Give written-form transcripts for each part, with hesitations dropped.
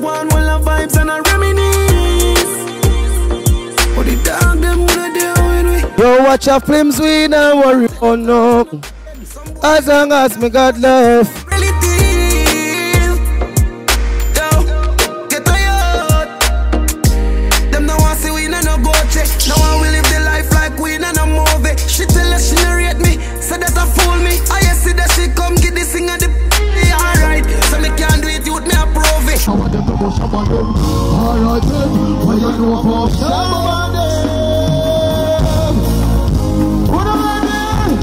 one well of vibes and a reminisce. But the dog them wanna deal with me. Yo, watch your films, we don't worry. Oh no. As long as me got love. Now I will live the life like Queen and a movie. She tell us she narrate me, say that I fool me. I see that she come get this thing and the alright. So me can't do it, youth me approve it. Alright then, what you know about somebody? What am I doing?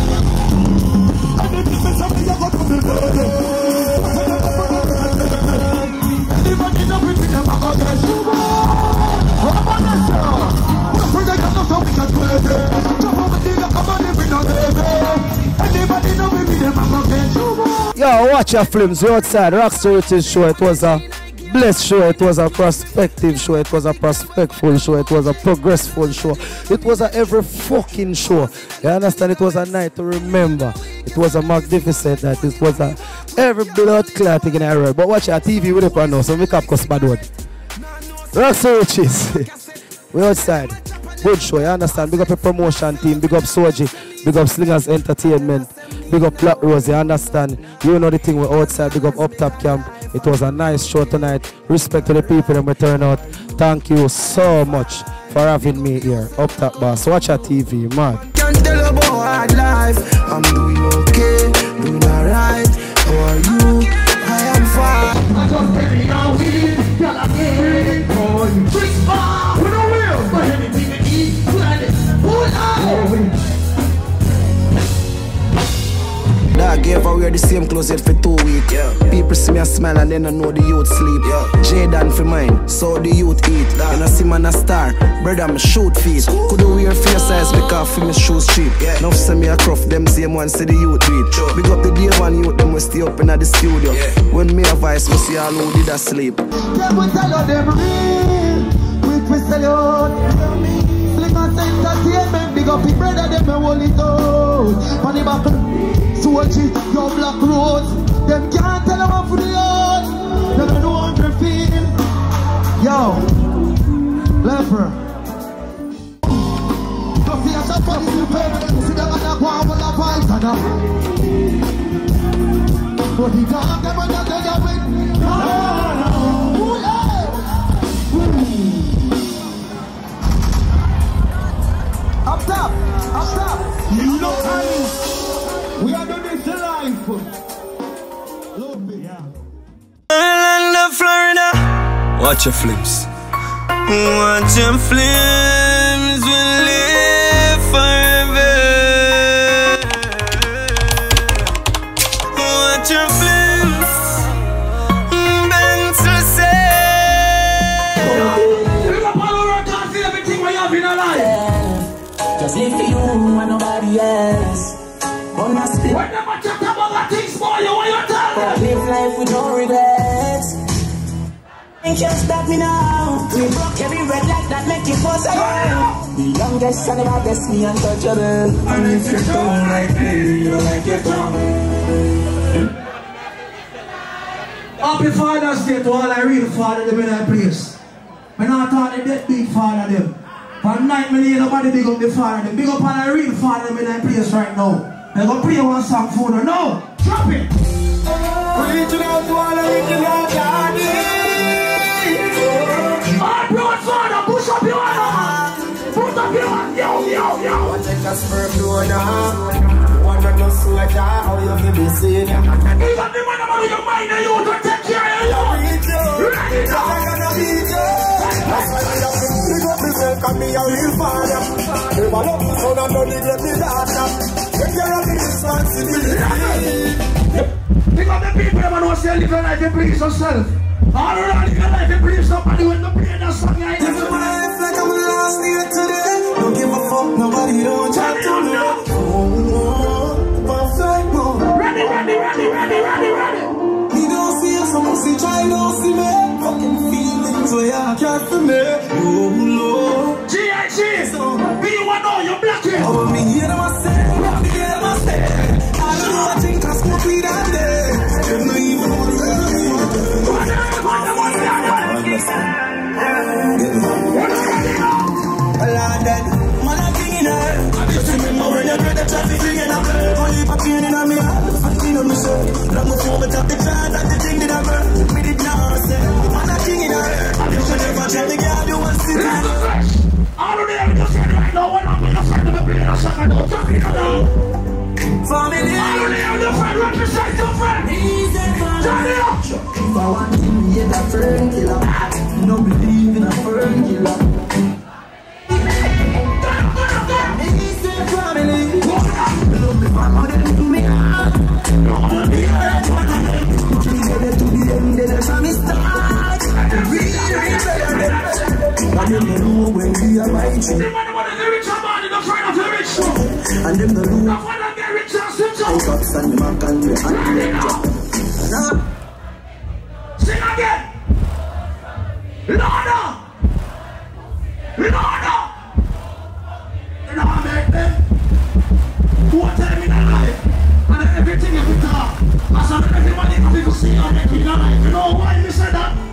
I need to say something about the baby. Anybody know me with them, I'm gonna get you. What about that, sir? Yo, watch your films. We're outside. Rockstar Riches show. It was a blessed show. It was a prospective show. It was a prospectful show. It was a progressful show. It was a every fucking show. You understand? It was a night to remember. It was a magnificent night. It was a every blood clotting in a row. But watch your TV with it right now. So make up cause bad word. Rockstar Riches. We're outside. Good show, you understand? Big up a promotion team, big up Soji, big up Slingers Entertainment, big up Black Rose, you understand? You know the thing, we're outside, big up Up Top Camp. It was a nice show tonight. Respect to the people that turn out. Thank you so much for having me here. Up Top Boss, watch our TV, man. Can't tell about hard life. I'm doing okay, doing alright. How are you? I am fine. I just been in our weed, got a game for you. Bricks bar, we don't will, but anything to eat, planet, pull out. Dog gave away the same clothes yet for 2 weeks. Yeah. People see me a smile and then I know the youth sleep. Yeah. Jaden for mine, so the youth eat. And I see man a star, brother I'm shoot feet. Could wear face size because for me shoes cheap. Yeah. Now see me a cruff, them same one see the youth beat. Sure. Big up the day one youth, them we stay up in the studio. Yeah. When me a voice, we see all who did a sleep. Them we tell you them real, quick we sell you. Slingers Entertainment, big up the brother, them we hold it out. Money back, Soji, your Black Rose. Them can't tell them off for the Lord. They don't know what they're feeling. Yo, Leper. Don't see a shot for this paper. See them on the ground with the vibes and up. But the dog, them on the dead with. Up top, up top. You know how we are doing this live. Love me, yeah. Orlando, Florida. Watch your flips. Watch your flames will live forever. Watch your flames, bend to say. Big up all over, can't see everything we have in our life. Just live for you and nobody else. On my split. When them a chat about that things for you, what you tell them? Live life with no regrets. You can't stop me now. We broke every red light that make you possible. The youngest and the baddest, me untouchable. And if you don't like me, you like your tongue. Happy Father's Day to all I real father them in that place. When I thought they dead big father them. For night, me nobody big up the father them. Big up all I real father them in that place right now. They're gonna play one song for them. No! Drop it! Reaching out to all the original daddy. All broad father, push up your hand! Put up your hand! Yo! Take a sperm donor. One of those sweater, how you give me seen. You got the man about your mind and you to take care of you! Ready now! That's why I have to pick up myself and be a real father. Never love the son and don't neglect the daughter. Take care of the responsibility. Think of the people that want to say live your life and please yourself. All around live your life and please somebody when you play that song. Live my life like I'm last year today. Don't give a fuck, nobody don't chat to me. Perfect, no. Ready. He don't see us, so pussy try, don't see me. Fucking feelings where I can't for me. Oh, Lord. G.I.G. Be you want all your black hair. Oh, me hear them a say, I don't know, I think I smoke weed that day. Them no even know the real. a great traffic again, I'm girl. Only for pain in me heart. I'm clean on my shirt. Long before me top the chart, and the thing did I burn. Me did not say, man a king in her. You should never check the girl, you want to see that. All of them just said right now, when I'm in the front of the plane, I'm sucking no talking now. Family. All of them the friend represent your friend. Turn it up. If I want to be a friend killer, no believe in a friend killer. Easy family. Love me for more than to me. To the end, then I me start. And them the know when we are fighting. The man who is rich man is a friend of the rich. And them the know. The one that get rich and sit I got stand back and the hand. Sing again. Lorna. Lorna. You know what I mean? What time in life? And everything you put up. I said everybody can people see on the king of life. You know why you said that?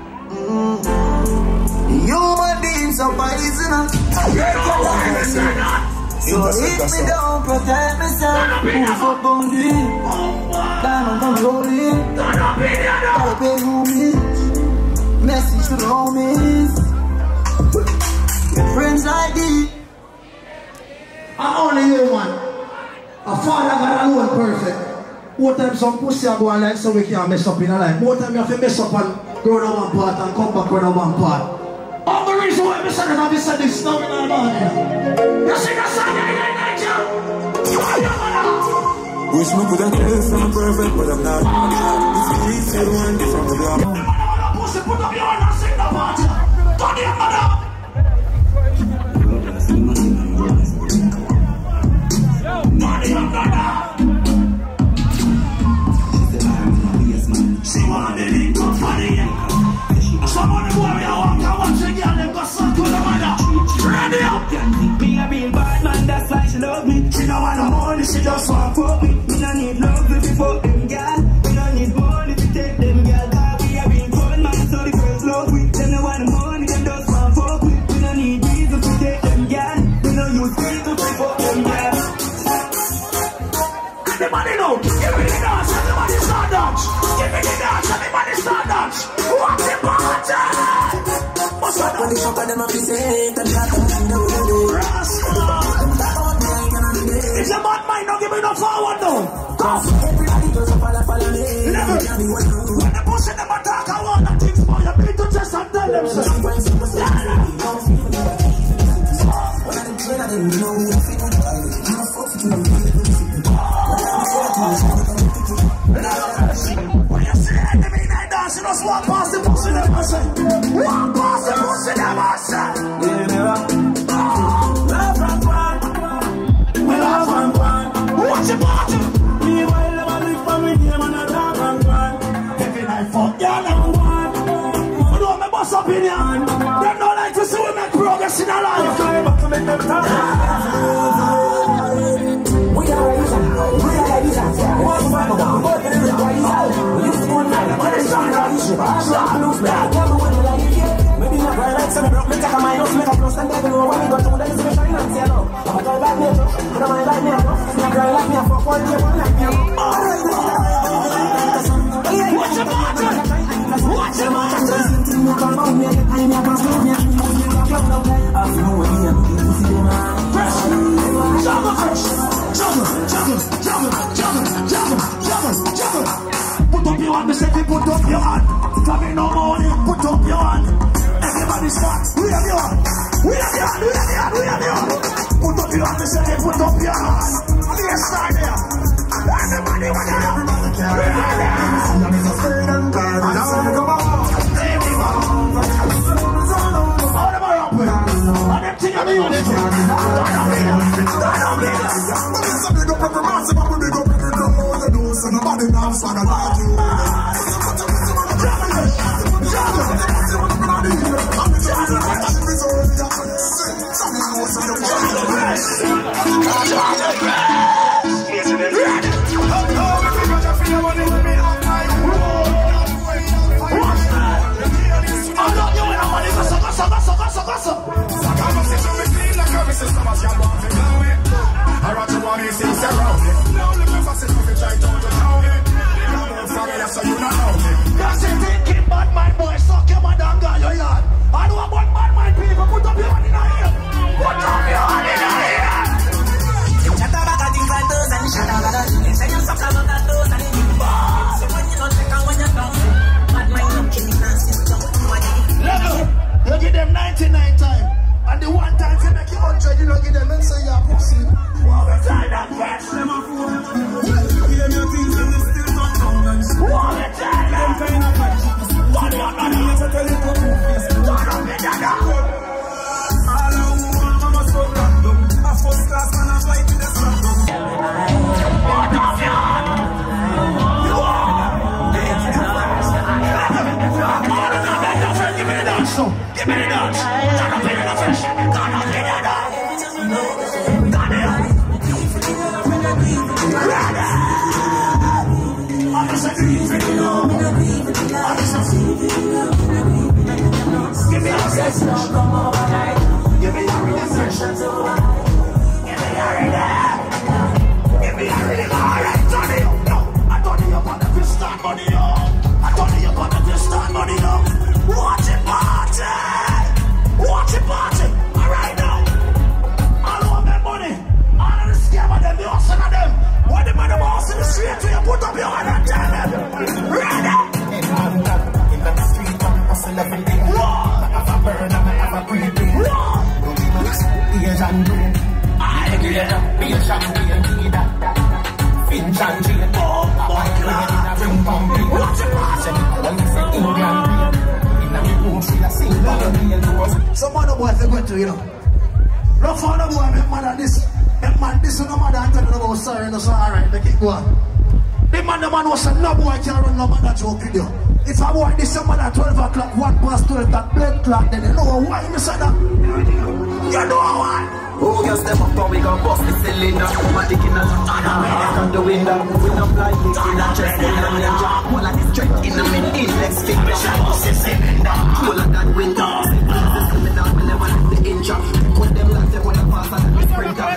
Human beings are poisonous. You know why you said that? So if me don't protect myself, move up on me. Diamond on rolling. Gotta pay homies. Message to the homies. Friends like these. I'm only human. A father got alone perfect. More time some pussy are going like so we can't mess up in a life. More time you have to mess up and go down one part and come back on one part. All the reason why we said that I said this now in our body. You see that song I like you? Wish me could have tell I'm perfect, but I'm not. It's easy to run from the block. The man who pussy put up your hand and sing the party. Turn your mother. Turn your mother. She want the link up for the young. Someone who warrior walk and watch the girl them go suck to the mother. Ready up. Me a real bad man, that's why she love me. She don't want no money, she just want fuck me. Me no need love if you fuck them girl. We no need money to take them girl. Cause we a real cold man, so the girls love we. Them no want no money, them just want fuck we. We no need reason to take them girl. We no use people to fuck them girl. Everybody know, give me the dance, everybody start dance. Give me the dance, everybody start dance. What's the party? What's up? When the fuck of them a be safe, them got them know what they do. If your bad mind don't give me no forward now. Come. Everybody goes up and follow me. When the pussy them attack, I want the things for you. Beat to chest and tell them so. When you see enemy in that dance, you just walk past the pussy them and say, walk past the pussy them and say. What's your party? Every night fuck y'all and one. You know me boss opinion. Them don't like to see we make progress in our life. Maybe not right like some broke, make a minus, make a plus, and never know when we got to the special and say no. I'm a guy like me, but I'm like me, I'm a girl like me, I'm for one year, like me. What's your party? What's your Put up your hand, me say put up your hand. Come in no money, put up your hand. Everybody start, we have your hand. We have your hand, we have your hand, we have your hand. Put up your hand, me say put up your hand. Let's start there. Everybody want to have everybody all them are up with. All them things are the unit. Nobody now swag like you. Alright. It's not come overnight. Give me a rhythm section to give me a rhythm. Give me a rhythm. Alright, turn it up. No, I turn it up on the Christian money up. I turn it up on the Christian money up. Watch it party. Watch it party. Alright now. All of them money. All of the scam of them, the hustle of them. When the man of house in the street, you put up your hand and tell them. Ready? In the street, I'm hustle every day. I have a burn, I have a breathing. Asian green. I agree that Asian green. Need that. Finch and chain. Oh, my God. In a ring pumping. Watch it pass. Let me say Indian green. In a room, she a sing. Some other boys they went to, you know. No father boy, make mother this. Make man this, no mother and tell them about sorry, no so alright, make it go on. The man was saying, no boy can't run no mother joke with you. If I boy this some at 12 o'clock, 1 past 12, that blood clot, then you know why me say that. You know why? Who can step up and we gon' bust the cylinder? My dick in the from the window. We don't fly in the chest, in the ninja. More like it's straight in the mid-index finger. Bust the cylinder. Full of that window. We never let the inch up. Put them like they wanna pass and the sprinter.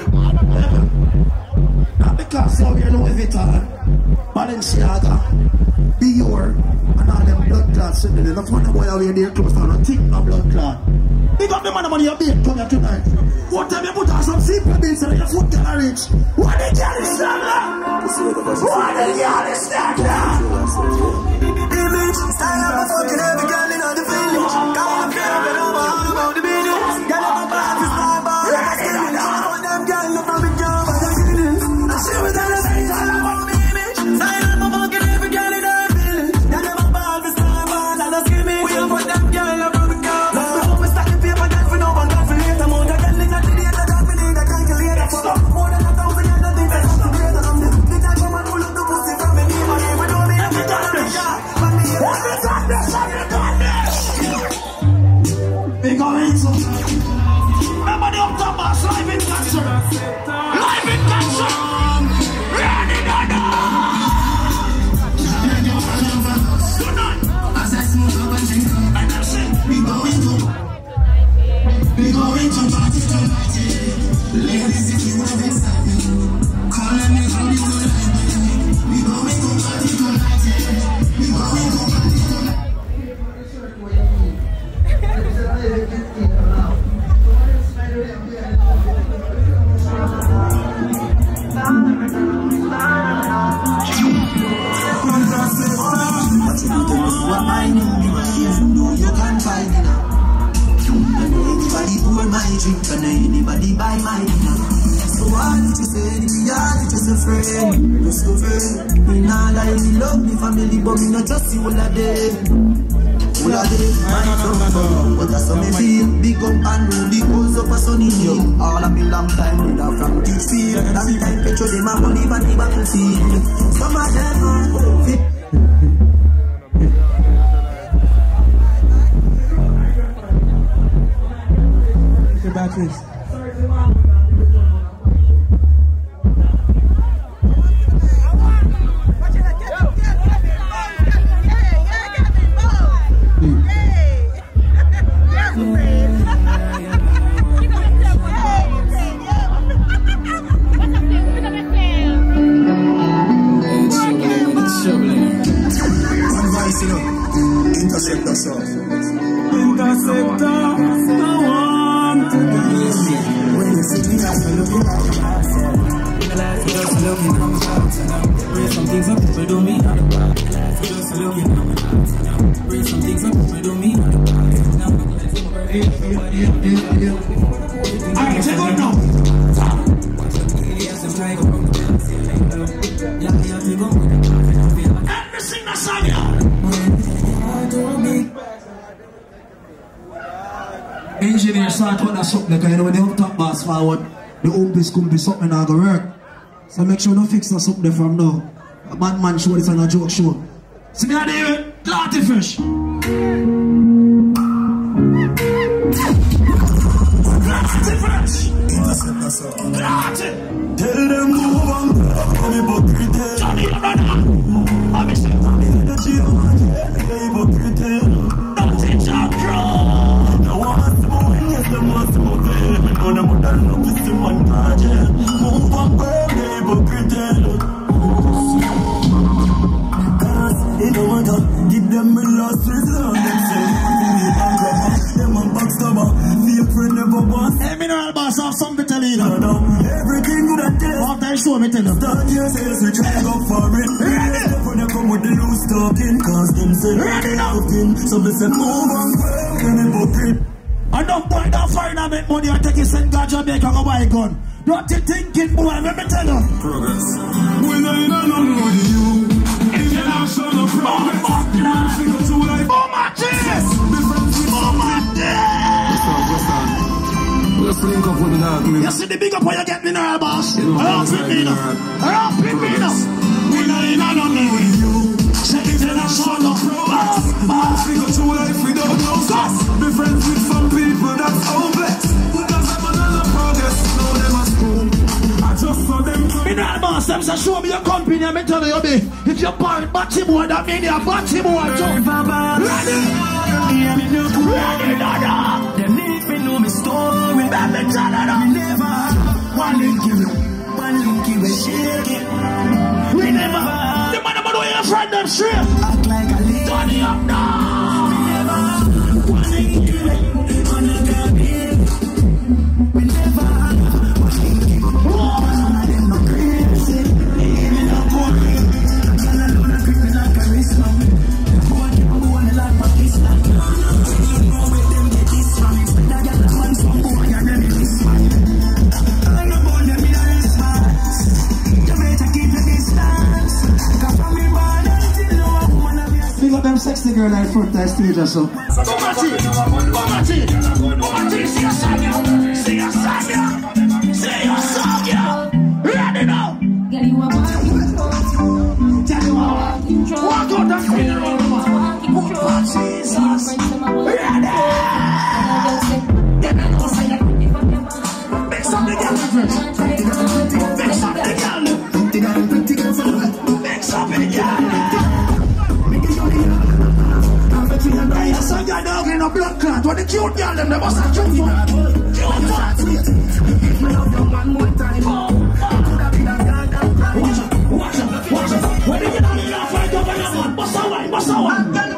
Not because now you know Vuitton, Balenciaga, Dior, and all them blood clots in there. Not one boy away there close down and think no blood clot. Big up the man of money you beat come here tonight. What time you put on some simple beats and your foot can reach? What the girl is that? What the girl is that? Image, style of a fucking every girl in the village. Got my girl, but I'm all about the business. Got my bad to style, but I'm not all them girl look from the job, but I'm feeling. I see what they're saying, style of the image. Style of a fucking every girl in the village. Got my bad to style, but I'm not skimming. We don't put them girl up from the job. Before we start the paper, that's for no one, that's for later. More than girl in the theater, that's for the calculator. More than 1,000 and nothing that's for the greater. I'm the type of man who look the pussy from me. But we don't need every time we shot. What is that? Big up into remember the up top boss, live in concert. Live in concert. Ready to go. Tonight. As I smoke up and drink up, And that's it. we going to party tonight. Ladies, if you have excitement, call me how you go like me. We going to party tonight. We going to party tonight. Drink and anybody buy my dinner. So what did you say? We are just a friend, just a friend. We not like we love the family, but we not just see all of them. All of them, but that's how me feel. Big up and rude, goes up a sunny hill. All of me long time with a from this field. That time petrol them a money, but the battlefield. Some of them fit. Batteries. Interceptor song. Interceptor. When you see me, I'm looking at Just looking at my heart now. Raise some things up, people do me on the back. Just looking at my heart now. Raise some things up, people do me on the back. Alright, check out now. And me sing the song, yeah. Engineer start with that something, because you know when the up top bass forward, the umpis could be something not gonna work. So make sure no fix that something from now. A bad man show this on a joke show. See me there, Clarty Fresh. Clarty Fresh. Interceptor song. Clarty. Tell them move on, I'm hypocrite. Johnny, I'm a shit. The chief, I'm hypocrite. Don't teach our girl. No one After I show me tell them. Start your sales, we try to go for it. Ready? When you come with the loose talking, cause them say ready now. So they say move on, can you book it? I don't buy that fire and make money and take it send God Jamaica go buy a gun. Don't you thinking, boy, let me tell you. Progress. When I don't know you, international progress. Oh my Jesus! Oh my God! You see the big up when you get me now, boss. I don't pick me now. I don't pick me now. When I don't know you, check international progress. Figure to life without no cost. Be friends with some people that's hopeless. Because I'm another progress. No, them a school. I just saw them. Me not boss, them say show me your company. I'm telling you, be if you're part batty boy, that mean you're batty boy too. Ready? Ready, dada. Them need me know me story. Baby, dada. We never one link you, shake it. We never. The man who your friend them straight. Act like a lead. Turn it up now. We never one link you, on a girl big. We never one link you. One of them no crazy. Even no boy. I can't alone a creepy like a wrist man. Boy, keep a boy like my kiss man. You know where them get this from. Instead of get a man some boy and them in this man. I know about them in a response. You better keep your distance. Cause from me born until no woman of yours. Big up them sexy girl like front that stage or so. Bomati, see your song, yo. See your song, yo. See your song, yo. Ready now. Get you a walking Tell you what. Walk out that funeral, man. Oh, Jesus. Ready. Mix up the girl, friends. Mix up the girl. Mix up the girl. Hey, some guy dog in a blood clot. What the cute girl them, they must have cute one. Cute one. Watch out. When you get on the ground, fight over your man. What's our way? What's our way?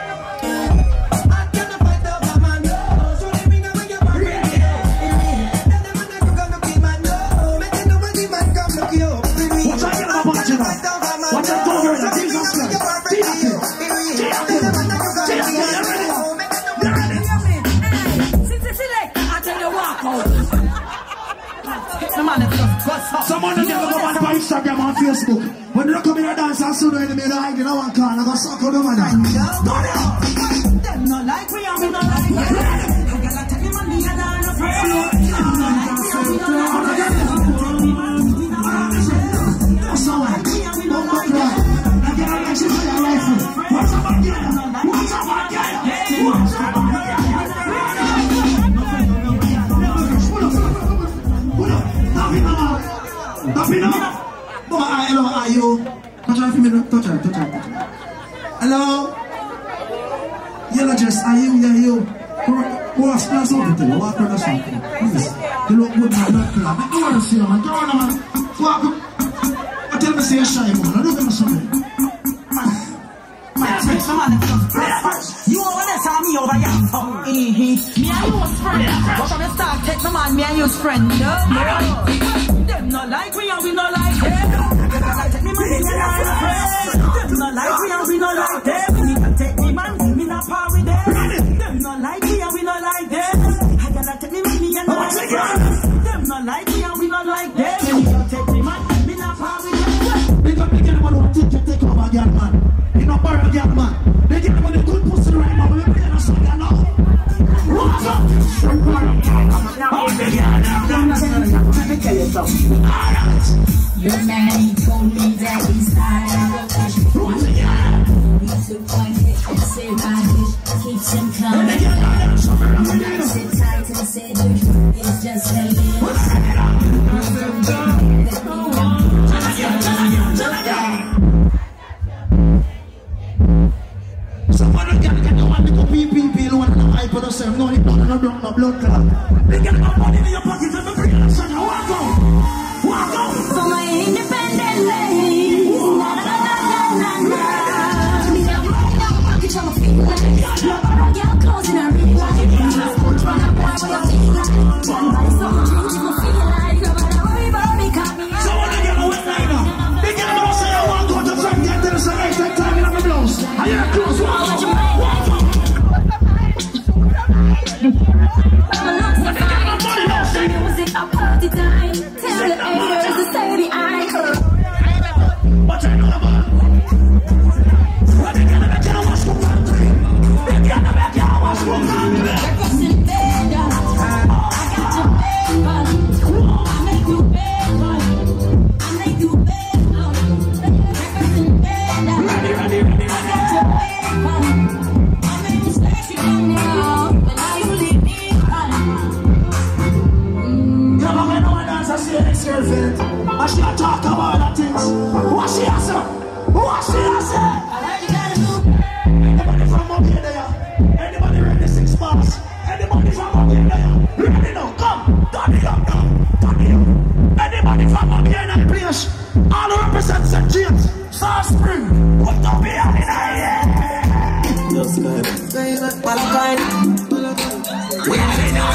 Someone will never go on Instagram on Facebook. When you come in a dance and soon when they hide in one corner, go suck on the man. Them not like we are, we not like them. I gotta tell you, man, we are not afraid. Them not like we are, we not like them. That's all right. Don't go cry. I get out of your rifle. What's up, man? What's up, man? What's up, man? Hello, are you? Touch her. Hello? Yellow dress, are you? Go ask me something. Walk around something. Please. You look good, man. Not club. I want to see you, man. Come on, man. Walk up. I tell me, say you're shy, man. I don't give a something. You wanna tell me over here? Me and you was friends. But I'm start take no man, me and you's friend. No. Them not like we and we not like them. Take me man, me and friends. Them not like we and we not like them. Me can take me man, me not par with them. Them not like we and we not like them. I gotta take me man, me and not like them. Them not like we and we not like them. Me can take me man, me not par with them. Because me get the man who think you take over again, man. You know, borrow again, man. They get them the good pussy right now. We play a song now. What's up? Let me tell you something. Your man told me that he's tired. He's too pointed and said my dish keeps him coming. Sit tight and said it's just a little. Someone get the one to go pee, the one to hype on yourself. No, it's not blood clot. They get my money in your pocket and bring it outside. Walk out. For my independent ladies. Me a right now, pocket on my feet like. Love girl clothes in her ring like. Run up, boy, with your feet like. One body so much, you feel like. Nobody worry about me, call me. And she talk about the things. What she has said? What she has said? Anybody from up here there? Anybody ready 6 bars? Anybody from up here there? Ready now? Come. Turn it up now. Turn it up. Anybody from up here in the place? All who represent St. James. South Spring. Put up here in the air. Just good. Malakine. We are in now.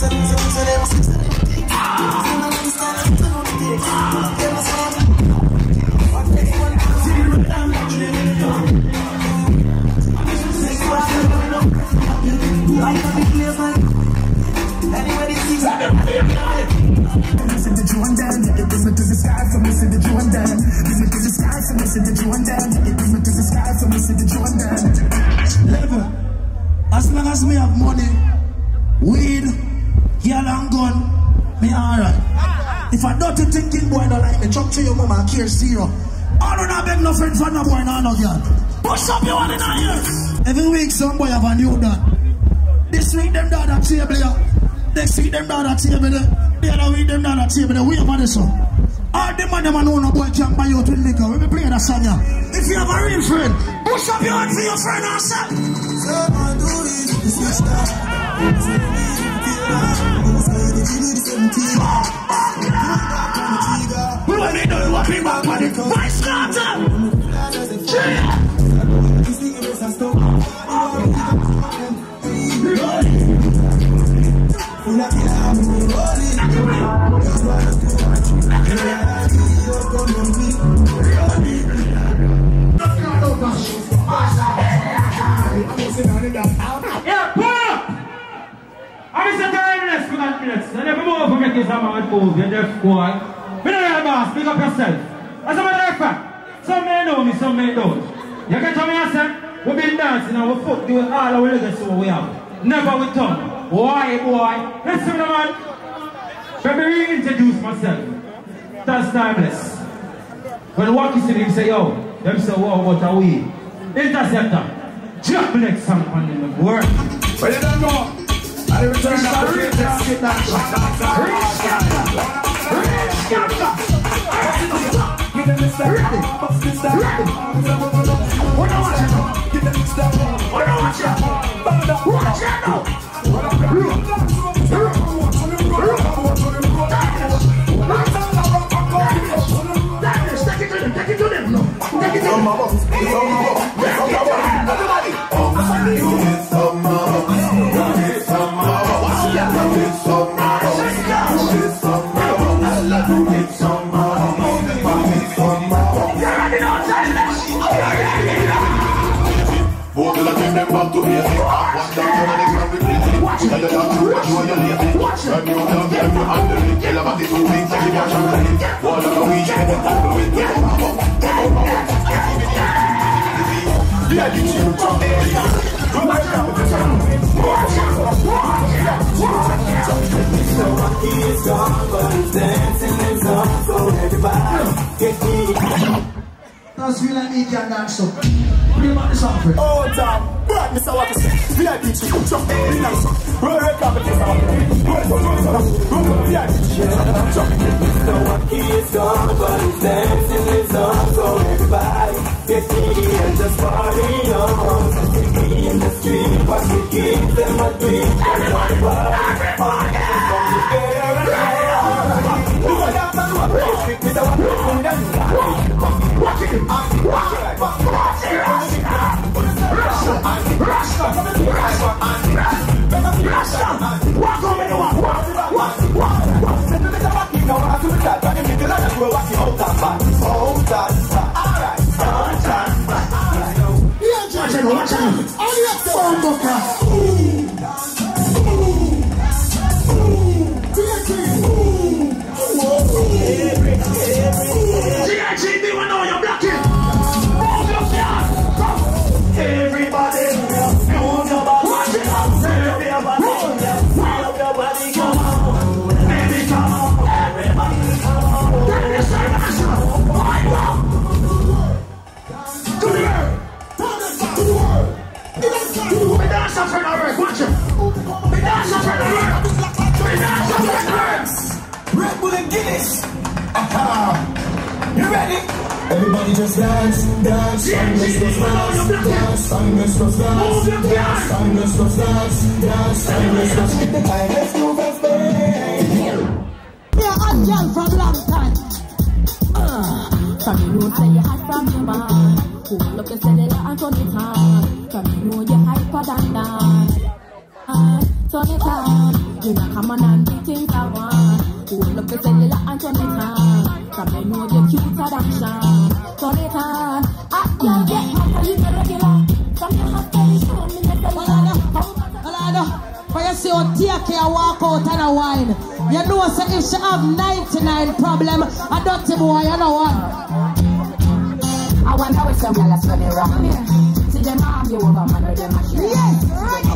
Listen to Jordan, listen to the sky from listen to Jordan. Listen to the sky from listen to Jordan. Listen to the sky from listen to Jordan. Level. As long as me have money, weed, girl and gun, me alright. If I don't thinking boy don't like me, chuck to your mama and care zero. I don't have beg no friend for no boy, no girl. Push up your one in a year. Every week some boy have a new done. This week them down at table here. Next week them down at table there. The other week them down at table there. We have this song. All the man them know no boy can buy out with liquor. We be playing that song here. If you have a real friend, push up your hand for your friend and say. We want to know what we back on it. Vice Carter! Yeah, pull up! I'm just a minutes. I never move for making some man move. You're deaf boy. We don't have a boss. Pick up yourself. As a matter of fact, some may know me, some may don't. You get what I say? We've been dancing and we fuck doing all our legacy what we have. Never with tongue. Why, boy? Listen, man. Let me reintroduce myself. That's timeless. When Wacky see him say, yo, them say, wow, what are we? Interceptor. Drop the next song on the word. But you don't know. I return that real basket that give them the step. Ready. What do watch it? Give them the step. What do watch it? Watch it now. Take it to them. Take it to them. Everybody. That's feel like he can dance up. Bring him out the song for it. Oh, damn. Brad, Mr. Watson. VIP chick. Jump. Bring down the song. Roll red carpet. VIP chick. Jump. Mr. Wacky is gone, but his dancing is on. So everybody get giddy and just party on. Be in the street, watch the kids and my dreams. Everybody, everybody. From the fair and high on. Look at that man, what place? Mr. Wacky. Watch it! Walk over the walk! ready? Everybody just dance, dance, timeless just dance, dance, timeless just dance, dance, timeless just dance, dance, timeless just keep the timeless move and stay. Yeah, hot girl from long time. From you know say you hot from your man. Pull up your cellular and turn it on. From you know you hyper than that. Turn it on. You know come on and do things I want. Pull up your cellular and turn it on. From you know you're cuter than Sean. Turn it on. Hot girl get hotter you the regular. From your hot girl you show me the cellular. For you see how take care walk out and a wine. You know say if she have 99 problem, a dirty boy you know what. I wonder if some girl is running around here. See them argue over man or them a share. Yes, ready.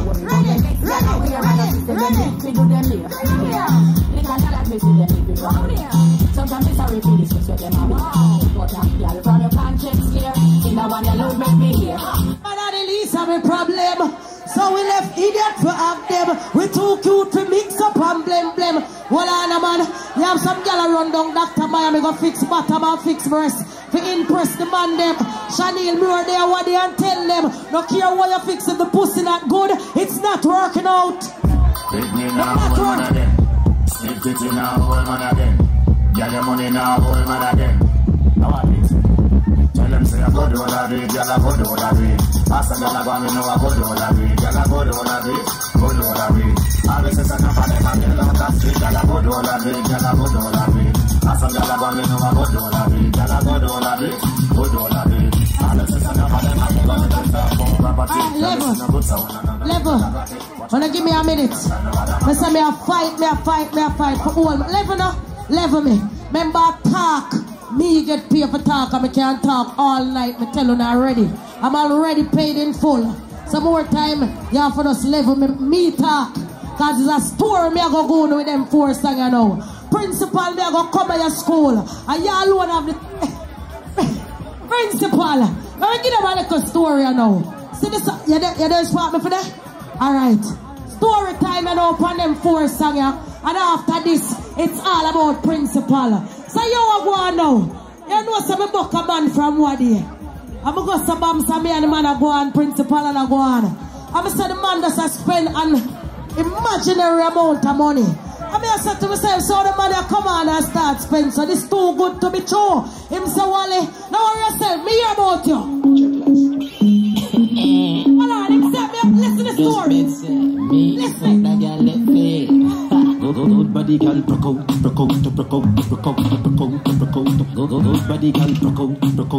We do them here. They can't tell us we see them living round here. Sometimes it's sorry for this, so them a wow. But I'm girl from your conscience clear. See now one you love make me hear. Man are the least of a problem. So we left idiot for have them. We too cute to mix up and blame. Well on a man. You have some girl run down Dr. Miami go fix bottom and fix breast. To impress the man them. Chanel mirror there what they and tell them. No care what you fix if the pussy not good. It's not working out. Take me now, hold man again. Sniff it in now, hold man again. Get your money now, hold man again. How are it? Tell them say I go do all of it, girl I go do all of it. Ask a girl I go me know I go do all of it. Girl I go do all of it, go do all of it. All this is enough for them and girl out of street. Girl I go do all of it, girl I go do all of it. Ask a girl I go me know I go do all of it. Girl I go do all of it, go do all of it. All this is enough for them and girl out of street. Level. Wanna give me a minute? Me say me a fight for all. Level now, level me. Remember talk. Me get paid for talk and me can't talk all night. Me tell you already. I'm already paid in full. Some more time, you have to just level me talk. Cause it's a story me I go with them 4 songs you know. Principal me I go come by your school. And you alone have the principal. Let me give them a little story you know. See this, you there spot me for that? Alright. Story time you know upon them 4 songs yeah. And after this, it's all about principal. So you are going now. You know some book a man from what day. I'm going to go some some me and the man are going principal and I go on. I'm say the man just spend an imaginary amount of money. I said to myself, so the man come on and start spend. So this too good to be true. Him say, Wally, now worry yourself, me hear about you. Hold on, him say, listen to the story. Listen. Good body girl, broke out. Good body girl, broke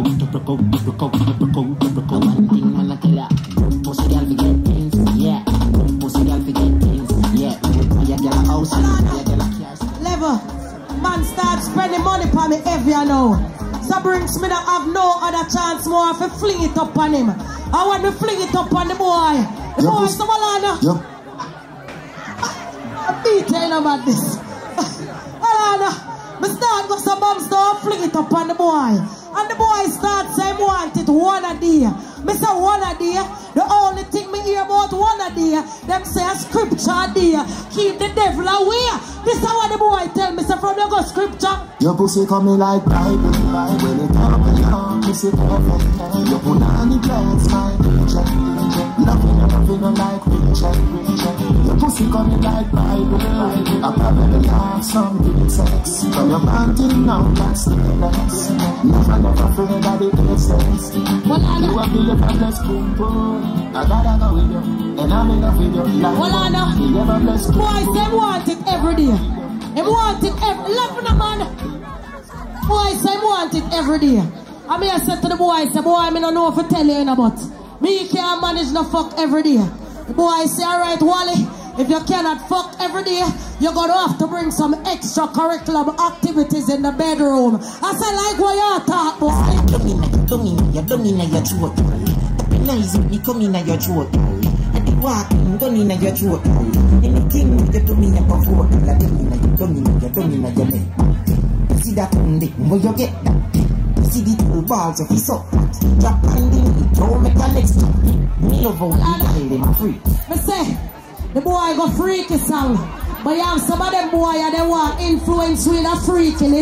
out. One thing man I tell ya, pussy girl forget things, yeah. Pussy girl forget things, yeah. My girl a house, my girl a car. Level, man start spending money for me every now. So brings me that have no other chance more to fling it up on him. I want to fling it up on the boy. The boy is the Malana. Detail about this. Me start with some bombs down, fling it up on the boy. And the boy starts saying want it one a day. Me say one a day. The only thing me hear about one a day, them say a scripture a day. Keep the devil away. This is what the boy tell me. Say from you go scripture. Your pussy coming like Bible. When it come and come, pussy perfect. You put on the plans, my picture. Loving like Richard. Your pussy coming like Bible. I probably have some good sex. From your man till now, that's the next. Never afraid that it makes sense. You are the blessed boom boom. I gotta go with you, and I'm in love with you. Like boys, they want it every day. They want it every love the man. Boys, they want it every day. I mean, I said to the boys, boy, I don't know if I tell you about. Me can't manage no fuck every day. The boy say, alright, Wally, if you cannot fuck every day, you're gonna have to bring some extracurricular activities in the bedroom. I say, like what you talk, boy. You come in your throat. Nice, you come in your throat. And the walking, come in your throat. Anything you come in your throat. You come in your neck. See that where you get that? See the two balls of his sock. Drop and then don't make a next time. Me love how you them free. I say, the boy go freaky song. But you have some of them boy and they want influence with a freakiness.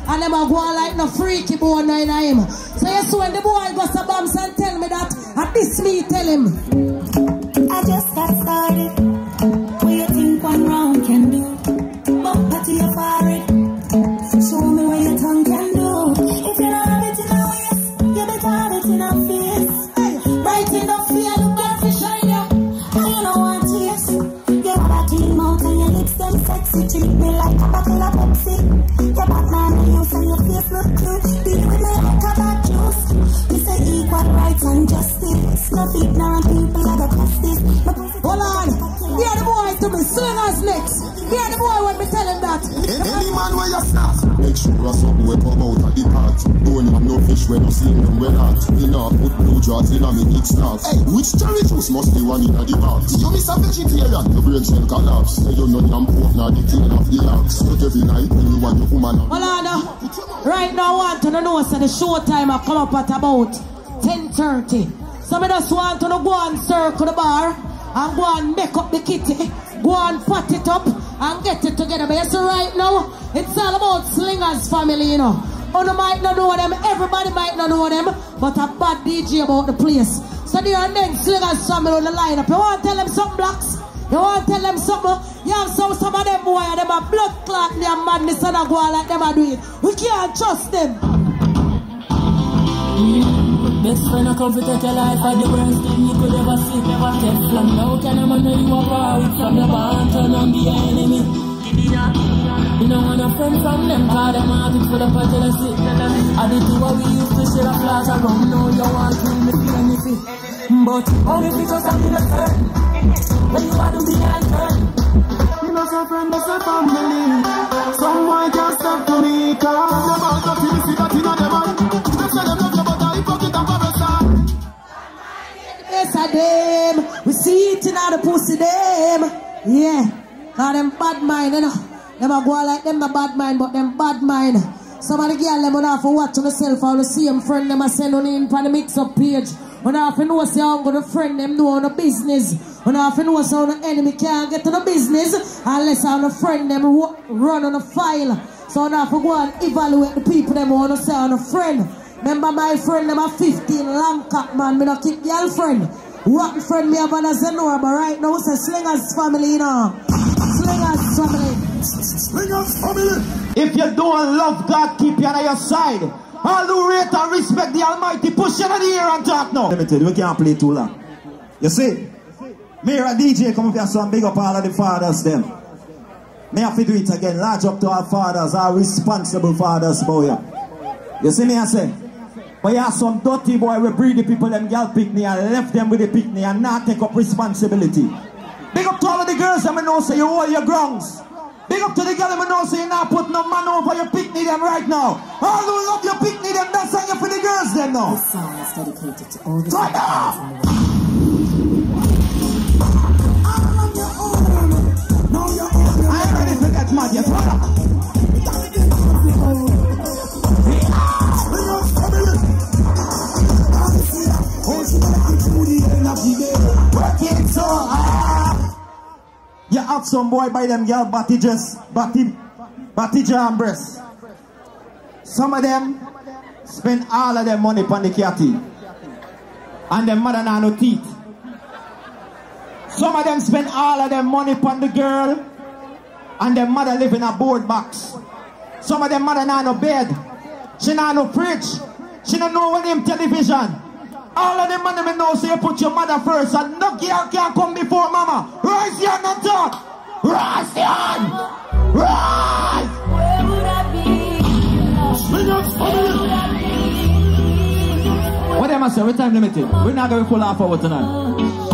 and them a go on like no freaky boy no in him. So you see when the boy goes to Bams and tell me that, and this me tell him. I just got started. What you think one round can do? Bumper to your forehead. Show me what your tongue can do. If you don't have it in a waist, you better have it in a face. Right in the fear, look at the shine you. And you don't want tears. You have a clean mouth and your lips them sexy. Treat me like a bottle of Pepsi. Your back man and you and your face look cute. Deal with me like a bad juice. You say equal rights and justice. No ignorant people are the justice. Hold on. Hear the boy to me. Slingers next. Hear the boy when me tell him that. Any man where you snap, make sure something will come out of the pot. Don't have no fish when you see them well hot. You know, put blue jaws in a me big snap. Hey, which cherry juice must be one in the box? You miss a vegetarian, your brain cell collapse. Say you know damn pork, now the tail of the ox. But every night when you want your woman. Hold on now. Right now I want to know so the show time I come up at about 10:30. So I just want to go and circle the bar and go and make up the kitty. Go and pot it up and get it together. But you see right now, it's all about Slingers family, you know. You might not know them, everybody might not know them, but a bad DJ about the place. So they are then Slingers family on the lineup. You want to tell them something, Blacks? You want to tell them something? You have some of them boy, them a blood clot, they are madness and a go on like them a do it. We can't trust them. Best friend I come to take your life at the worst thing you could ever see. Never take from now. Can I know you are power with from your band turn on the enemy? You don't want a friend from them, call them out for the jealousy. I did do what we used to share a flash around. Now you want to make me anything. But only because I'm in a turn. When you want to be a turn. You know some friend, that's a family. Someone can't stop to me. Cause I'm about to feel the that in a demon. Just tell them love you, but I fuck it up for us. Yes, I them. We see it in all the pussy them. Yeah. Now them bad mind, you know. Them a go like them the bad mind, but them bad mind. Some of the girl them have to watch themselves or the same friend them a send on in for the mix-up page. When I have to know say I'm going to friend them do on the business. When I have to know say the enemy can't get to the business unless I'm a friend them run on a file. So I have to go and evaluate the people them want to say on a friend. Remember my friend them a 15 long cock man, me not keep girlfriend. What friend me have on a Zenora, but right now it's a Slingers family, you know. Slingers family. Slingers family. If you don't love God, keep you on your side. All who rate and respect the Almighty, push you in the air and talk now. Limited, we can't play too long. You see? Me a DJ come up here so I'm big up all of the fathers them. Me have to do it again. Large up to our fathers, our responsible fathers, boy. You see me I say? But you have some dirty boy we breed the people them girl picnic and left them with the picnic and not take up responsibility. Big up to all of the girls that know say you hold your grounds. Big up to the girl that know say you not put no man over your picnic them right now. All who love your picnic them, that's how you for the girls them now. This song is dedicated to all the right now. I ain't ready to get mad yet, brother. Working so hard. You have some boy by them girl batty jam breast. Some of them spend all of their money on the catty. And their mother now no teeth. Some of them spend all of their money on the girl. And their mother live in a board box. Some of them mother now no bed. She now no fridge. She don't know what name television. All of them money me know so you put your mother first. And no girl can come before mama. Rise your hand and talk. Rise your hand. Rise. Where would I be? What am I saying? What time limited? We're not going full half hour tonight.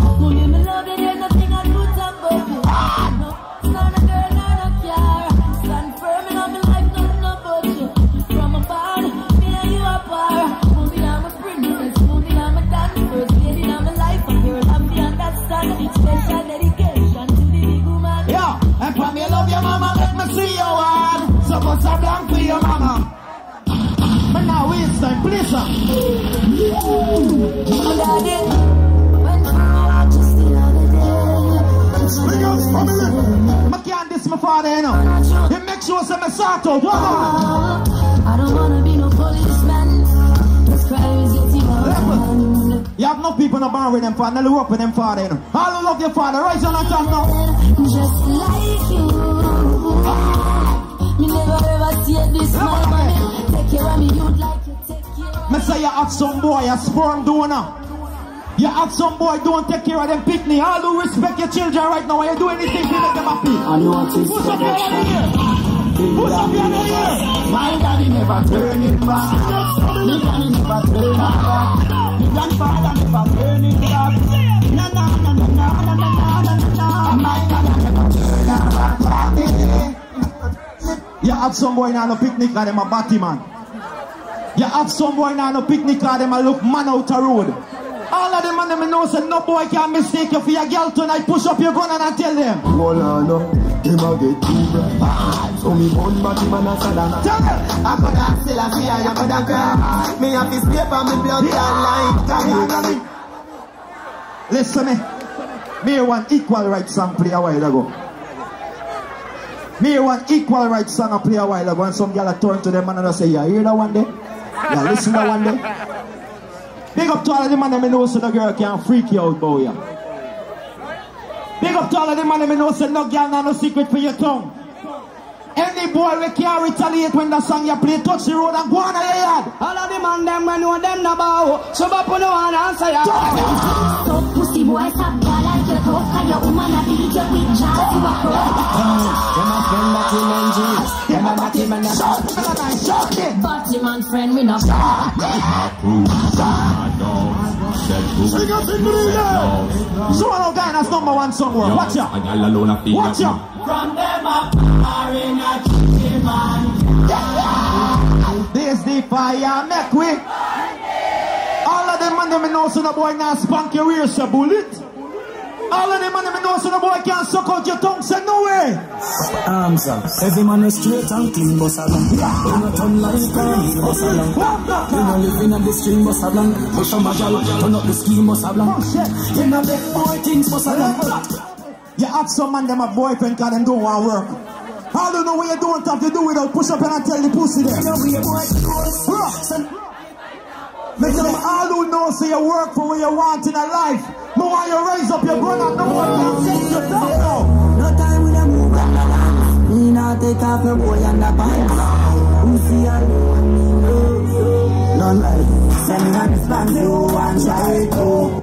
Yeah, and for me love your mama, let me see your one. So what's a blank for your mama? But now waste time, please sir. I can't diss my father, you know. He make sure some sort out. I don't wanna be no policeman. This crime is getting out of hand. You have no people in the bar with them father. They work with them father. You know. All who love your father. Rise on and talk now. Just like you. Me never ever see this man, man. Take care of me, you'd like you take care. Me say you have some boy, a sperm donor. You have some boy, don't take care of them picnic. All who respect your children right now, you do anything to make them happy. I know what is push up your hand here. Push up your hand here. My daddy never turn it back. My daddy never turn it back. My grandfather never turn it back. Na na na na na na na na na. My daddy never turn it back. You have some boy now no picnic and them a batty man. You have some boy now no picnic and them a look man out the road. All of them and them know say no boy can mistake you for your girl tonight. Push up your gun and I tell them. Well, no, them a get too bright. So me one batty man a salana. Tell them. I coulda still a see I coulda cry. Me have this paper, me blood line. Listen me. Me want equal rights song play a while ago. Me want equal rights song I play a while ago, and some girl turn to them and say, yeah, hear that one day? Yeah, listen that one day. Big up to all of them and them know so the girl can't freak you out, boy. Big up to all of them and them know so no girl not no secret for your tongue. Any boy we can't retaliate when the song you play touch the road and go on your yard. All of them and them when know them no bow. So up on no one answer ya. So pussy boy stop boy like your talk. Cause your woman a beat you with jazz you a pro. Them a friend that you engine. Them a batty man that shot it. Batty man friend me no. So no guy that's #1 song. Watch out. Watch out. From them up in a kitchen man. This the fire make we. All of them and them know so the boy now spank your ears a bullet. All of them and them know so the boy can't suck out your tongue, say no way. Arms up. Every man is straight and clean, boss along. You know turn like a boss along. You know living on the stream, boss along. Push a majal, turn up the scheme, boss along. You know big boy things, boss along. You have some man them a boyfriend cause them don't want to work. I don't know what you don't have to do without push up and tell the pussy there. Make them all who know say you work for what you want in a life. No why you raise up your gun and no one can take you down. No time with them move on the line. Me not take off your boy and the pants. Who see I know me know. None like send me on the stand you and try to.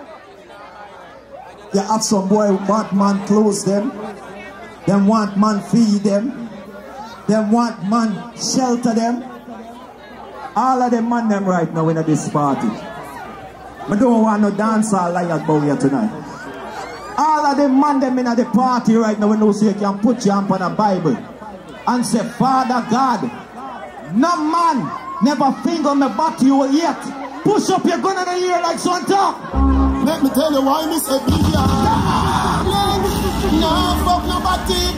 You have some boy want man clothes them. Them want man feed them. Them want man shelter them. All of them man them right now in this party. I don't want no dancer like about here tonight. All of them man them in the party right now when you say you can put your hand on a Bible and say, Father God, no man never finger me back to you yet. Push up your gun in the ear like so on top. Let me tell you why me say big yard. No fuck nobody.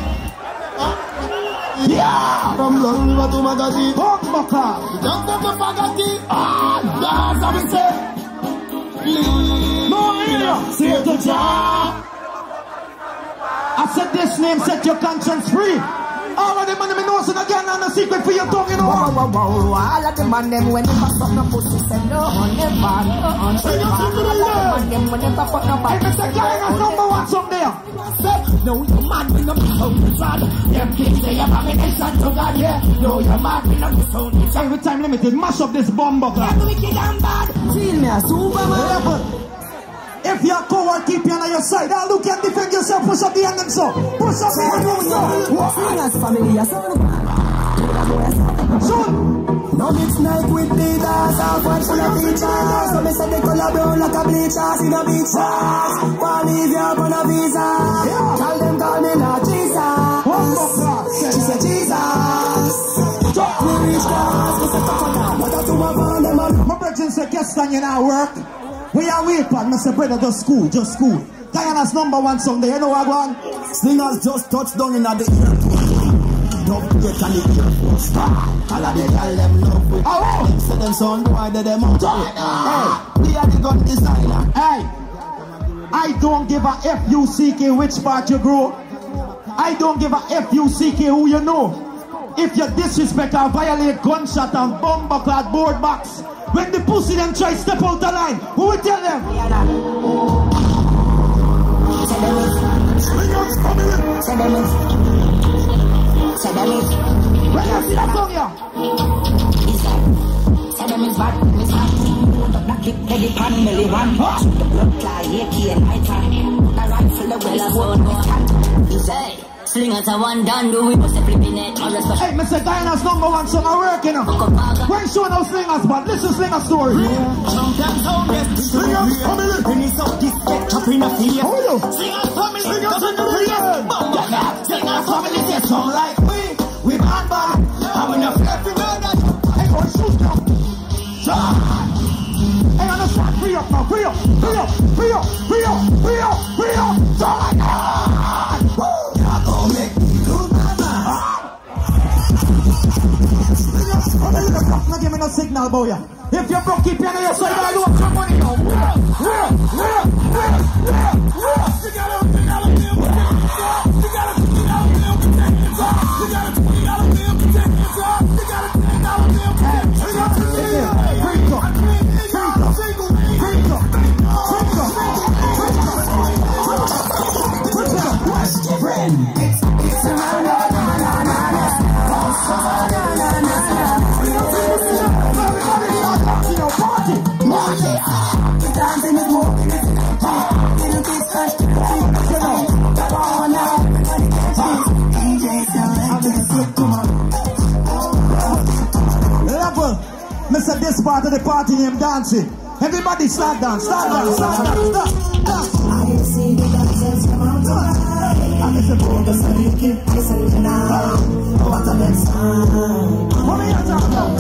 Yeah. From Long River to Magazine. Fuck Baka. Just have to forget it. That's how we say. No area. Say to Jah. I said this name set your conscience free. All of them and them knows again and a secret for your tongue, you know. All of them and them when they pass up no pussy say no, never, all of them and them when they pass up no pussy. Hey, Mr. Klein has #1 song there. No, you're mad when you put out the sun. Them kids say you're abomination to God, yeah. No, you're mad when you put out the sun. Every time limited, mash up this bomb buckler. You're wicked and bad. Feel me a superman. If you're a coward, keep you on your side. All who can defend yourself, push up the hand them so. Push up the hand them so. Family, Soon. no mix night with the dance, I'll watch full of features. So me say they color brown like a bleachers in a beach house. While leave you up on a visa. Tell them call me not Jesus. She said Jesus. We reach class, we say what I do my man, them on. My brethren say, guess stand you now work. We are weapon, I say brother, just school. Guyana's #1 song there, you know what I want? Slingers just touched down in the air. Don't get on the Air Force. All of the girl them love with. Them say them son boy they them out. Hey, we are the gun designer. Hey, I don't give a F-U-C-K which part you grow. I don't give a F-U-C-K who you know. if you disrespect or violate gunshot and bumbleclad board box, when the pussy them try step out the line, who will tell them? When you see that song here? Them is bad, Miss Happy. The black hip, ready, pan, belly, one. The blood fly, AK, and lighter. The rifle, the well, as well, no cat. He say, slingers are one done, do we must have flipping it. Hey, Mr. Diana's #1 song are working on. When show no slingers, but listen slinger story. Slingers family, when it's up this get chopping a field. Slingers family, slingers in the field. Slingers family, say song like we bad bad. I'm in a flipping murder. Hey, go shoot now. Hey, on the spot, free up now, free up, free up, free up, free up, free up, free up. You're gonna make me lose my mind. Not give me no signal, boy. If you're broke, keep your your side. I don't have money now. Mr. This part of the party named dancing. Everybody start dance, start dance, start dance, start dance. I see the dancers come out tonight. I miss the bogus and you keep listening now. What a next time. What are you talking about?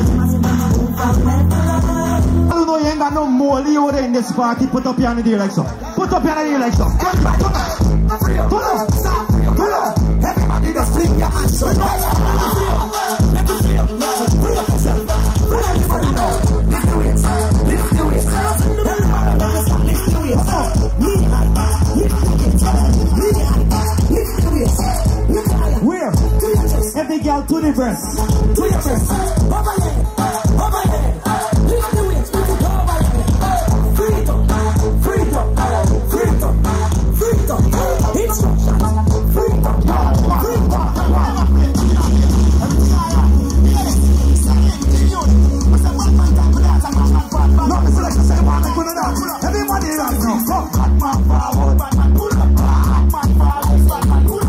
I don't know you ain't got no more Leo in this party. Put up your hand in the air like so. Put up your hand in the air like so. Put up, stop, put up. Everybody just fling your hands so where? Every girl to the breast. To your breast. Over here. Over here. Lift the weight. Put it over here. Free it up. Free it up. Free it up. Free it up. Instruction. Free it up. Free it up. Everybody right now. Come. Batman forward. Batman pull up. Batman forward. Batman pull up.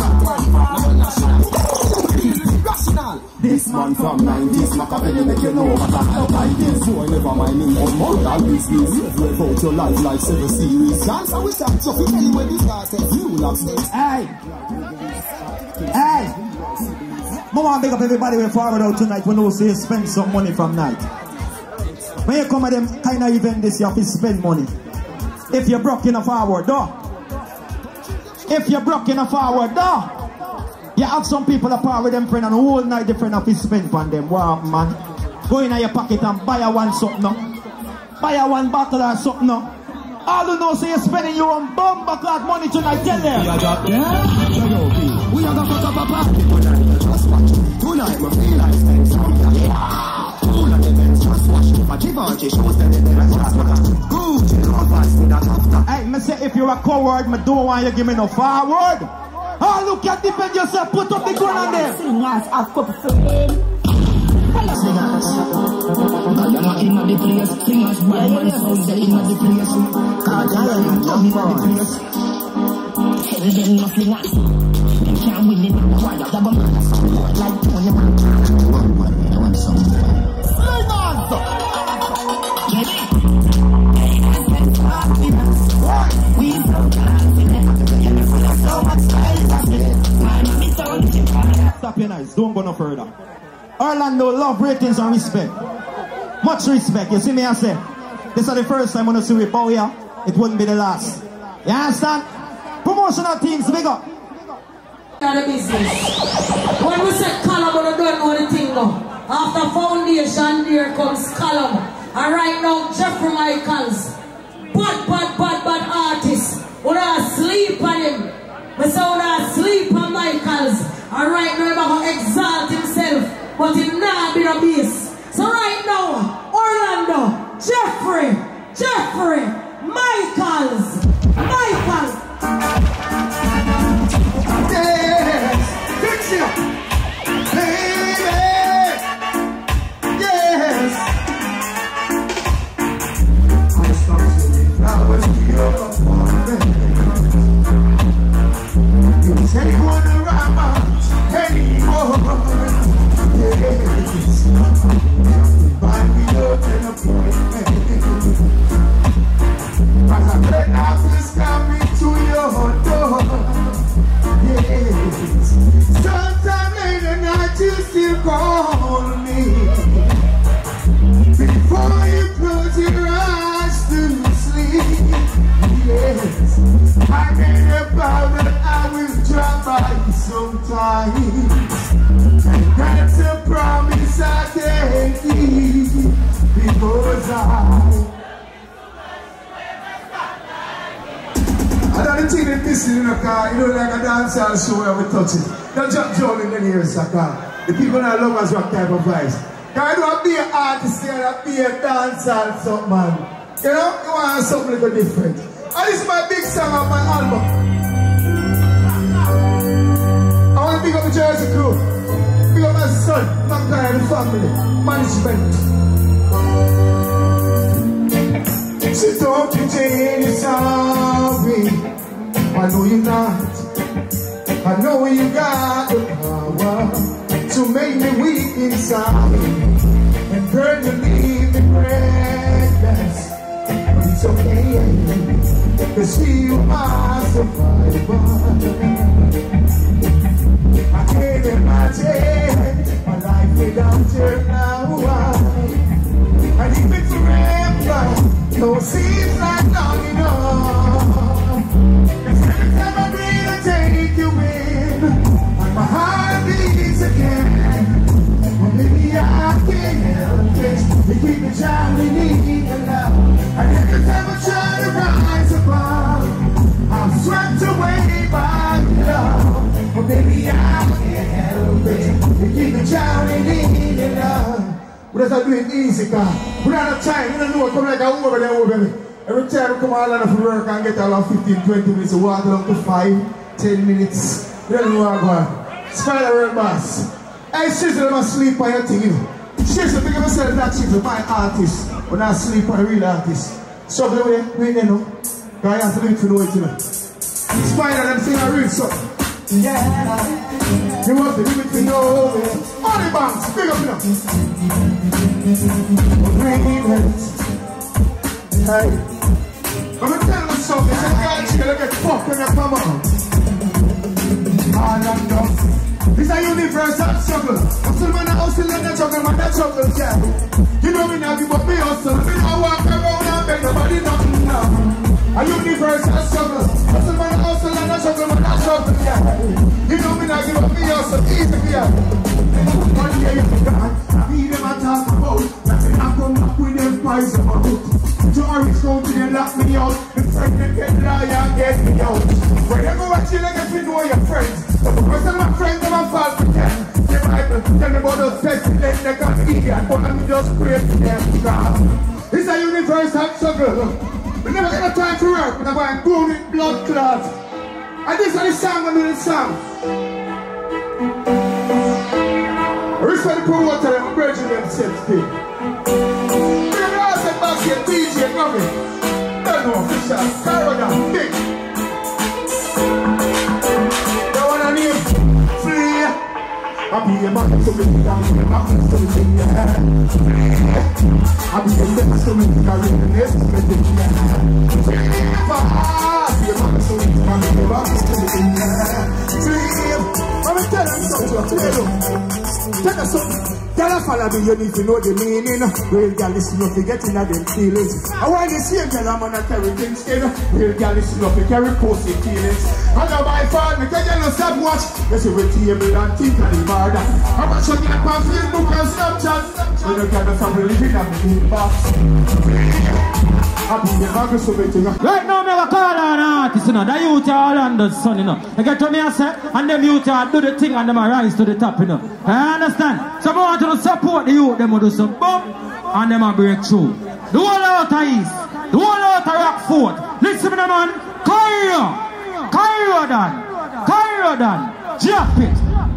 This man from 90s, Machiavelli make you know what I help like this. So I never mind me on mortal business. Live out your life like 7 series. Dance and we start, so we tell you when this started. You will upstairs. Hey! Hey! Mama, big up everybody we forward out tonight. We know say you spend some money from night. When you come at them kind of event this, you have to spend money. If you're broke in a forward, though. If you're broke in a forward, though. You have some people apart with them friend and the whole night the friend have to spend on them. Wow, man. Go in your pocket and buy a one something now. Buy a one bottle or something now. All you know say you're spending your own bumbleclad money tonight. Tell them. We are gonna put up a party tonight. Just watch. Tonight we feel like spend some time. All of the events just watch. My Givenchy shows them in the restaurant. Gucci love us with that after. Hey, me say if you're a coward, me don't want you give me no forward. Oh, look at defend yourself. Put up the gun on them. Singers have couple friends. Singers. You're not in the place. Singers, my man, sound in the place. Cause you're in the place. Tell them nothing else. They can't win it. Why not? They're like Tony Man. I want some more. We so much style. Stop your nice, don't go no further. Orlando, love, ratings and respect. Much respect, you see me I say. This is the first time I'm going to see we bow here. It wouldn't be the last. You understand? Promotional teams, big up. The business. When we say column, we don't know the thing now. After foundation, here comes column. And right now, Jeffrey Michaels. Bad artist. We don't sleep on him. We say we don't sleep on Michaels. And right now, he's going to exalt himself, but he's not be the beast. So right now, Orlando, Jeffrey, Michaels. Yes, fix it, baby. Yes. I start singing flowers to your you say you wanna rhyme out anymore. Yes. Buy me up an appointment. As I let out this coming to your door. Yes. Sometime late at night you still call me. Before you close your eyes to sleep. Yes. I made a vow that I will drop by sometimes. And that's a promise I can't keep. Because I don't think they're missing in a car, you know, like a dancehall show where we touch it. Don't jump Joel in the ears, car. The people that love us rock type of vibes. Can I don't be an artist here, I be a dancehall something, man. You know, you want something a little different. And this is my big song on my album. I want to pick up the Jersey crew. Pick up my son, my guy, and the family. Management. So don't pretend you're sorry. I know you're not. I know you got the power to make me weak inside. And girl, you leave me breathless. But it's okay, cause you are survivor. I can't imagine my life without you now. And if it's forever, no seems like long enough. Cause every time I breathe I take you in, and my heart beats again. Well maybe I can't help it. You keep me drowning in your love. And every time I try to rise above, I'm swept away by your love. Well maybe I can't help it. You keep me drowning in your love. We just do it easy, cause we don't have time. We don't know what come like a over there, baby. Every time we come all out of work and get all 15, 20 minutes, we walk down to 5, 10 minutes. We don't know what I'm going. Spider World Boss. Hey, Shizzle, I'm asleep on your thing, you know. Shizzle, think of myself that Shizzle, my artist. When I sleep on a real artist. So, we ain't there, no. Cause I have to do it for know it, you know. Spider, them sing a real song. Yeah. You want to give it to know it. All the bands, big up, you know. Hey, I'm gonna tell you something. It's a guy chill get fucked when you come out. All I'm done. It's a universal struggle. Hustle man, I hustle and I juggle, man, I juggle, yeah. You know me now, give up me hustle. Me now walk around and beg nobody nothing now. A universal struggle. Hustle man, I hustle and I juggle, man, I juggle, yeah. You know me now, give up me hustle, easy, yeah. One day you forgot, I need them I talk about. Nothing I come up with them pies about. To Orange County, they lock me out. The pregnant get lie and get me out. Whenever I chill, I get to know your friends. So the person my friends, I'm a false pretend. The Bible, tell me about those pestilence, they got idiot. But I'm just pray for them, God. It's a universal struggle. We never get a time to work, but I'm going boom with blood clots. And this is the song, I'm doing the song. Respect the promoter, I'm bridging themselves, people. DJ Gummy, don't know official, Carolina, big. The one I need, free. I'll be a man to make it down, I'm not to make it down. I'll be a man to make it down, I'm not to make it down. I'll be a man to make it down, I'm not to make it down. Free. I'm going to tell you something, take a something. Girl, I follow me, you need to know the meaning. Real girl, listen up, you get in them feelings. I want to see a girl, I'm gonna carry things in. Real girl, listen up, you carry pussy feelings. I know my phone, me can you stop watch. You see with table and think of the murder. I want you to get on Facebook and Snapchat. When you get the family living on the box. Right now, me a call on artists, you know. The youth are all under the sun, you know. I get to me and say, and them youth are do the thing and them are rise to the top, you know. I understand. So I want to support the youth, them will do some bump and them will break through. The whole out of East, the whole out of Rockford. Listen to me, man. Cairo Dan. Drop it.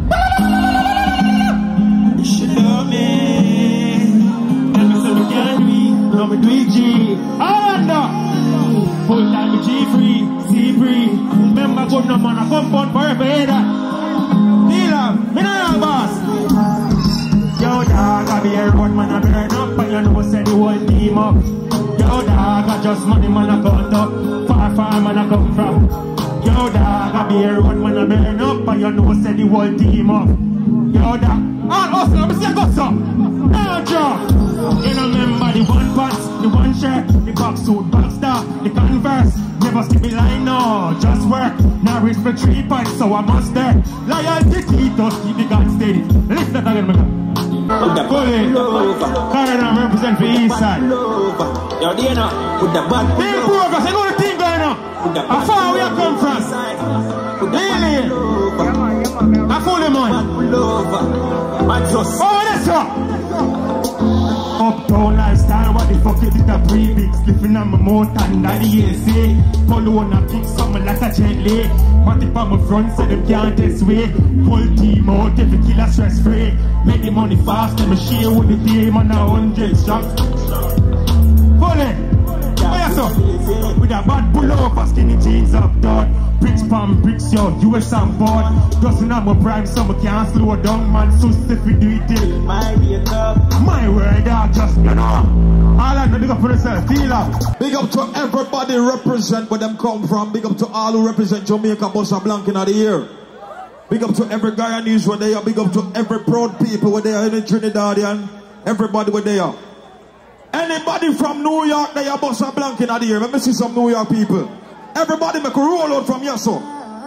You should love me. Tell me so we can be. Love me 3G. I wonder. Full time with G3, C3. Remember good no man, I come on forever, hear that. Dealer, me no boss. Yo dog, I be a road man, I burn up, and you know say the whole team up. Yo dog, I just money man, I count up. Far man, I come from. Yo dog, I be a road man, I burn up, and you know say the whole team up. Yo dog, all us, let me see a go so. Now drop. You know remember the one pants, the one shirt, the box suit, box star, the Converse. Never skip a line, no, just work. Now reach for 3 points, so I must there. Loyalty, keep us, keep the gun steady. Lift that again, man. Pull it. Canada represent for East Side. Yo, do you know, with the bad hey, progress, I know the thing going on. How far we have come from? Really? I fool him on. Oh, that's up. Uptown lifestyle, what the fuck is it a pre-big? Slipping on my mouth and that the AC. Cologne and pick something like a gently. What if I'm a front so them can't test way? Full team out, every killer stress free. Make the money fast, let me share with the team on 100 shots. Pull it! With a bad pull over, skinny jeans up done. Bricks palm bricks, yo, US and board. Doesn't have my prime, so I can't slow down, man. So if we do it till my word, I just, you know. All I know, big up for yourself, feel up. Big up to everybody represent where them come from. Big up to all who represent Jamaica, Bossa Blanc in the year. Big up to every Guyanese where they are. Big up to every proud people where they are in the Trinidadian. Everybody where they are. Anybody from New York, they are Bossa Blanc in the year. Let me see some New York people. Everybody make a roll out from here, so.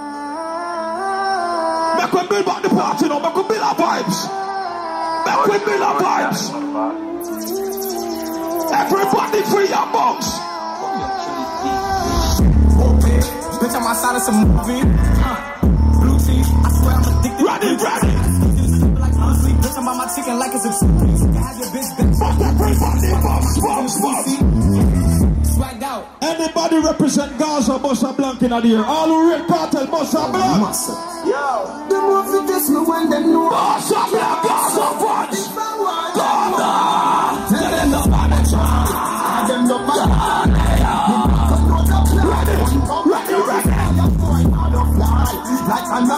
Make we build back the party now. Make we build our vibes. Make we build our vibes. Everybody free your box. Okay, bitch, I'm outside of some movie. Blue cheese, I swear I'm addicted. Ready. Bitch, I'm on my chicken like it's a piece. You can have your bitch back. Fuck everybody, box. Swagged out. Anybody represent Gaza, Bossa Blanc in the year. All who read cartel, Bossa Blanc. Yo, the movie this me when they know. Bossa Blanc, Gaza, watch. Tell them no bad chance. Tell them no bad. Ready. Like I'm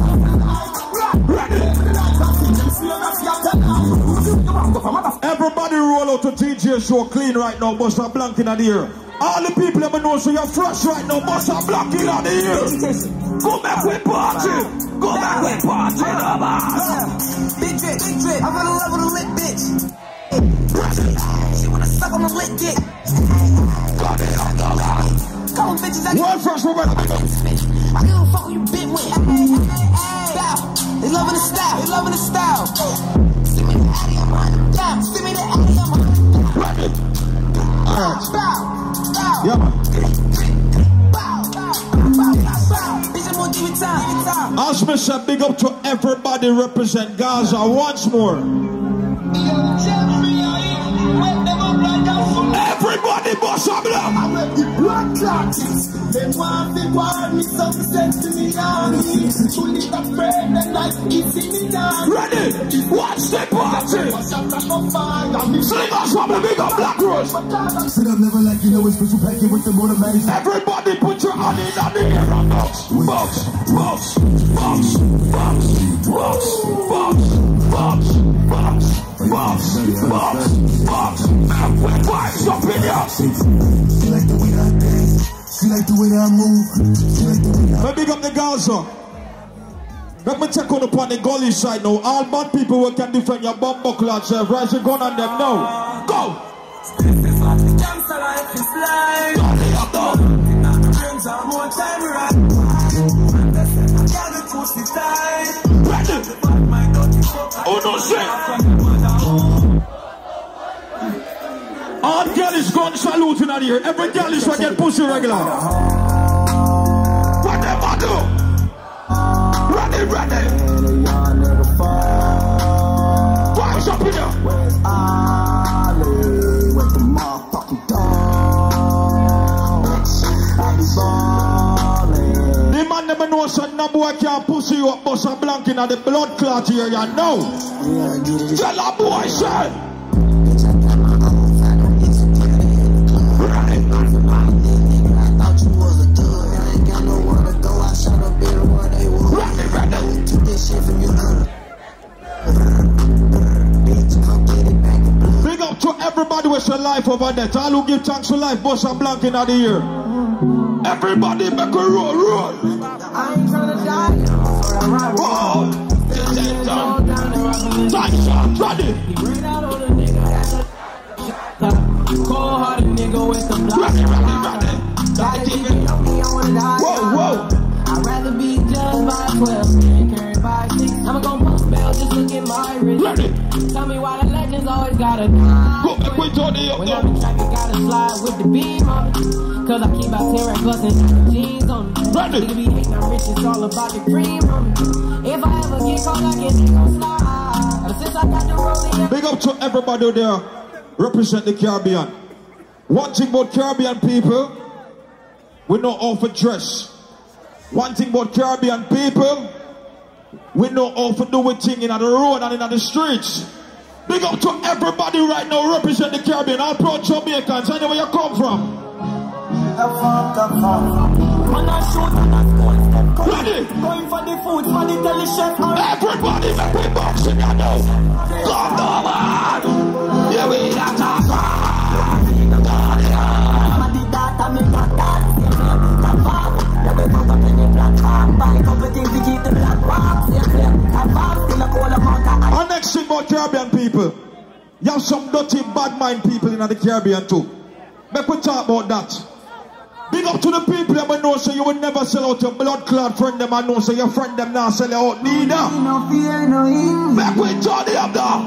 everybody roll out to DJ show clean right now, Bossa Blanc in the ear. All the people ever know so you're fresh right now, Bossa Blanc in the ear. Go back with party. Go back with party, lovers. Big drip. I'm gonna level the lit bitch. She wanna suck on the lit dick. Come on, bitches. One fresh woman. I give a fuck you bit with. Style. They loving the style. They loving the style. Send me the Addy on mine. Yeah, send me the Addy on mine. Bow. Yeah, man. Bow. Bitch, I'm gonna give it time. As me said, big up to everybody represent Gaza once more. Everybody Bossa Blanc. I read the blood clots. They want to want me some sense to me on me. To live a friend and like easy me down. Ready? Watch the party. Sing us from the big up Black Rose. Sit up never like you know it's special packing with the automatic. Everybody put your hand in the air. Box. Vibes up in here. She like the way that I dance. She like the way that I move. She like the way that I big up the Gaza. Let me check on upon the gully side now. All bad people who can defend your bomb buckle and say, rise your gun on them now. Go! This is what the gangster life is like. Drinks are more time right. Got the pussy tight. Oh no shit! All girl is gun saluting out here. Every girl is going to get pussy regular. What them I do? Ready. What's up in here? Where's Ali with the motherfucking dog? I be ballin'. The man never know son no boy can't pussy you up, bust a blank in the blood clot here, you know. Tell a boy, son. Big up to everybody with your life over there. All who give thanks for life, bust a blank in the year. Everybody make a roll. I ain't tryna die. Roll. Time ready. Cold-hearted nigga with the block. Gotta keep it on me, I wanna die. Whoa. I'd rather be judged by 12 and carried by 6. I'ma go post bail, just look at my wrist. Ready. Tell me why the legends always gotta die. Go back with Tony up when there. I'm in traffic, gotta slide with the beam on me. Cause I keep out tearing bustin' jeans on me. Ready. Nigga be hating, I'm rich, it's all about the cream on me. If I ever get caught, I guess it gon' slide. But since I got the rolling, big up to everybody there. Represent the Caribbean. One thing about Caribbean people, we know how to dress. One thing about Caribbean people, we know how to do a thing in the road and in the streets. Big up to everybody right now, represent the Caribbean. All proud Jamaicans, anywhere you come from. Ready? going for the food, for the telly chef. Everybody make me boxing, you know. Come on! Yeah, we are talking. Our next thing about Caribbean people, you have some dirty bad mind people in the Caribbean too. Make we talk about that. Big up to the people that know so you will never sell out your blood clot friend them and know so your friend them now sell you out neither. No fear, no in. Make we turn it up now.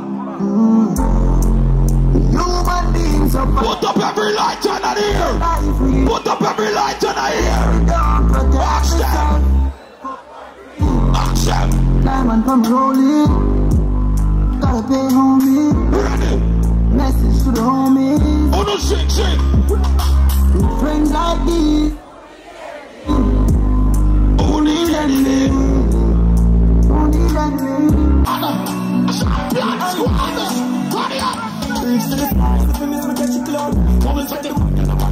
Human beings are put up every light on the ear. Put up every light on the ear. Watch them. Watch them. Diamond come rolling. Gotta pay homie. Ready. Message to the homies. Oh no, shit. Friends like these. Who need anything? Who need anything? Anna. Champions, you Anna. Party up. Reach to the stars, if you miss me, catch you cloud. Woman, check it.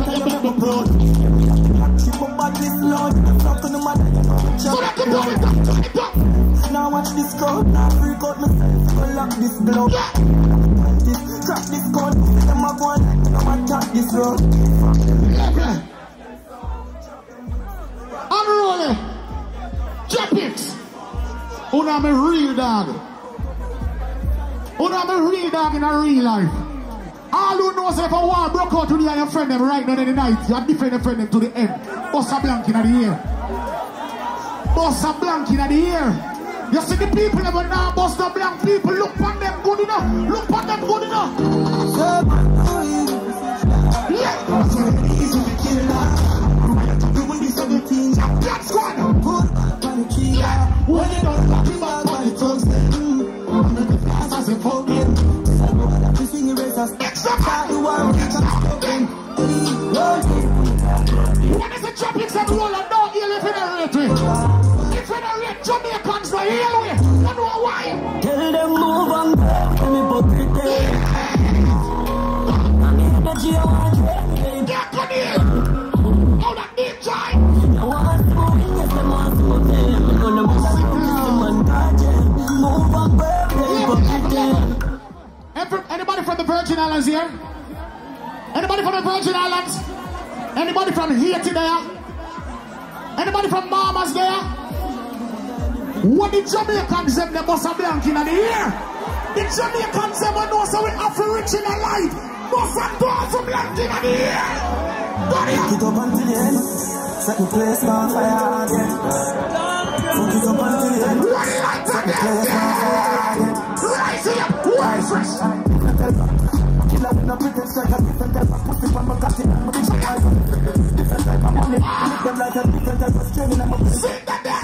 Keep my body loud. Talk to the man. Now watch this crowd. Now freak out myself. Go lock this blow. This, crack this gun. Them a go on. Now attack this road. I'm rolling. Jetpix. Una me real dog. Una me real dog in a real life. All who knows if a war broke out today and your friend them right now in the night, you have defend your friend them to the end. Bust a blank in the ear. Bust a blank in the ear. You see the people never now bust a blank people. Look on them good enough. Look on them good enough. Yeah. That's one. When you don't talk about what it talks, I'm the fast as a fucking. When it's a tropics and roll and don't heal if in a rate way. If in a rate, Jamaicans don't heal way. You know why? Tell them move on, let me put it there. I'm energy, I want to get on here. All that deep time. I want to move, yes, I want to move. I'm gonna move on, anybody from the Virgin Islands here? Anybody from the Virgin Islands? Anybody from Haiti there? Anybody from Bahamas there? What the Jamaicans them the Bossa Blanc in the ear? The Jamaicans them know so we have to rich in a life. Bossa Blanc in the ear. Fuck it up until the end. Set the place on fire again. Fuck it up until the end. Set the place on fire again. Rise up, rise up. Killer with no pretend strike a different type of pussy from my cocky and my bitch type of different type of money. Lick them like a different type of string and I'm a sing that there.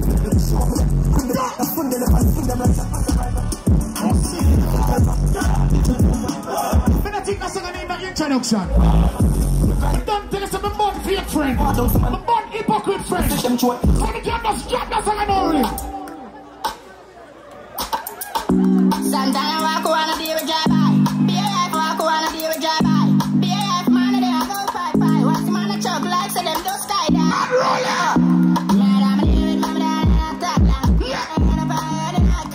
I think that's a name of introduction. Don't tell us I'm a born fake friend. I'm a born hypocrite friend. So we can't just drop that song and only. Sometimes I walk around and deal with drive by. BAF walk around and deal with drive by. BAF man and they go 5-5. Watch the man a choke like so them don't sky down. And roll out. Mad I'm a deal with mama down and I talk down. I'm a fire and I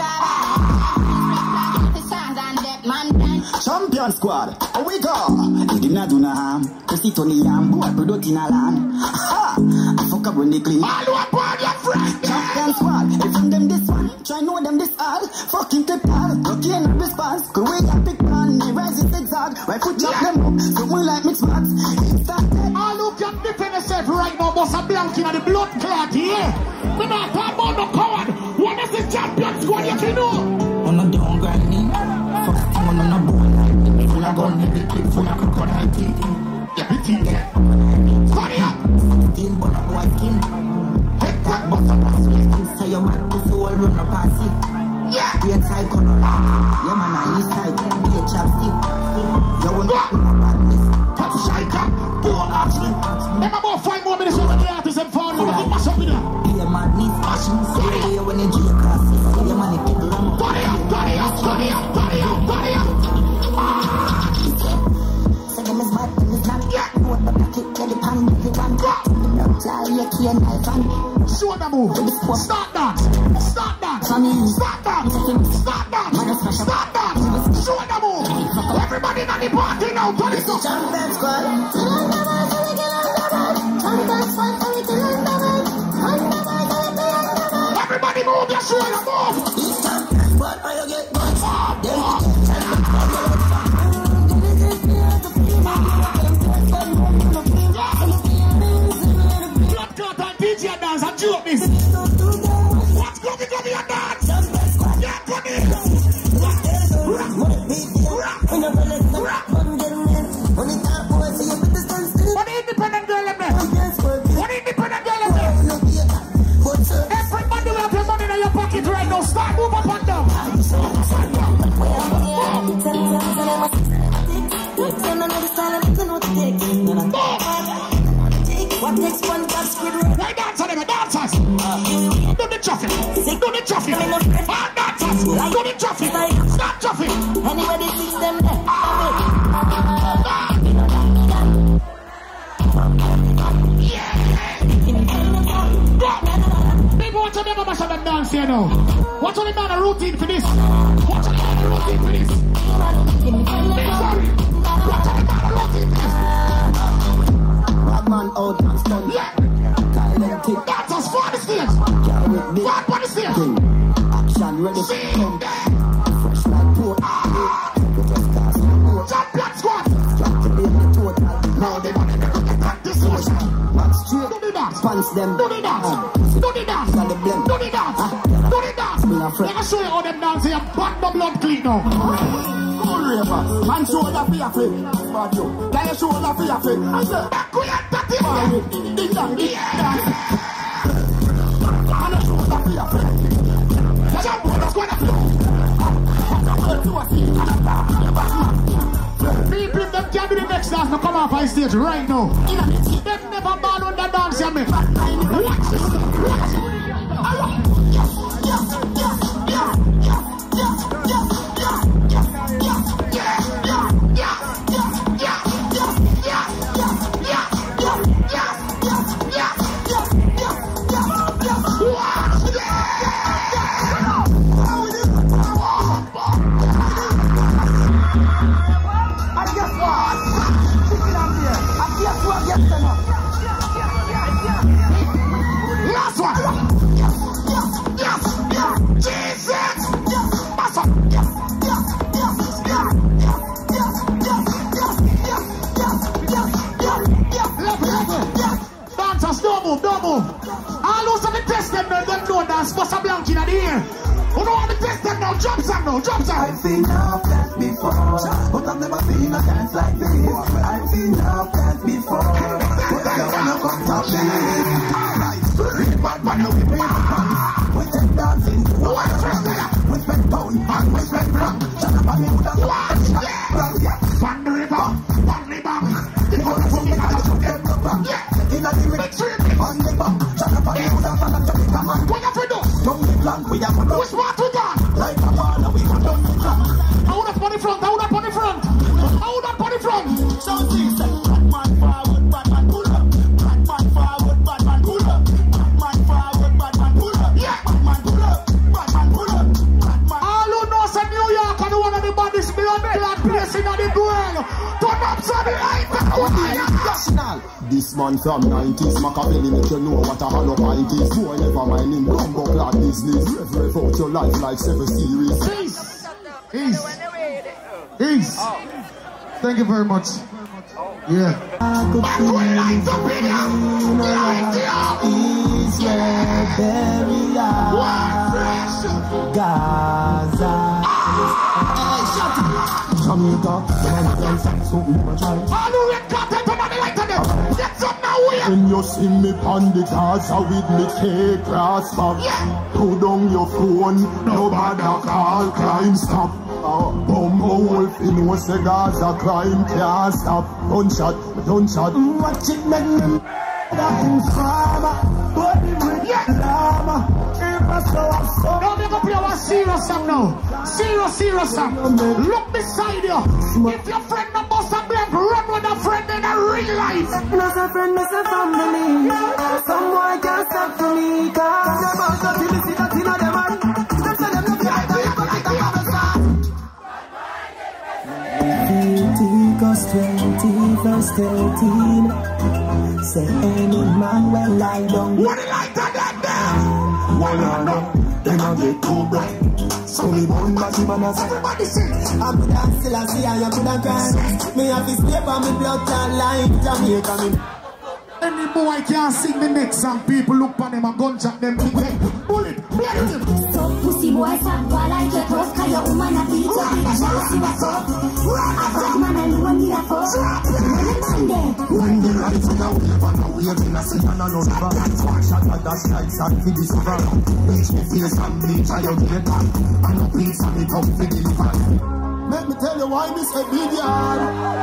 call. Champion squad, here we go. You did not do no harm. You sit on the arm, boy, product in a land. Ha! I fuck up when they clean. All you upon your friend. Champion squad, if from them this one, try know them this hard. Fucking clip hard, lucky and response. Cause we got big man, they rise in zigzag. Right foot chop them up, so we like mixed mats. All who can defend yourself right now, Bossa Blanc in the blood clot here. We not talk about no coward. What is the champion squad you can know? On a down grind me, fuck thing on a bone like me. Full of gun, every clip full of crocodile teeth. Yeah, we think that. Funny up. Team but a boy skin. Head crack Bossa Blanc. Say your man to soul run up past it. Yeah. Be a type color. Yeah man, I east side. Be a chapstick. You won't get no badness. Top shake up. Poor action. Them about 5 more minutes over the artists and fall. Look at the mash up in there. Be a madness. Passion. Say when you G across it. Say your man a people. Body up, body up, body up, body up, body up. Say them is bad, them is not. No one but kick to the pan, the one. No fly, you can't knife on. Show the move. Start that. Start that. Start that. Start that. Start that. Show the move. Everybody in the party now. Party so. Champion squad. Everybody move. Just show the move. But I get much. Blood clot and DJ dance and joke this. What's going on and dance? Yeah, come in. What independent girl in there? What independent girl in there? Everybody will have your money in your pocket right now. Start move up and down. Hey, dancer, them dancers. Do the chuffing. Do the chuffing. Ah, dancers. Do the chuffing. Start chuffing. Anybody fix them there? People want to never mash up that dance here now. What's on the man a routine for this? What's on the man a routine for this? Sorry. What's on the man a routine for this? Bad man out and stunned. Yeah. Dancers for the stage. Bad for the stage. Action ready to come. Fresh like pork. Champion squad. Now they want to this was back straight. Do the dance. Pants them. Do the dance. Do the dance. Got the blend. Do the dance. Do the dance. Let me show you how them dance here. Back the blood clean now. Man shoulder for your flip. Bad you. Guy shoulder for your flip. I said back we are dirty. Ding dong. Man shoulder for your flip. Jump on the squad of flow. People if them can do the next dance now come off high stage right now. Them never ball on the dance here, man. Watch this. Last one. Yes. now, drop some now, drop some. I've seen enough dance before, but I've never seen a dance like this. I've seen enough dance before, but I don't wanna come top this. Real bad man, no we pay for fun. We take dancing, no one trust me. We spend pound and we spend franc. Shut up and you dance. Van the river, van the bank. The whole of me got to get the bank. In a different trip, on the bank. Shut up and you dance and shut it down. What have we done? Don't be blank, we have a Which part we done? like a baller, we have done the clock. Hold up on the front, hold up on the front. Hold up on the front. So this, bad man forward, bad man pull up. Bad man forward, bad man pull up. Bad man forward, bad man pull up. Yeah. Bad man pull up, bad man pull up. Bad man. All who knows that New York and one of the baddest blood place in the world. Turn up so the light. National. This man from 90s, Machiavelli make you know what a hollow pint is. Boy, never mind him, bumbo clad business. Rev out your life like 7 series. Peace. Thank you very much. Yeah. Light up in ya. Light up. Is where bury Gaza. Hey, shut up. Jamaica, something much right. All who red carpet on the light of them. Get some now, we are. When you see me on the Gaza with me cake grass back, put down your phone, nobody call crime stop. Bumbo wolf in what's the Gaza crime can't stop. Gunshot. Watch it make me that farmer. Body with llama. Now we go play our serious song now. Serious song. Look beside you. If your friend no bust a blank, run with a friend in a real life. Not a friend, not a family. Someone can stop to me. Cause they're about to see me see that in the man. Them say them look like a Leviticus 20 verse 13. Say any man will lie down. What the light of that down? One on them, them a get too bright. So me born back in man as everybody sing. I could have still a see I could have cried. Me have to stay for me blood clot like Jamaica me. Any boy can't sing the next song. People look on him and gunshot them. Bullet, blast him. Stop pussy boy, stop boy like your toes. Cause your woman a beat your bitch. Jealousy what's up? A bad man alone need a fuck. When the lights in a wave and a wave in a sea and a river. Watch out at that lights and for this river. Bleach me face and bleach a your gator. And a piece of it up for deliver. Let me tell you why me say big yard.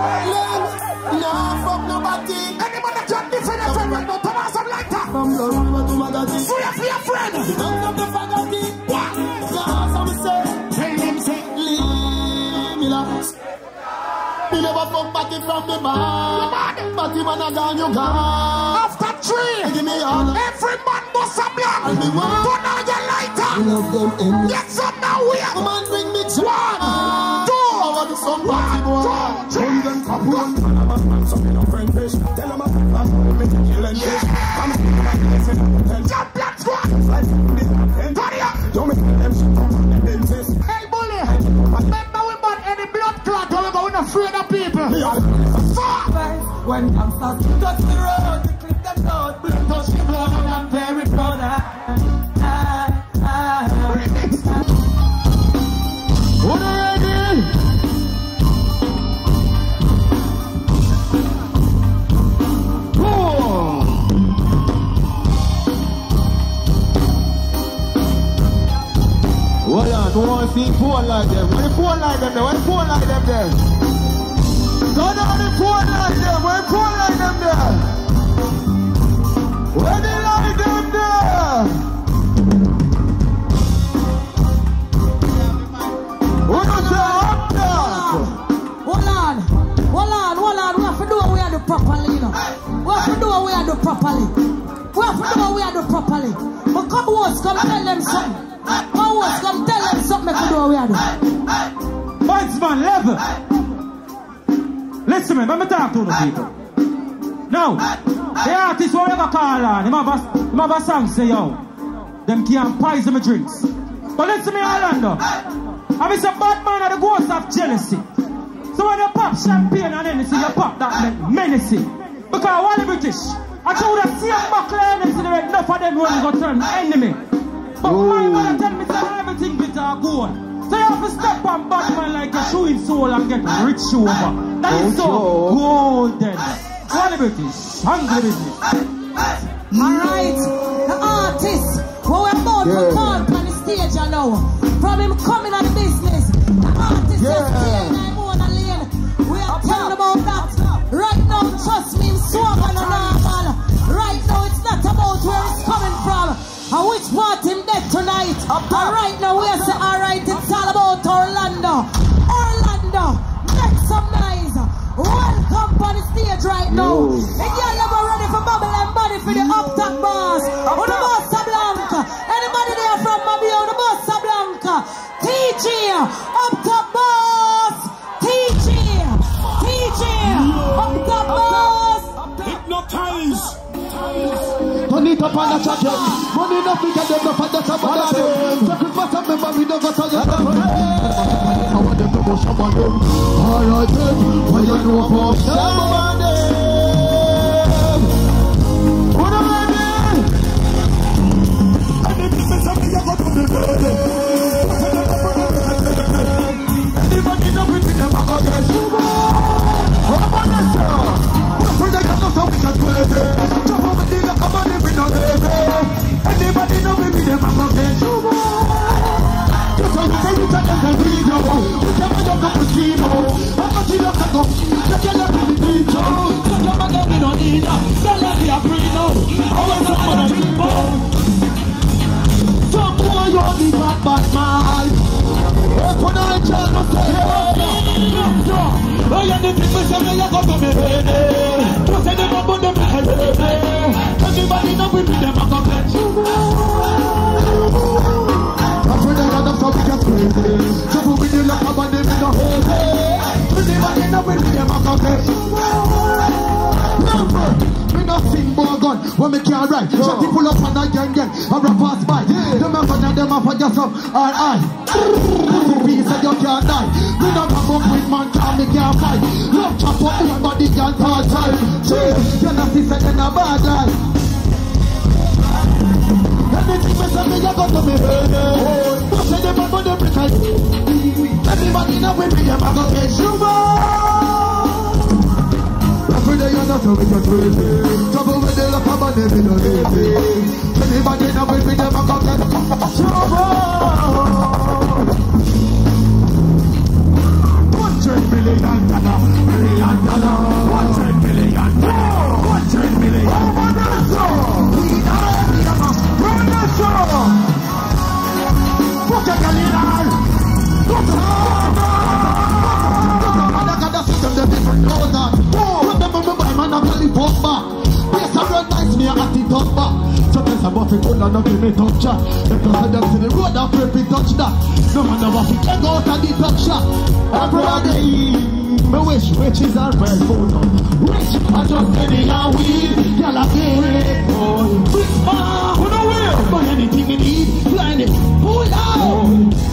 Nah, fuck nobody. Anyone that can defend a friend right now, turn on some lighter. From the river to Magadi. Free your friend. Don't up the Magadi. What? That's how we say. Tell him say. Leave me last. Me never fuck Batty from the bar. Batty man a gone, you gone. After 3. Give me all. Every man must a black. I'll be one. Turn on your lighter. I love them in. Get some now, we are. Come on, bring me 1, 2. I want some Batty boy. Hold them top one. Some in a friend fish. Tell them a fast. Me to kill and fish. I'm a jump black squad. Don't make them shit up on the dentist. Hey, bully. Remember we bought any blood clot or we're going to afraid of people. When I'm stuck, touch the road, to clip them out, blood touch the road, and I'm very proud. What are you ready? Hold on, we want to see phone like them. When the phone like them there? When the phone like them there? Go down the phone like them. When the phone like them there? When they like them there? What is that up there? Hold on. We have to do what we have to do properly, you know. We have to do what we have to do properly. But come on, come tell them something. Come tell them something to do what we are doing. Pointsman, level. Listen me, let me talk to the people. Now, the artist what we ever call on, him have a song say, yo, them can't poison my drinks. But listen me, Orlando. I'm a bad man of the ghost of jealousy. So when you pop champagne and anything, you pop that menacing. Because all the British, I told the same buckle and anything, enough of them running go turn enemy. But my mother tell me that everything bitter go on. So you have to step on Batman like a shoe in soul and get rich over. That is so golden. All British, hungry business. Alright, the artist, what we're about to call on the stage now. From him coming on the business, the artist is clearing my own lane. We are telling about that. Right now, trust me, it's so normal. Right now, it's not about where it's coming from and which part him dead tonight. And right now, we are saying, alright, it's all about Orlando. Orlando, make some noise. Welcome on the stage right now. And y'all never ready for bubble and body for the up top boss. On the Bossa Blanca. Anybody there from Mabio on the Bossa Blanca? TG, up top boss. TG, up top boss. Hypnotize. Turn it up on the chat. Money enough to get them up on the top of the head. Take it back and remember we never tell you. I want them to go somebody. Alright then, what you know for somebody? What am I doing? And if you say something, you go to the bed. Anybody know with me, them I go get you. Come on, let's go. Anybody know me, them I'm gonna get you. Just on the day you take the video, you can make up the casino. I'm not in the taco, you can let me be told. So come again, we don't need that. Tell them we are free now. Always up on the people. Some boy, you're the bad man. When I tell them, say, hey, I am the people, say, I got to be ready. Say them up on them, everybody know we be them up on them. I'm pretty glad I'm so big and crazy. So we do look up on them in the whole day. Everybody know we be them up on them. Number, we not sing more gun when we can't write. So people up on a gang, I rap pass by. Them up on them up on yourself, I. Peace and you can't die. We don't come up with man, me can't fight. Love chop up, everybody can't touch time. You're not sister, you're not bad guy. Anything we say, you got to be ready. Don't say them about the brick. Everybody know we be them, I go get you. Every day you're not so we get crazy. Trouble with the look about them, you know lazy. Anybody know we be them, I go get you. $100 million, $100 million, $100 million. No matter what we can go out and the top shot. Everybody, me wish riches are very full. Rich, I just any and weed. Y'all are getting rich man, who know where? Buy anything you need, blind it, pull out.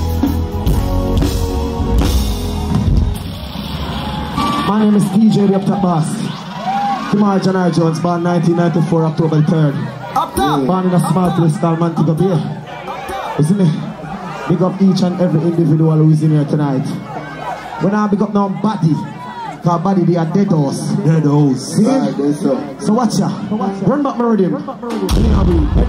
My name is DJ the Up Top Boss. Kumar Janai Jones, born 1994, October 3rd. Up top! Born in a small place called Montego Bay. Isn't it? Big up each and every individual who is in here tonight. When I big up now body, cause body they are dead horse. Dead horse. See? So watch ya. Run back my rhythm. Anyhow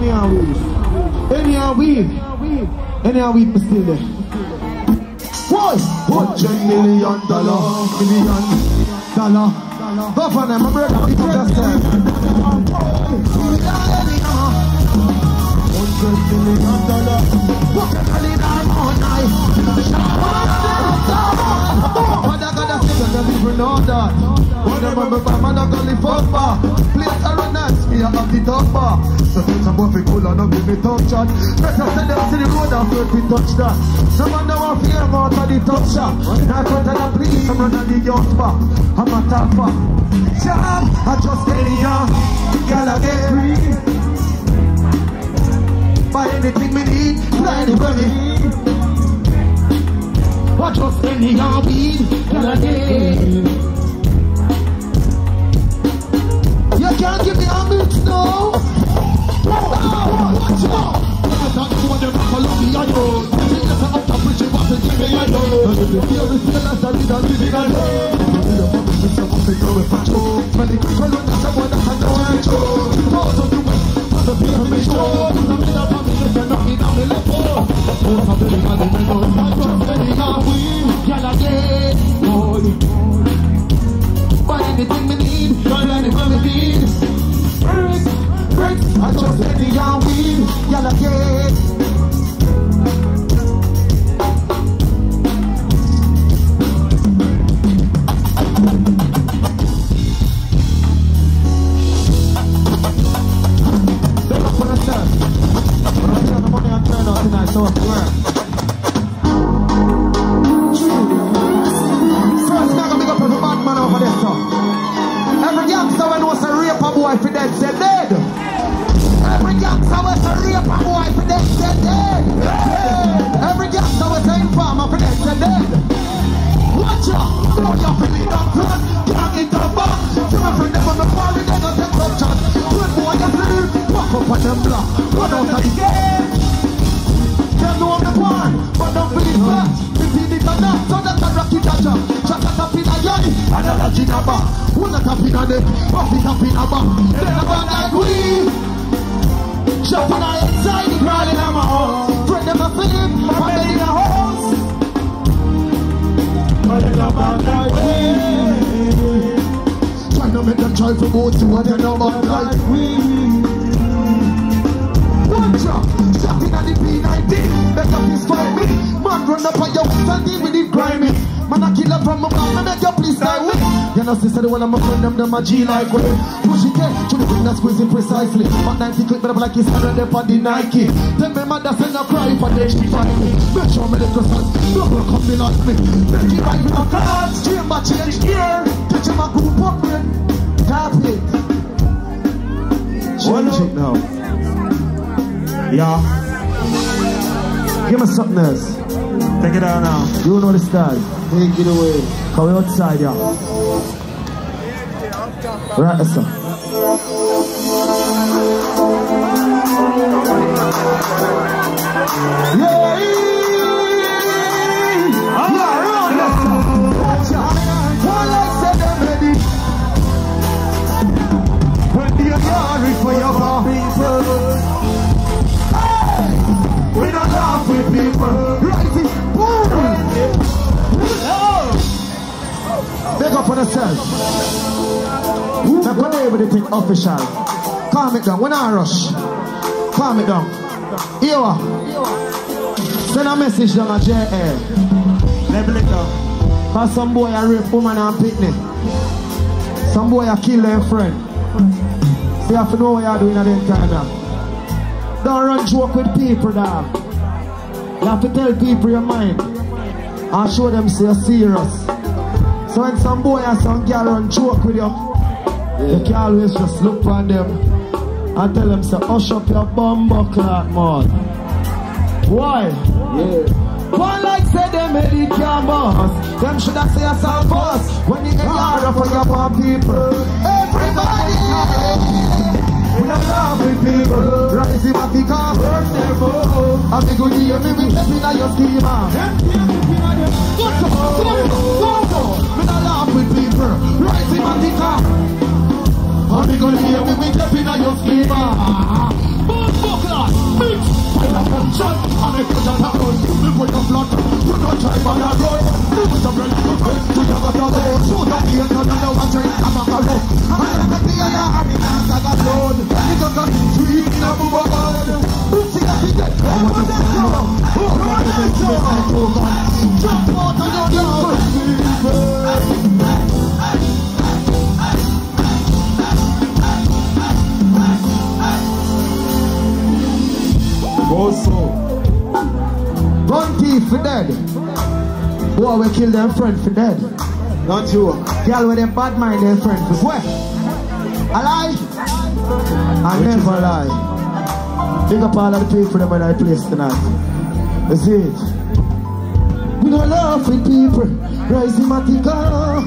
weed, me still there. Boy, $100 million, go for them, my brother, pick up your step. $100 million. What a calling all night. What I gotta say, I don't even know that. What am I, man, I got the fuck bar. Place are nice, me, I have the top bar. So things are both cool and don't give me touch shot. Better send them to the road and first we touch that. No man don't want to hear out of the top shot. Now come to the police, I'm running the yacht bar. I'm a tapper. Job, I just get it young. Girl, I get free. Buy anything we need, buy anybody. Watch us any our weed, till I get. You can't give me a mix, no. Watch out. That's what they're Columbia, yo. Take us up the bridge, you want to give me to know if I do. But the people look at someone that I know I do. Those of you the people may show. I'm in a family, they're knocking down the level. Oh, I'm very glad they know if I trust any God will. Y'all are dead, boy. Buy anything we need, buy anything we need. Bricks, I trust any God will. Y'all are dead. So first, now gonna big up every bad man over there, so. Every gangster when was a rape a boy for dead, said dead. Every gangster was a rape a boy for dead, said dead. Every gangster was a informer for dead, said dead. Watch out, don't you feel it up front? Can't get the back. See my friend them on the party, they don't take some chance. Good boy, you sleep, walk up on them block, run out of the game. Them know I'm the one, but don't believe that. Repeat it or not, so that's a rocket a jump. Just a tap in a yard, another gin a bar. One a tap in a neck, one a tap in a bar. Then a band like we. Shop on our inside, crawling on my house. Friend them a flip, my bed in a house. But then a band like we. Trying to make them try to go to what they know about like we. One drop, shot in the P90. Make up this fight me. Man run up on your waist and deal with it grimy. Man a killer from my mouth, me make you please die with. You know sister the one I'm a friend them a G like way. Push it in, to the thing that's squeezing precisely. But 90 click but I'm like it's 100 up on the Nike. Then my mother send a cry for they she find me. Make sure me the croissant, no one come be like me. Make it right with a card, stream my change gear. Catch him a group up man. Tap it. Change it now. Yeah. Give me something else. Take it out now. You know the style. Take it away. Come outside, yeah. Right, sir. Yeah. Watch out. One like said them ready. When the authority for your people. We don't laugh with people. Rising, boom. Big up on yourself. Now put everything official. Calm it down. When I rush, calm it down. Here, send a message down at JL. Level it down. Cause some boy a rape woman and picnic. Some boy a kill their friend. So you have to know what you're doing at the time now. Don't run joke with people, dog. You have to tell people your mind and show them say you're serious. So when some boy or some girl run joke with you, you can always just look on them and tell them say, hush up your bumbo clock, man. Why? Yeah. One like say them head it can't boss. Them should have say a song boss. When you get hard for your poor people. Everybody! We don't laugh with people. Rising at the car, burn their phone. I'm a good year, maybe stepping on your schema. We don't laugh with people. Rising at the car. I'm a good year, maybe stepping on your schema. Buckler, bitch, fire up and shot. I'm a good at road. Live with the blood. You don't drive on the road. Live with the blood. You don't have the road. Shoot up here, no, no, no, I'm trying to come up a road. I'm a good year, I'm a good road. Run thief for dead. Boy, we kill them friend for dead. Not you. Girl with them bad mind their friend for what? Alive? I never lie. Big up all of the people that I place tonight. That's it. We don't laugh with people. Rising Matica.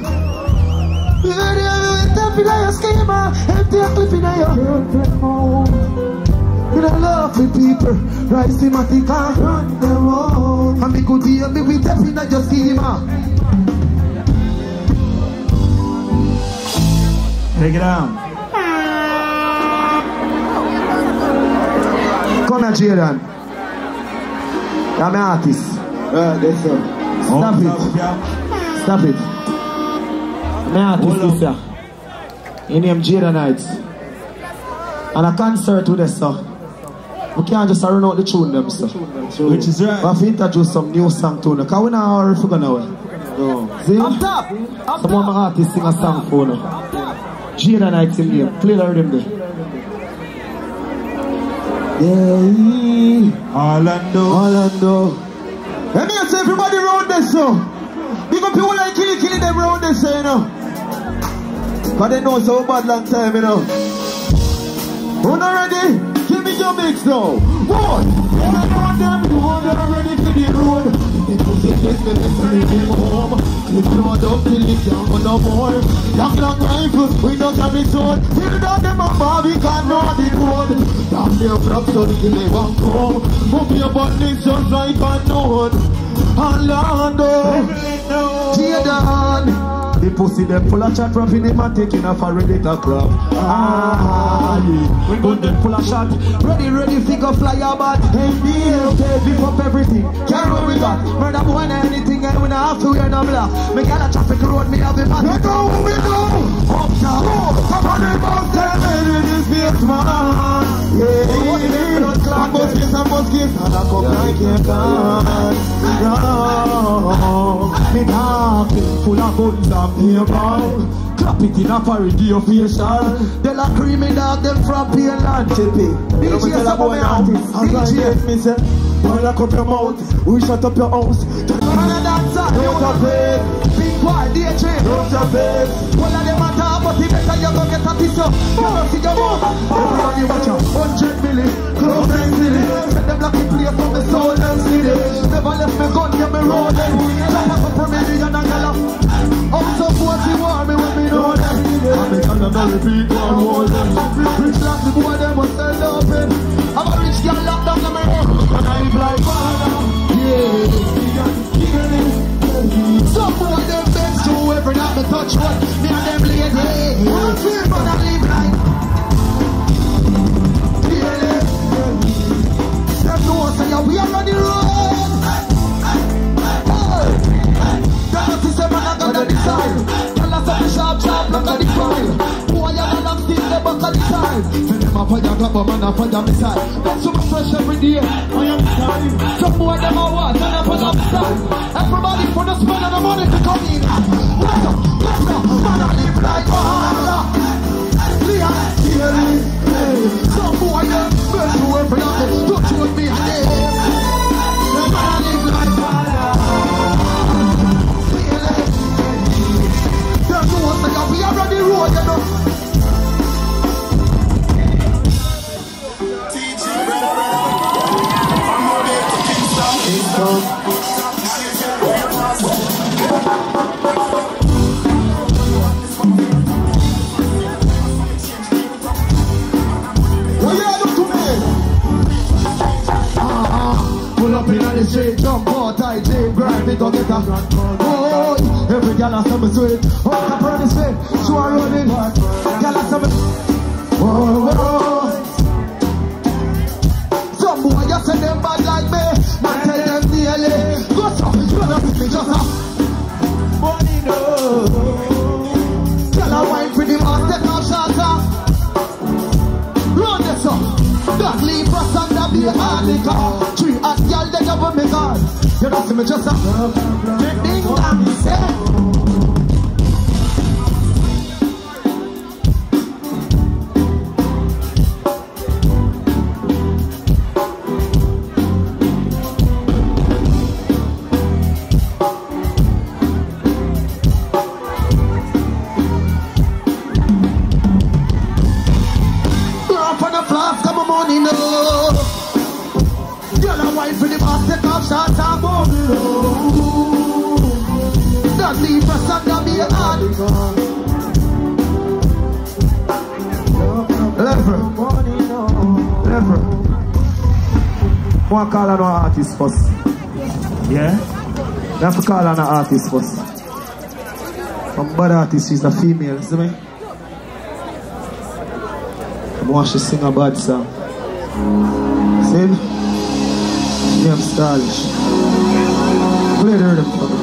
Empty your schema. Empty a clip in your head. We don't laugh with people. Rising Matica. Run the road. And me good deal. Me with every night your schema. Take it down. Come here, Jaden. I'm an artist. That's so. Stop it. Stop it. I'm an artist this year. His name Jadenites. And a concert with us, sir. We can't just run out the tune them, sir. Which is right. We have to introduce some new song to them. Because we not hurry for now. No. See? Up top! Some of my artists sing a song for them. Jadenites in there. Play the rhythm there. Yeah. Orlando. Let me say everybody round this, so. Big up people like killing them round this, you know. Because they know so bad long time, you know. Who not ready? Give me your mix now. One. Them ready for the road. It was a place where they send him home. Clip load up till it can't go no more. Long rifle, we don't have it on. Till down them a Bobby can't know the code. Down there from so till they won't come. Move your buttons just like unknown. Orlando. Jaden. The pussy them full of chat, rapping him and taking off a ready to club. We got them full of shot. Ready, figure fly about. Hey, okay, beef up everything. Carry what we got. Murder boy and anything, and we not have to wear no black. Me got a traffic road, me have the man. We go. Up top on the mountain, in this face, man. Yeah, bus case, and I come like a gun. No, me talking full of guns and paper. Clap it in a parody official. They la creamy dog them from Pearland Chippy. DJ is a boy artist. DJ me say, boy lock up your mouth, we shut up your house. Man a dancer, don't a bed. Big boy DJ, don't a bed. All of them a talk, but he better you go get a piece up. Never see your mouth. Everybody watch out, 100 milli, close and silly. Set them lucky play from the soul and city. Never left me gun, get me rolling. Jump up for me, and I gallop. Up so 40 war me when me know them. I make all the very people hold them. Rich like the boy them must stand up in. I'm a rich girl locked down on my head. And I live like father. Yeah. Some boy them bends to every night me touch one. Me and them lady. One feel but I live like. Yeah. Them know say we are on the road. That is a man I got the design. Sharp, look at the fire. Boy, I'm still the back of the time. Send them a fire, grab a man a fire missile. That's so fresh every day. I am time. Some boy, them a watch and a fire missile. Everybody for the spend and the money to come in. Let's go, man, I live like Bahana. Some boy, them best to every night. Touch with me, man, I live like Bahana. We are on the road, you know. What you do to me? Pull up in the street, jump out, I take grind, me go get a oh, every girl has some sweet. Oh, the burn is sweet, so I run in. Girl has some. Oh. Some boy you say them bad like me, not tell them nearly. Go so, you know me just a money no. Girl a wine for the man, take off shots. Run this up, that leave us under be a hardica. Three hot girl they have me God. You don't see me just a ding dong say. One call on an artist first. Yeah? You have to call on an artist first. Some bad artist, she's a female, see me? I want to sing a bad song. See? Me, I'm stylish. Play the rhythm for me.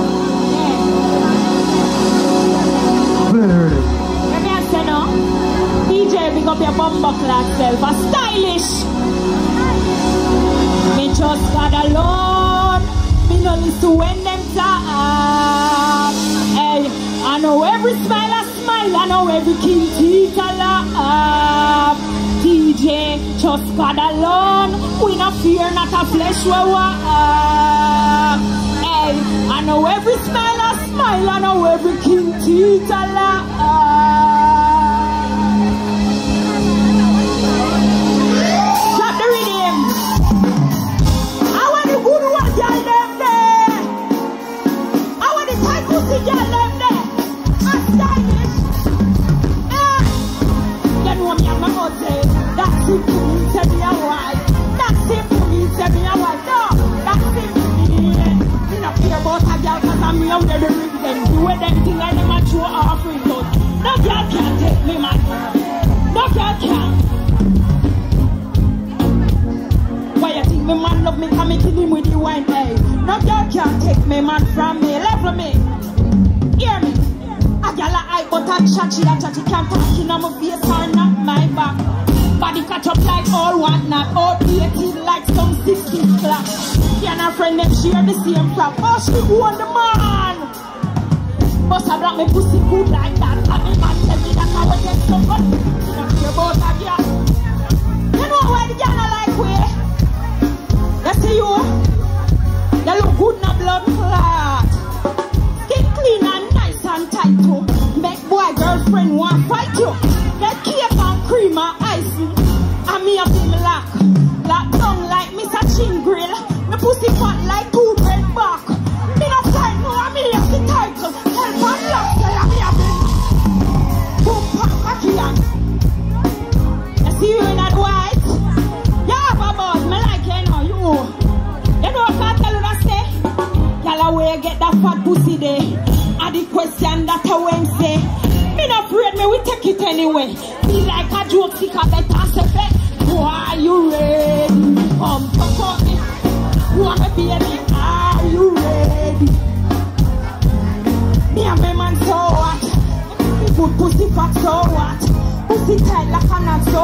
Play the rhythm. Let me say no. DJ, pick up your bumper clad self. A stylish. Me just got alone. Me no listen when them talk. Hey, I know every smile I smile. I know every king teeth I laugh. DJ, just got alone. We no fear, not a flesh we walk. Hey, I know every smile I smile. I know every king teeth I laugh. Drop the rhythm. I want the good one, y'all them there. I want the tight pussy, y'all them there. I'm stylish. You know me, I'm not say that's it to me, tell me a wife. That's it to me, tell me a wife. No, that's it to me. Me not care about a girl, cause I'm young, they're the ring them. Do anything I never show off with us. No girl can take me, man. No girl can. Why you think me man love me, can me kill him with the wine, hey? No girl can take me, man, from me, level me. Hear me? A girl a eye, but a chatty can't talk in my face or not my back. Body catch up like all whatnot, all 18 like some 60 clock. She and her friend them share the same flap. Oh, she won the man. But I block me pussy good like that. And me man tell me that I will get so good. You don't care about a girl. You know why the girl are like we? You see you? You look good in a blood clot. Skin clean and nice and tight too. Make boy girlfriend want fight you. Get cake and cream and icing. And me a feel me lock down like Mr. Chin Grill. Me pussy fat like 2 bread back. Me no fight no, I me have the title. Help and lock, tell me a bit. Boom, pop, cocky and. You see you in that white? You have a boss, me like you know you. You know what I tell you that say? Y'all away get that fat pussy there. And the question that I went say. Me not afraid, me we take it anyway. Be like a joke, sick a better say. Boy, you ready? Come to me. Wanna be a me? Are you ready? Me and my man so what? Good pussy fat so what? Pussy tight like a knot so.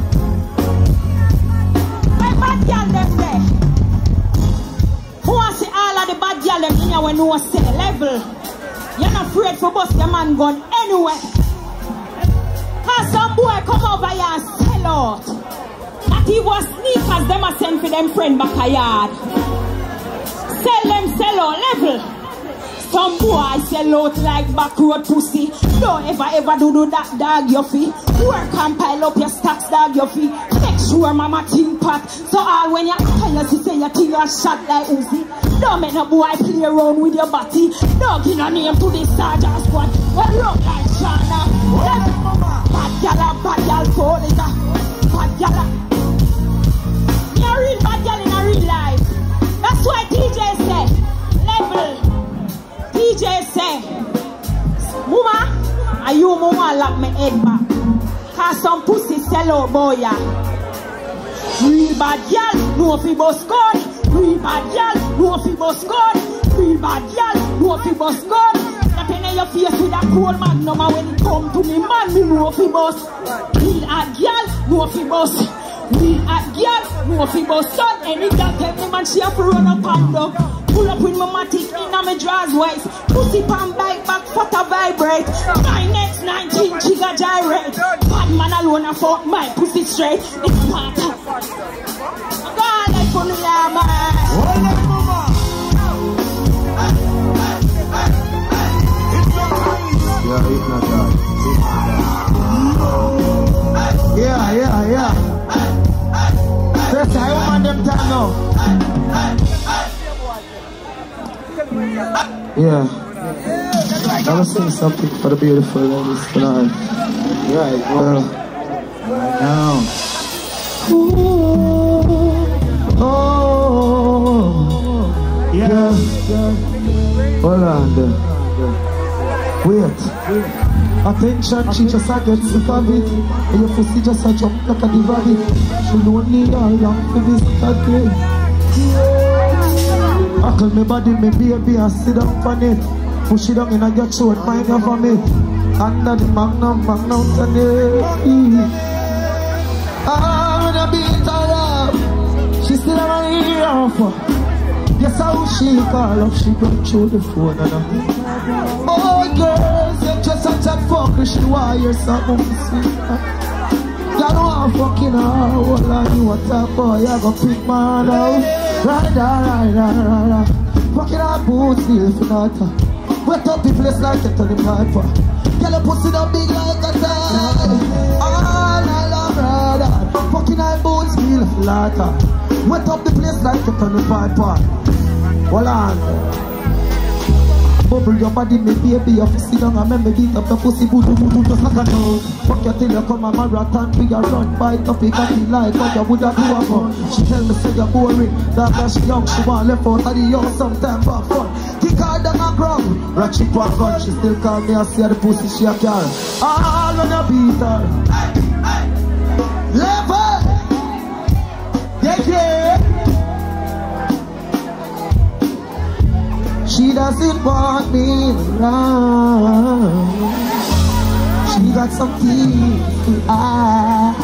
My bad girl them there. Who want see all of the bad girl them in here when you say level? You're not afraid for bust your man gun anyway. Cause some boy come over here and sell out. That he was sneakers them a send for them friend back a yard. Sell them, sell out level. Some boy sell out like back road pussy. Don't ever do that, dog your feet. Work and pile up your stacks, dog your feet. Make sure mama think pot. So all when you tell us to say your thing a shot like Uzi. Don't make no boy play around with your body. Don't give no name to the sergeant squad. Well look like Shana. Bad gal police. Bad gal. You're a real bad gal in a real life. That's why DJ say level. DJ say, Mama, are you mama lock my head back? Cause some pussy sell out boy ya. Real bad gal, no fi bus gun. Real bad gal, no fi bus gun. Real bad gal, no fi bus gun. That in your face with a cold man, no man when it come to me man, me no fi bus. Real hot gal, no fi bus. Real hot gal, no fi bus son. Any gal tell me man she have to run up and down. Pull up with my matic in a me drawers waist. Pussy pan bike back, foot a vibrate. 9x19 jigga gyrate. Bad man alone a fuck my pussy straight. It's part of God like for me man. Yeah, it's not that. Yeah. First I want them time now. Yeah. I'm gonna sing something for the beautiful ladies tonight. Right, girl. Right now. Ooh. Oh. Yeah. Hold on there. Wait. Attention, she just a get sick of it. And your pussy just a jump like a diva. She don't need all long to visit that day. I call me body, me baby, and sit down on it. Push it down in your throat, mind you for me. Under the magnum today. I wanna beat her up. She still have an ear off. Yes, how she call up, she go through the phone. Oh, girls, you're just such a fucker. She wires something to sweet. You don't want fucking her. All I you want to boy, you go pick man out. Right. Fucking her boots, feel for that. Wet up the place like it on the piper. Girl, you pussy down big like a tie. All I love, brother. Fucking her boots, feel for that. Wet up the place like it on the piper. Hold on. Bubble your body, me baby, you sit down and make me beat up the pussy, boo just like a nose. Fuck you till you come a marathon, we a run, bite up, it got like what you woulda do a gun. She tell me say you're boring, that girl she young, she want left out of the young, sometime for fun. Kick her down a ground, ratchet for gun, she still call me and see the pussy she a carry. All on a beat her. Level! Yeah. She doesn't want me around. She got some teeth to eye.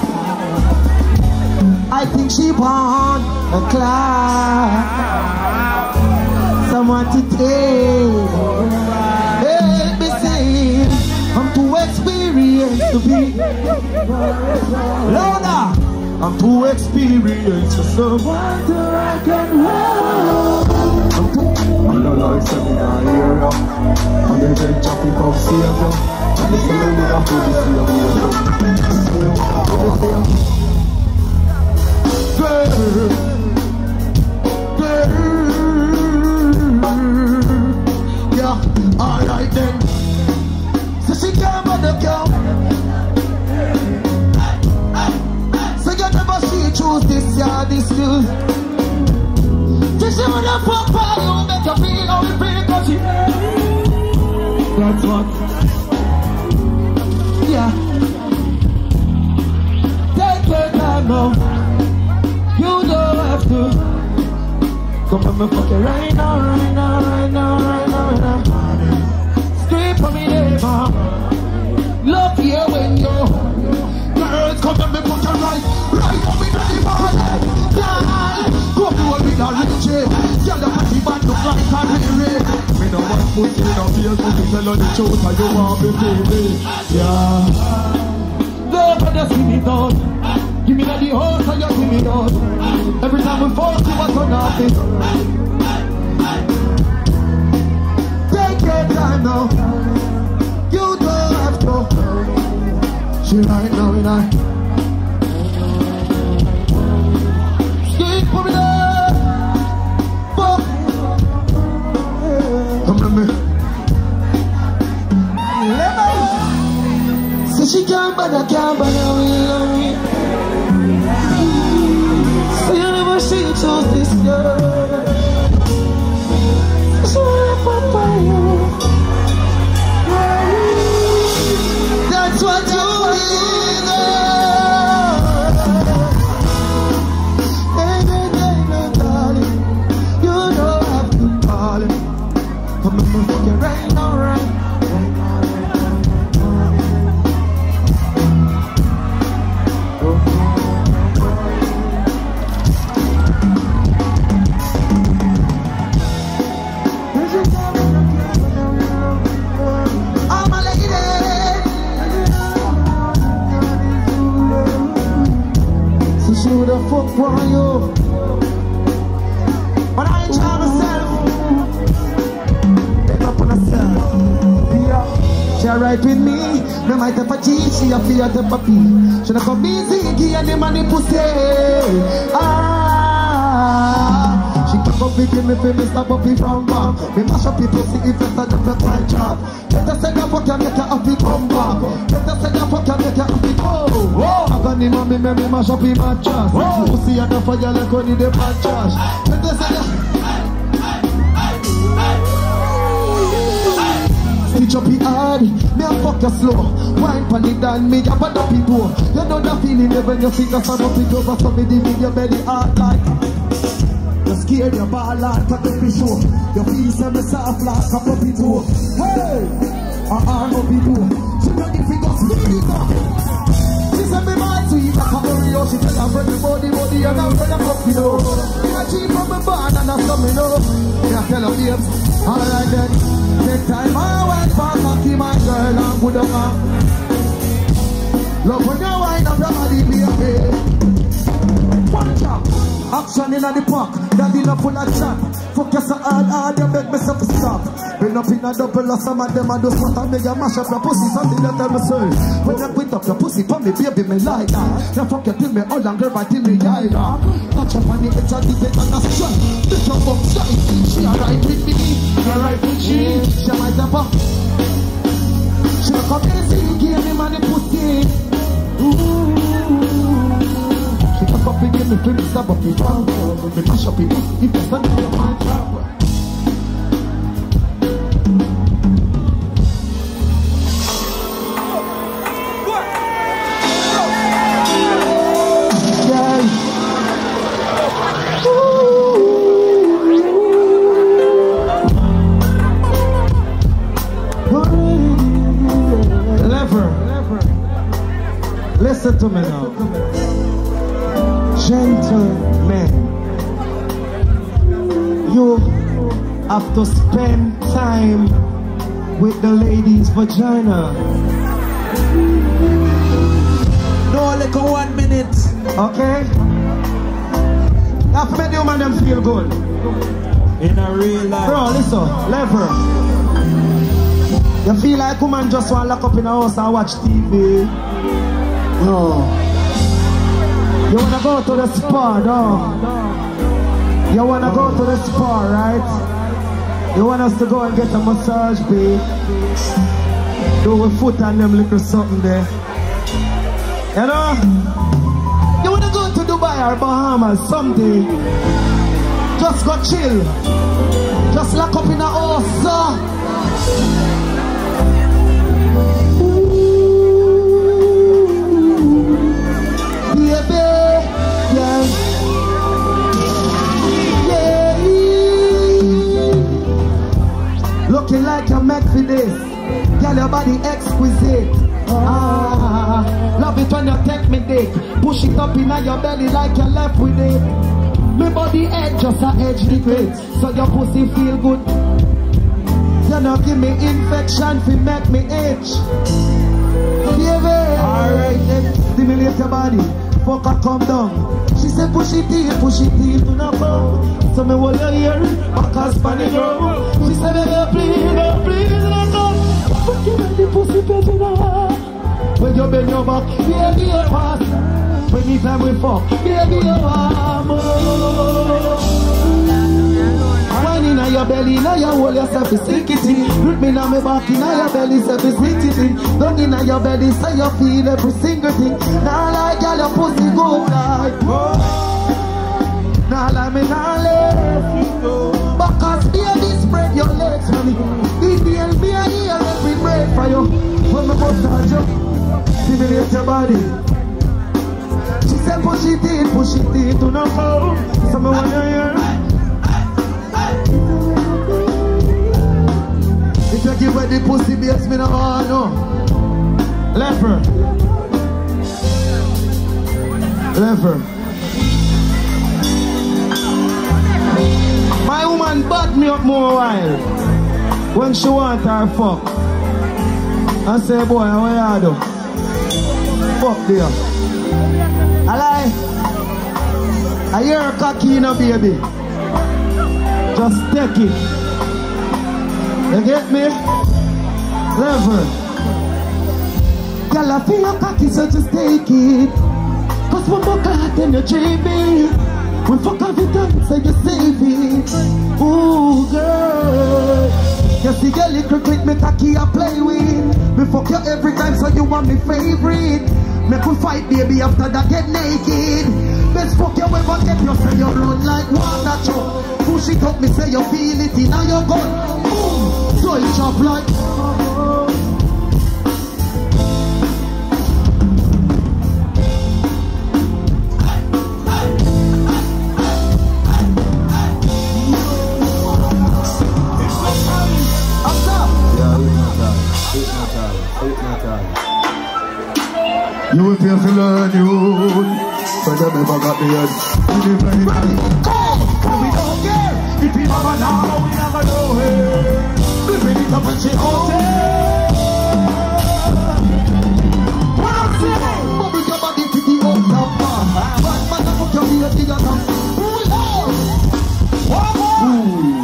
I think she want a class, someone to take. Let me see, I'm too experienced to be louder. I'm too experienced for someone I can hold. I'm too I don't like something I hear ya. I'm the great choppy pop savior. And this is the way I feel this year. Yeah, alright then. So she can't bother girl. So you never see choose this year, this year. She wanna fuck by you, make you feel how you feel, cause that's what. Yeah. Take your time now. You don't have to. Come on, me fuck it right now. Scream for me, neighbor. Love you when you girls come and me put you right on me, baby, man. Go to me, not rich. Tell the party band look like a riri. Me no want pussy, no feel pussy. Tell her the truth, and you want me baby. Yeah. Nobody see me down. Give me the horse and you give me down. Every time we fall, you want to knock it. Take your time now. You don't have to. She right now and I. Skip for me now. So she can't bother me. So you never see you chose this girl. So I pop by you. That's what you need, hey, darling. You don't have to call it. I'm gonna fuck you right now, right? Should have fucked for you, but I ain't trying myself. Take up on herself. Yeah. She right with me. Me might have a G, she a fear the puppy. She not come easy, give the money pussy. She can come pick me for Mr. Puppy from back. Me mash up people see if it's a different kind job. Better say that fuck you make her happy come back. Better say that fuck you make her happy go. I got him on me mash up in my chest. Pussy and the fire like only the bad trash. Better say that. reach up it hard. Me a fuck you slow. Wine pan it down, me a bad up it door. You know that feeling when your fingers stand up it over. So me dig in your belly hard like. You scared your ball like a baby show. Your piece of me soft like a puppy toe. Hey, arm up it door. She ready for go speed it up. She said me mind sweet like a Oreo. She tell her friend body and I'm friend of puppy door. Me a cheap from me barn and that's something know. Me a tell her babes, alright then. Take time I went for cocky my girl and good up her. Love when you wind up your body baby. One chop. Action in the park, that dinner full of chat. Fuck you so hard, you beg me to stop. Been up in a double of some of them I do what I make you mash up your pussy, something that tell me so. When you quit up your pussy, for me baby, me like that. Now fuck you till me all and girl, but till me die. Touch up on the edge of the bed and that's strong. This your fuck shine, she alright with me, she alright with she. She might have up. She come in and see, give me money pussy. Ooh. She come up and give me pretty stuff up in town. Me mash up it, if you stand in your mind, listen to me now. Gentlemen, you have to spend time with the lady's vagina. No, like 1 minute, okay? That made you man them feel good. In a real life. Bro, listen, lever. You feel like woman just want to lock up in a house and watch TV. No. You wanna go to the spa, no? You wanna go to the spa, right? You want us to go and get a massage, babe? Do with foot and them little something there. You know? You wanna go to Dubai or Bahamas someday? Just go chill. Just lock up in a house, so. Looking like you're made for this. Girl, your body exquisite. Love it when you take me dick. Push it up in your belly like you're left with it. My body edge just a edge the grip. So your pussy feel good. You know give me infection fi make me itch. Baby, alright then, stimulate your body. Fuck her come down. She said push it in, do not come. So me hold your ear, back her spanning girl. She said baby please, don't come. Fuck you when the pussy baby now. When you bend your back, baby you pass. Anytime we fuck, baby you warm. Wine in your belly, now you hold yourself is stick it in. Grip me now me back in your belly, self is stick it in. Down in your belly, so you feel every single thing. Now like girl, your pussy good like now like me now let you go. Because baby spread your legs for me. Inhale me and hear every breath for you. When me massage you, stimulate your body. She said push it in, do not fall. So me want you hear. If you give her the pussy babes, me no want no. Leper. My woman bad me up more while when she want her fuck. I say, boy, what you do? Fuck there. I lie. I hear her cocky in a baby. Just take it. You get me? Level. Girl, I feel your cocky, so just take it. Cause one more clock, then you dream me. We fuck off it up, so you save it. Ooh, girl. You see your little quick, me cocky, I play with. Me fuck you every time, so you want me favorite. Make we fight, baby, after that get naked. Best fuck you ever get, you say you run like water choke. Push it up, me say you feel it in your gun. Boom, so it chop like You will feel to learn you. So them never got the head. We don't care. If we never know, we never know it. Living it up and she hold it. What I'm saying? Bubble your body to the old top man. Bad man, I put your feet in your top. Pull out. One more.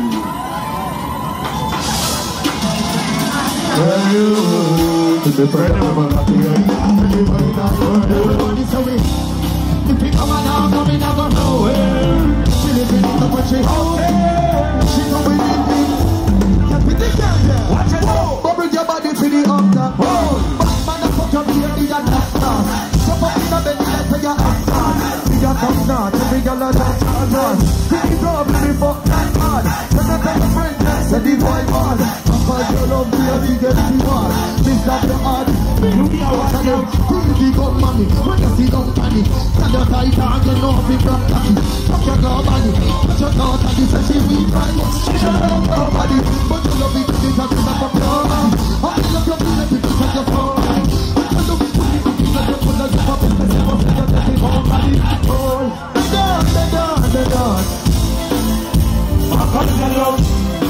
To the friend of my everybody's away. If we come on now, we never know it. She living in the country, she don't believe me. Just with the girl, watch it go. Bubble your body to the up top. Bad man, I fuck your beard, you're not stop. Jump up in the bed, let's say you're up top. We got some nuts, every girl a dance on one. Pick it up, let me fuck that hard. Let me tell your friend, say the boy bad. Cause your love be a big empty one. This up your heart. You be a water now. Pretty good money. When you see don't panic. Stand your tight and you know if you drop tacky. Fuck your girl body. But your daughter this and she weak right. She don't love your body. But you love it because it's not up your body. I love your beauty because you're so right. I love it because you're full of your puppet. Because you're full of your body. Oh, the dance. I can't tell you.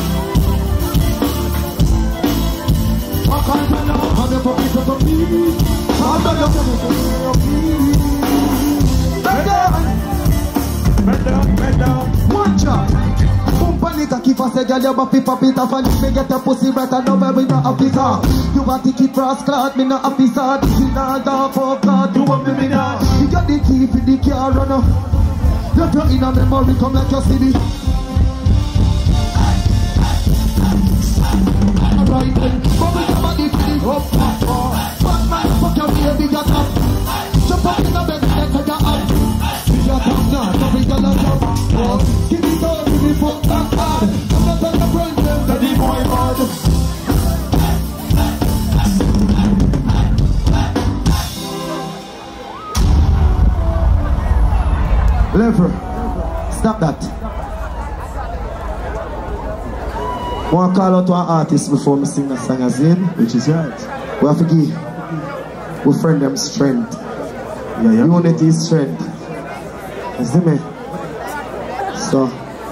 I can't tell you how the fuck is up me. I'm not better. One shot. Boom panic a keep a say girl you bappy pop it off and you may get a pussy right and now me not officer. You want to keep cross cloud, me not officer. This is not a fuck card, you want me not. You got the key for the car runner. You put in a memory come like your CD. Right then, bubble your body to the up. Bad man, fuck your baby, your top. Jump up in the bed, let's take your up. With your top now, so we gonna jump. Give it all to the fuck that hard. Come and tell your friend, tell the boy hard. Lever, stop that. I want to call out to an artist before I sing the song as in, which is right. We have to give we friend them strength. Unity is strength. You see me? So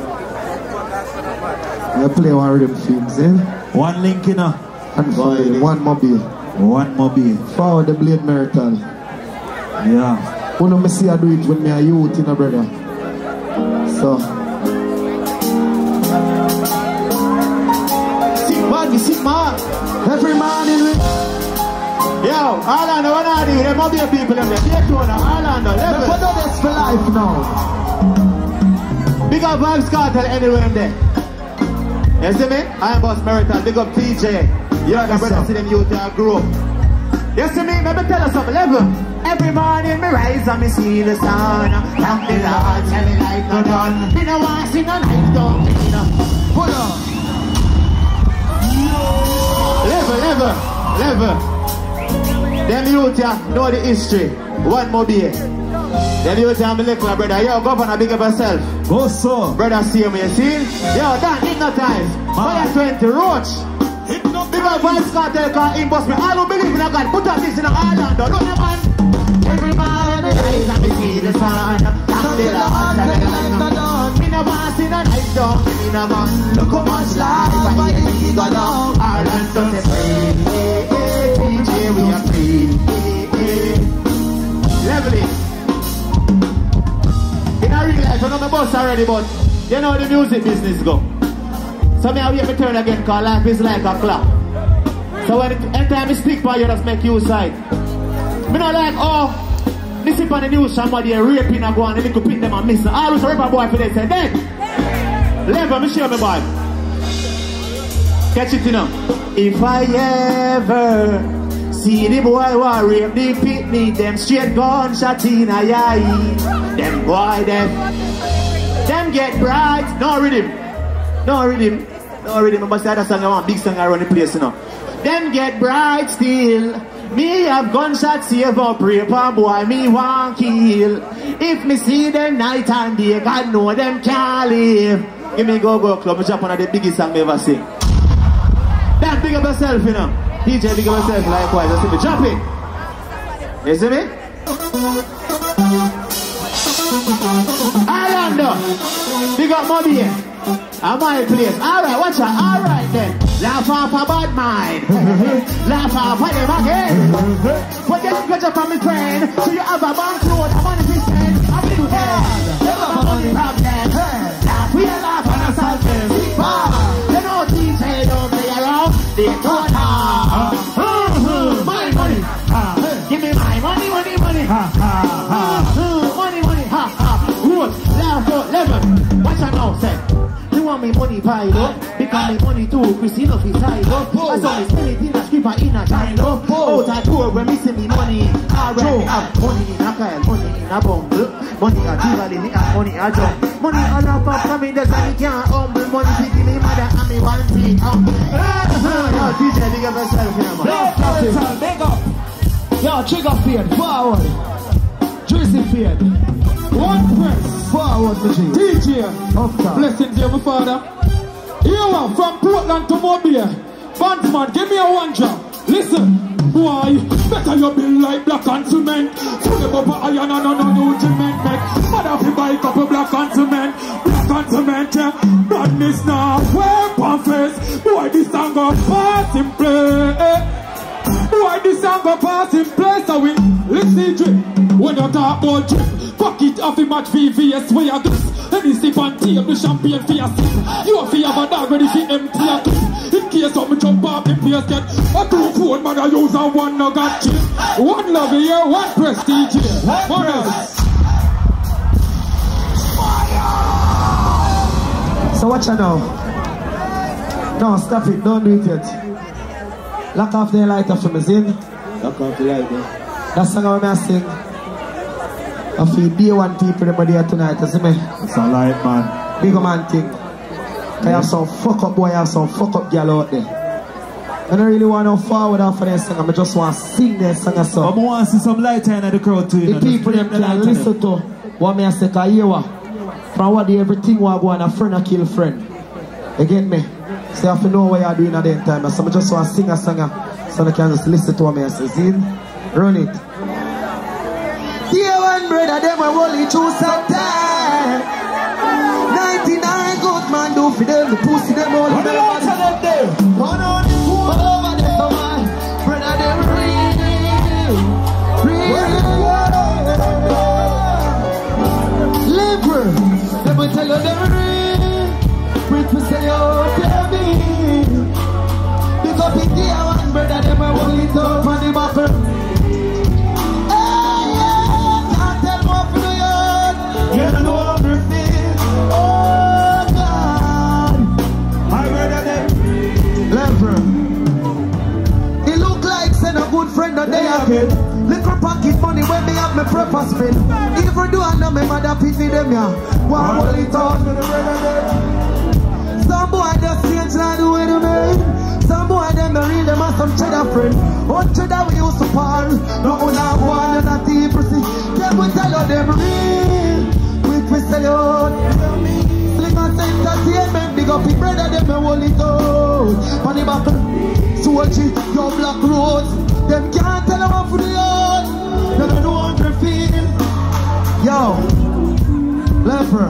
I play one rhythm things, eh? One link in a and family, one mobile. One mobile. Forward the blade marital. Yeah. When I see I do it when me a youth in a brother. So sick man. Every morning we yo, Orlando, what are you? There must be people in there. Take you now, Orlando. Let's put on this for life now. Big up Vibes Cartel anywhere in there. You see me? I am Boss Merital. Big up TJ. You're the brother see them youth that grew up. You see me? Let me tell you something. Level. Every morning me rise and me see the sun. Thank the Lord, tell me life no done. Me no want to see no life done. Hold on. Level. Them youth know the history. One more beer. Them youth have me little brother. Yo, governor, big up yourself. Go so. Brother, see me, you see? Yo, that hypnotize. Fire 20, roach. Big up Vibes Cartel can't inbox me. I don't believe in a God. Put up this in Orlando. Look at man. Everybody rise and me see the sun. Thank the Lord, tell me life no done. Me no want see no life done. Me no want look how much life I hear go down. Orlando say free, DJ we are free. Level it. In a real life, I know my boss already, but you know the music business go. So me I wait to turn again, cause life is like a clock. So when anytime I speak by you, just make you side. Me not like, oh, me see on the news somebody raping and go on, and they could pick them and miss them. I always rap a boy for this, and then, level, me show me boy. Catch it, you know. If I ever see the boy war rape the picnic, them straight gunshot in a eye. Them boy, them get bright. No rhythm. I must say that song, I want big song around the place, you know. Them get bright still. Me have gunshots save up rape and boy me want kill. If me see them night and day, God know them can't live. Give me go club, me jump on the biggest song me ever sing. Damn, big up yourself, you know. DJ, big up yourself likewise. You see me jump it. You see me? Orlando, big up Moby here. At my place. Alright, watch out. Alright then. Laugh off a bad mind. Laugh off of them again. But then get up from my friend. So you have a bank load, a money to spend. I will do hard. You have a money problem. Laugh, we laugh on a salty. You know DJ don't play around. They don't have. My money. Give me my money, money, money. Money, money. Good. Laugh out, level. Watch out now, say. You want me money pile up, because me money too, Christina fi side up. I saw me spend it in a skipper in a child up. Out a tour when me see me money. Alright, me have money in a Kyle, money in a bumble. Money a Tivoli, me have money a jump. Money all up up from me, that's why me can't humble. Money fi give me mother and me one feet up. Yo, DJ, big up yourself here, man. Big up. Yo, trigger feared, forward. Juicy feared. One press. Forward to G. DJ. Blessings here, my father. Here one from Portland to Mobile. Bandsman, give me a one drop. Listen, boy, better you build like black and cement. Full them up a iron and no nutriment. Mother fi buy couple black and cement. Black and cement, yeah. Badness now, weapon face. Boy, this song go pass in play. Boy, this song go pass in place. So we listen drip. When you talk about drip, pocket off the match VVS where you do. Any sip and tape the champagne for your sip. You have to have a dog ready for empty a clip. In case of me jump up in place get a 2 phone man I use and 1 no got chip. 1 love here, 1 prestige here. What else? So watch out now. No, stop it, don't do it yet. Lock off the lighter for me, Zin. Lock off the lighter. That song I'm going to sing. I feel day-one people that are here tonight, you see me? It's a light, man. Big man thing. I have some fuck up boy, I have some fuck up girl out there. I don't really want to forward after that song, I just want to sing that song or something. I want to see some light in the crowd too. The people them can listen to what me I say, because you are. From what everything will go on, a friend a kill friend. You get me? So you have to know what you're doing at that time. So I just want to sing a song so they can just listen to what me I say. See? Run it. Dear one brother, them a rolling through some time. 99 good man do for them, the pussy them all over them. One on the phone over them, so my brother them real. Liver, them will tell you them real. Brit will say oh baby. Because in dear one brother, them a rolling through on the buffer. You don't know how to feel. Oh God, my brother them. Leper. He look like send a good friend that they have it. Little pocket money when me have me prefer spin. Even do I know me mother pity them ya. Why will it all? Some boy just change like the way they made. Some boy them the real them are some cheddar friend. One cheddar we used to par. No one have one and not the proceed. Them will tell you them real. We sell out. Sling and entertainment. Big up your brother, them me hold it out. Funny buckle, soldier, your black roads. Them can't tell them off for the yard. They don't know how to feel. Yo, Leper.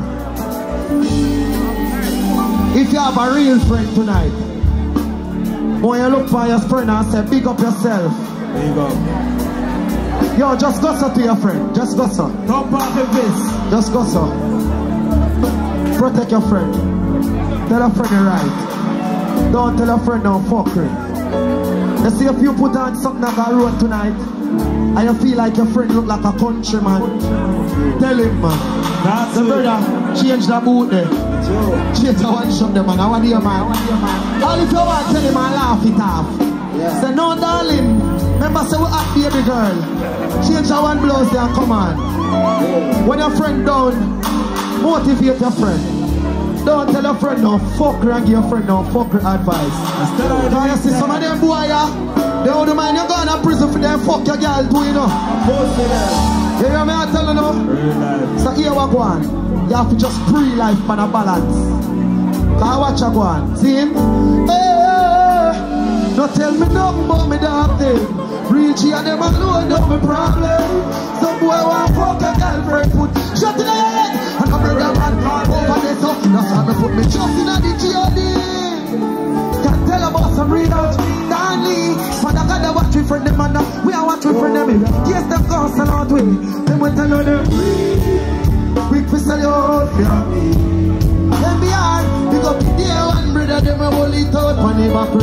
If you have a real friend tonight, when you look for your friend and say, big up yourself. There you go. Yo, just go so to your friend. Just go so. Don't part with this. Just go so. Protect your friend. Tell a friend you're right. Don't tell a friend don't fuck her. You see if you put on something like a road tonight and you feel like your friend look like a countryman, tell him man. That's the brother, change the boot there. Change the one shot there man. I want your man. All if you want tell him and laugh it off. Yeah. Say no darling. Remember say we at baby girl. Change the one blouse there and come on. Yeah. When your friend down, motivate your friend. Don't tell your friend no fuck her and give your friend no fuck her advice. Now you see some of them boy they don't mind you going to prison for them fuck your girl too, you know. You hear me I tell you now? So here we go on. You have to just pre-life for a balance. Cause watch you go on. See him? Hey, don't tell me nothing about me dog thing. Real G and them alone know my problem. Some boy want fuck a girlfriend put shot in the head. And a brother man call over there so that's how me put me just in the G.O.D. Can't tell about some readouts. Danny, Father God, I watch we friend them and we are watch we friend them. Yes, them girls are not with me. Them went to know them. Quick for sell your own fear. Them be hard. Big up the day one brother, them a hold it out when they back.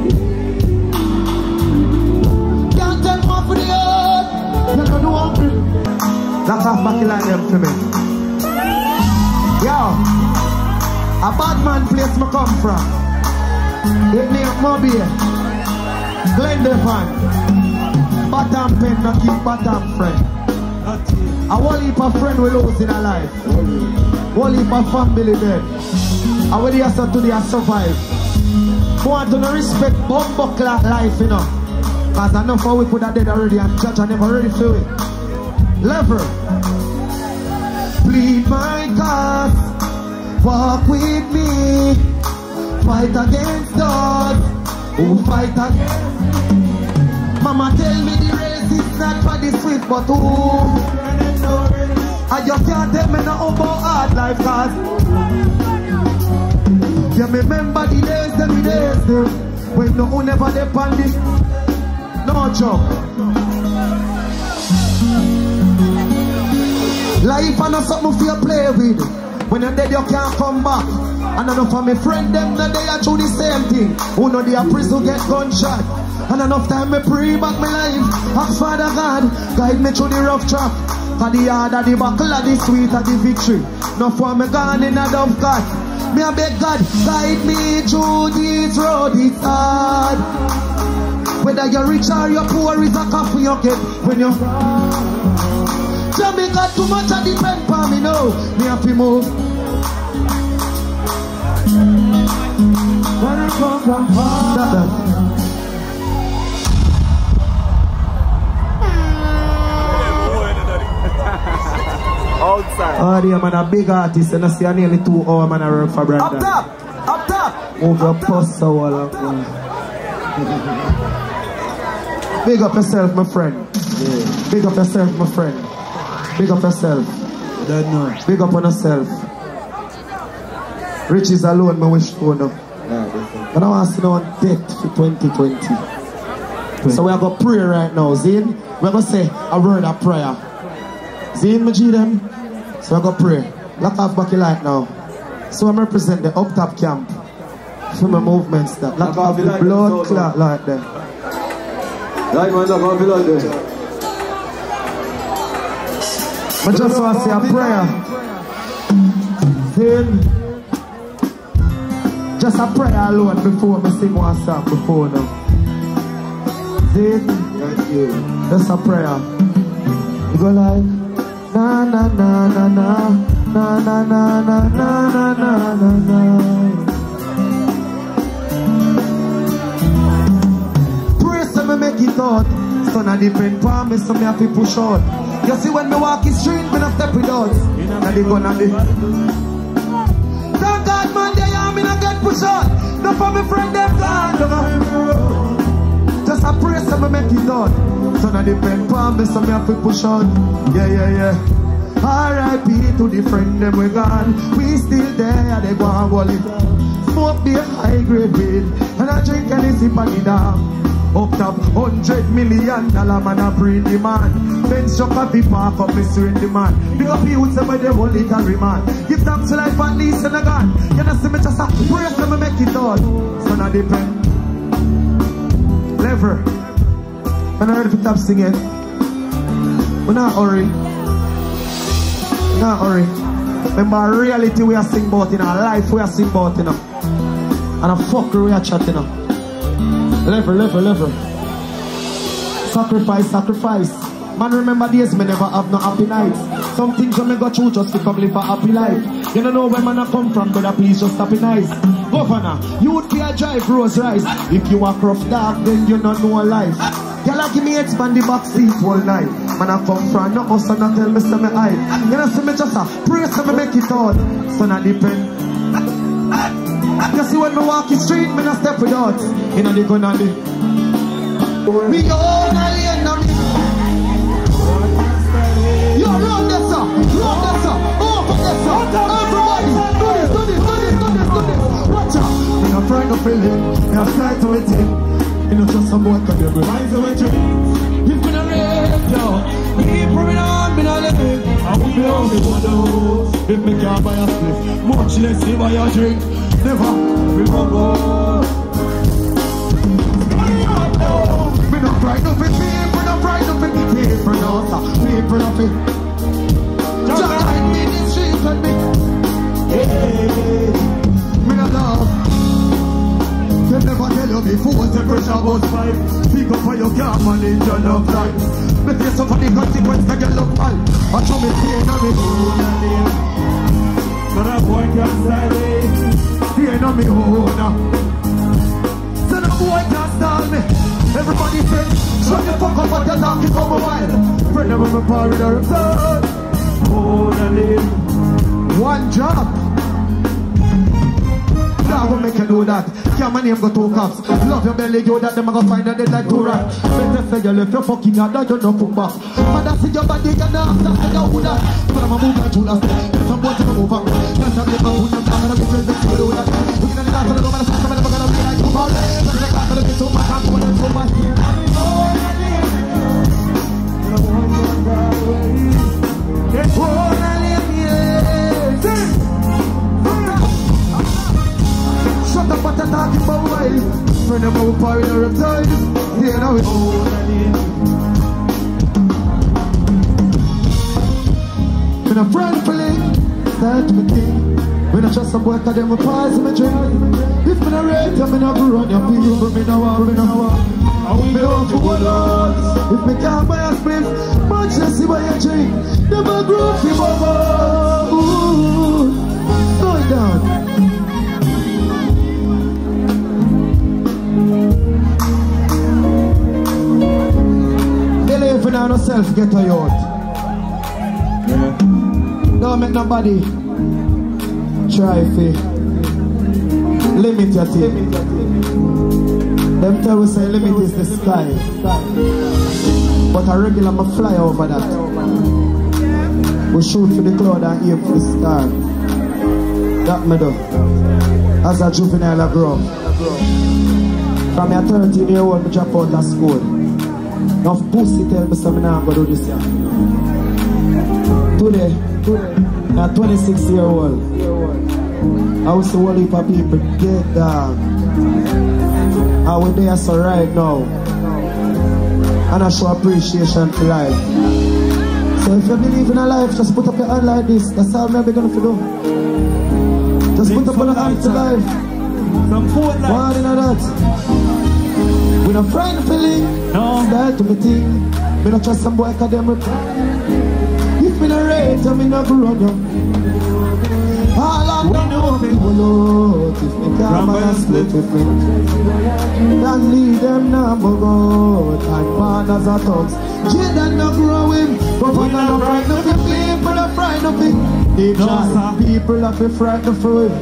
Can't tell more for the earth. You don't know what to do. That's off back like them for me. Yo, a bad man place me come from. It name Mobile, Glendevon, Bottom Pen, not keep bottom friend. A whole heap of friend we lose in our life. Whole heap of family dead. And when they are so today I survive. I want to respect bumbuckler life, you know. Because I know how we put that dead already and church I never ready for it. Lever. Plead my cause, walk with me. Fight against those who fight against. Mama tell me the race is not for the swift but who. And you can't tell me no about hard life cause you remember the days, them when no one never depend it. No joke. Life and not something for you play with. When you're dead you can't come back. And enough of my friend them that they are do the same thing. Who know they are prison get gunshot. And enough time me pray back my life. Ask Father God, guide me through the rough track. Cause the harder the buckle of the sweeter the victory. Enough for me gone in a dumb God. Me a beg God, guide me through this road, it's hard. Whether you're rich or you're poor is a coffee you get when you Jamaica too much I depend on me now. Me have to move. When I come from home, outside. Oh, yeah, man, a big artist, and I see a nearly 2 hours, man, I work for Brandon. Up top. Move your post so well. Big up yourself, my friend. Yeah. Big up yourself, my friend. Big up yourself. Don't know. Big up on yourself. Riches alone, my wish for now. But I want to see no one debt for 2020. So we are going to pray right now, Zine. We're going to say a word of prayer. Zine, my G them. So we're going to pray. Lock off back your light now. So I'm represent the up top camp. For my movements that. Lock off the blood clot like that. Right man, lock off the light there. I just want to say a prayer. Zine. Just a prayer alone before me sing one song before now. Thank you. Just a prayer. You go like na na na na na na na na na na na na na. Pray so me make it out. Son a depend on me so me have to push out. You see when me walk the street me not step without. Now they gonna be. Thank God man they are me not get push out. No for me friend them gone. Just a pray so me make it out. So now depend on me so me have to push out. Yeah, yeah, yeah. R.I.P. to the friend them we gone. We still there, they go and wall it. Smoke the high grade weed. And I drink and I sip on the dam. Up top $100 million man a bring the man. Bench up a big park up me swing the man. Big up you say me them only carry man. Give thanks to life at least in a gun. You know see me just a pray so me make it all. So now depend. Lever. When I heard the top singing, we're not hurry. We're not hurry. Remember reality we are sing about in our life we are sing about in and a fuck we are chatting up. Lever. Sacrifice. Man remember days me never have no happy nights. Some things when me go through just to come live a happy life. You don't know where man I come from, brother, please just happy nice. Governor, you would be a drive Rose Rice. If you are rough dark, then you don't know life. Y'all give me expand the back seat all night. Man I come from no house and I tell me say me hide. You know see me just a pray so me make it out. So now depend. You see when me walk the street, me not step without. You know they gonna do. Me own alien now. Yo, run this up. Open this up. Everybody, do this. Watch out. Me not frightened of feeling, me a fly to it in. You know just some boy can be reminds of a dream. You've been a rape, yo. Keep moving on, me not living. I will be on the windows. If me can't buy a split, much less if buy a drink. Never remember. Me not frightened of it, people not frightened of it. People not, people of it. Just like me in the streets with me. Hey, me not love. They never tell you before temperature was 5. Pick up for your car, manage your love life. Make you suffer the consequence that you look mal. I show me pain on me own. But a boy can't style it. Pain on me own. So no boy can't style me. Everybody say, shut the fuck up and you're talking for a while. Friend of my party or son. One job. Now go make you do that. Can't my name go two cops. Love your belly, you that them a go find a dead like two rats. Better say you left your fucking yard that you no put back. Man, I see your body, you know after I know who that. But I'm a move like Judas. Some boys to move up. That's how they go put them down and I'm gonna be able to do that. We can dance on the road and I'm never gonna be like you. But I'm gonna be so much, I'm gonna be so much here. Shut up what you're talking about, while friend of my power in a reptile. Yeah, now it's when a friend feeling, start to be king. When I trust some boy, cause them a pass in my drink. If me not rate, I'm not go run your people. Me no want. I will be on for one odds. If me can't buy a split, much less see buy a drink. Never grow up in my ooh, slow it down. Believe in yourself, get a yacht. Yeah. Don't make nobody try to limit your thing. Them tell we say limit is the sky. But a regular ma fly over that. We shoot for the cloud and aim for the star. That me do. As a juvenile I grow up. From a 13-year-old I drop out of school. Enough pussy tell me something I'm going to do this year. Today, I'm a 26-year-old. I was the whole heap of people dead dog. I was there so right now. And I show appreciation for life. So if you believe in a life, just put up your hand like this. That's all I'm going to do. Just put up your hand to life. Some food like one in that. We not frightened of feeling. No. Style to me thing. We not trust some boy cause them if me not rate, I'm not run up. All I know people know. If me can't buy a split with me, then leave them now go. And man as a thugs. Children not growing. But we not frightened of it. People not frightened of it. Deep no, people have been frightened of it.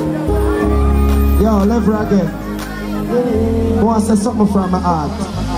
Yo, lever again. I want to say something from my heart.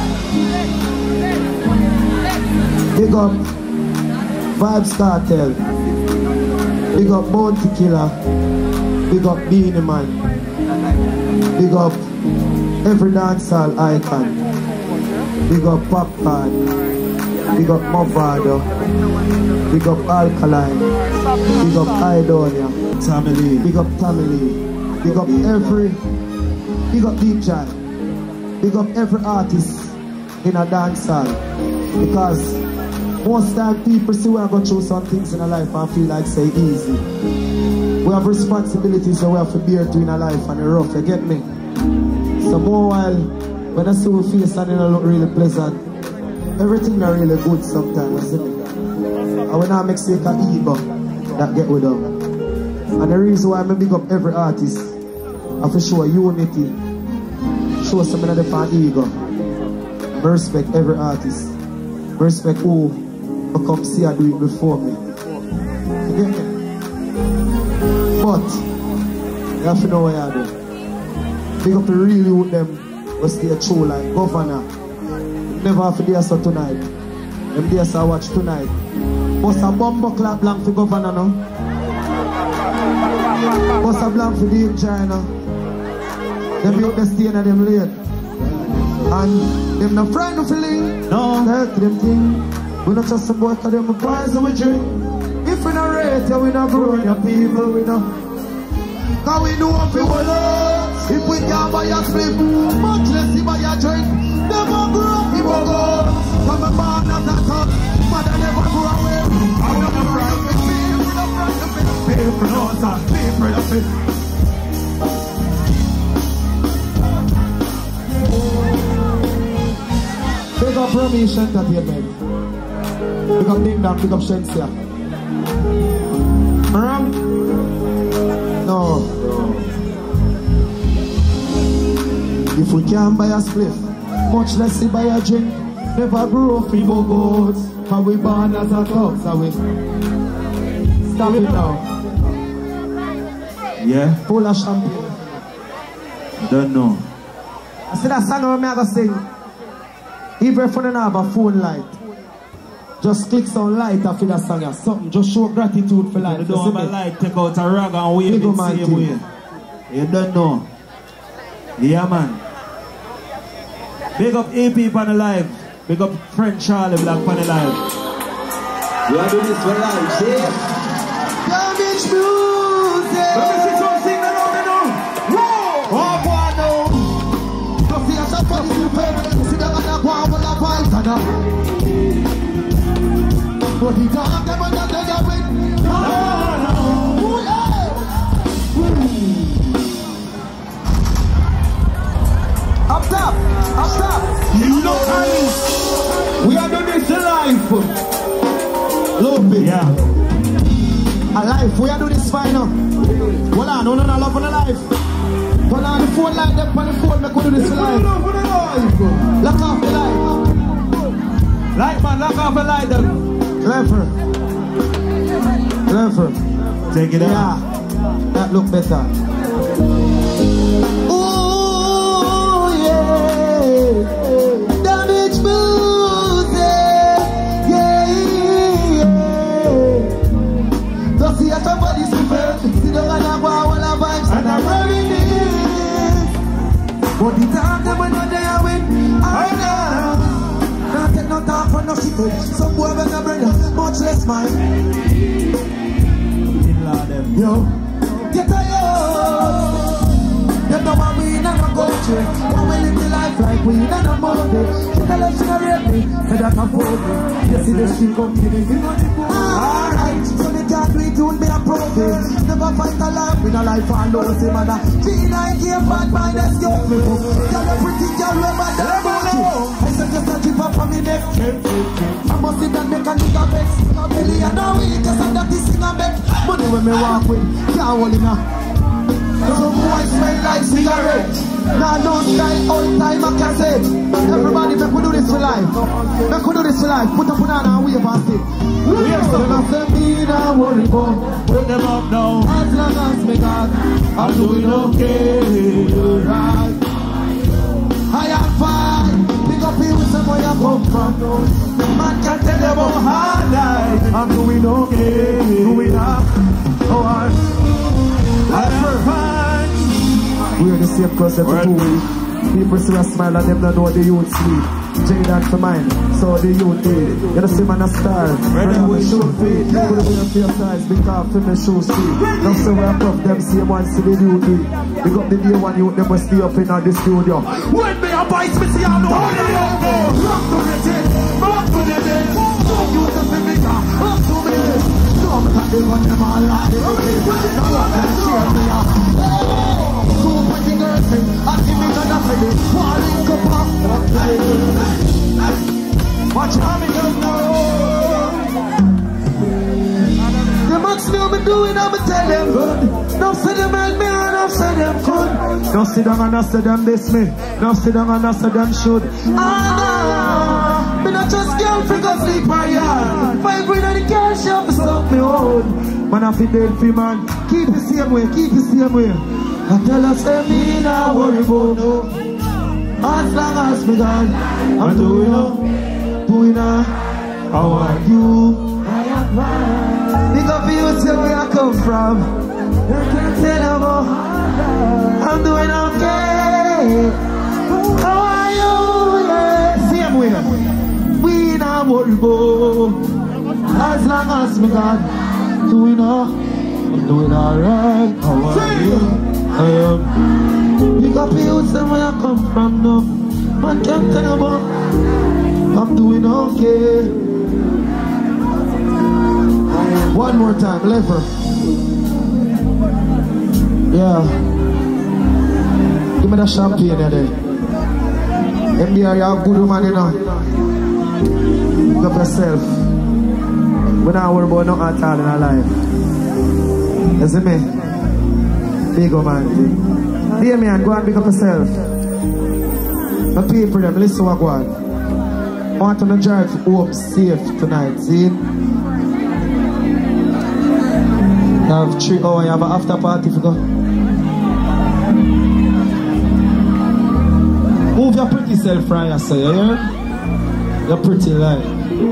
Big up Vibes Cartel. Big up Bounty Killer. Big up Beanie Man. Big up every dancehall icon. Big up Popcorn. Big up Movado. Big up Alkaline. Big up Idonia. Tommy Lee. Big up Tommy Lee. Big up every. Big up Deep Jai. Big up every artist in a dancehall. Because most time people see we are going through some things in our life and feel like say easy. We have responsibilities that we have to bear to in our life and it's rough, you get me? So more while when I see we face and it don't look really pleasant, everything not really good sometimes, isn't it? And we not make sake of ego that get with them. And the reason why I big up every artist I for show unity, show some of the fan ego. I respect every artist. I respect who I come see I do it before me. You get me? But you have to know what I do. Big up to really with them was stay true like Governor, Never have to do so tonight. Them days I watch tonight. Bust a bumbo clap blank for governor no. Bust a blank for the engine. Them out the stain and them late. And them no friend of feeling. No. Let them think. We not just some boy cause them boys and we drink. If we not rate, we not grow your people, we not. Cause we know if we want if we can't buy a slip, much less if buy a drink. Never grow up, people go. Come a man as a top, mother never grow away. I want to ride with people, not ride with people. People not that, people not it. Big up Remy Entertainment. Big up Ding Dong, big up Shensia. Wrong? No. If we can't buy a spliff, much less buy a drink. Never grow up people goats. Cause we born as a thugs, so we stop it now. Yeah? Full of champagne. Don't know. I see that song I'm gonna sing. Even if you don't have a phone light, just click some light after that song or something. Just show gratitude for life. You don't have a light, take out a rag and wave it the same way. You don't know. Yeah, man. Big up AP on the live. Big up friend Charlie Black on the live. We are doing this for life, yeah. Damage music. Let me see something that I don't know. Whoa! Oh, boy, no. Don't see us up on the paper. See them on the wall with a voice and a. But he can't get what they're doing. No. Up top. Up top. You know how we are doing this life. Love it. Yeah. A life. We are doing this final. Hold on. No love for the life. Hold on the phone like them on the phone. Make we do this life. Lock off the light. Light man, lock off the light then. Clever. Take it out. Yeah. That look better. Ooh, yeah. Damage music. Yeah. Don't see how somebody's super. See the one I want, all the vibes, and I'm reminisce. But the time that we're not there with, I know. Can't take no talk for no shit. Some boy with a brother, much less mine. Yo, get a yo. You know what we never go through. When we live the life like we never mold it. She tell us she not rape me, so that can fold me. You see the shit come to me, you know the boy. Alright, so they can't do it, don't be a problem. Never fight a life with a life and lose him. And a G9 game, bad mind, excuse me. Girl, a pretty girl, remember that bullshit. I said just a chip up on me neck. I must sit and make a nigga vex. $1 million a week, cause I'm that sing a bet. Money when me walk with, can't hold it now. Some boys smell like cigarettes. Now no style, all time I can say. Everybody make we do this for life. Make we do this for life. Put up on and wave and say. We are so not to be not worry about. Put them up now. As long as me God, I'm doing okay. Right. I am fine. Pick up here with where you come from. Man can tell you about hard life. I'm doing okay. Doing up. Alright. I'm fine. We're the same person for 2 weeks. People see a smile and them don't know the youth sleep. J-Dad for mine, so the youth need. You know see man a star, and I will shoot feet. Put it in your size, because for me shoes feet. Now so we are tough, them same ones see the youth need. Big up the day one youth, them will stay up in the studio. When me a bite, me see I know how they don't go. Rock to the jet, rock to the dead. Don't use the finger, rock to me. Don't cut the one them all like the way. No one can share me up. Two pretty girls, I give me another day. Falling cup up. Watch how me go now. The maximum I'm doing, I'ma tell them good. Now say them help me and now say them good. Now sit down and I say them this me. Now sit down and I say them should. Me not just girl figure sleep my yard. 500 on the cash shop for stuff me own. Man I feel dead free man. Keep it same way, keep it same way. I tell us say me not worry about no. As long as me gone, I'm doing how are you? Big up you, tell where I come from. You can't tell them all. I'm doing okay. How are you? Yeah. Same way. We not worry about. As long as me gone, I'm doing alright. How are you? I am. Big up you, tell where I come from. No, man can't tell them all. I'm doing okay. One more time, lever. Yeah. Give me the champagne there. MBR, you have good woman, you know. Pick up yourself. We're not worried about nothing at all in our life. You see me? Big woman. Dear man, go and pick up yourself. The people, them, listen what go on. I want to drive home safe tonight, see? You have 3 hours, you have an after party to go. Move your pretty self from here, sir, you hear? You're pretty, like.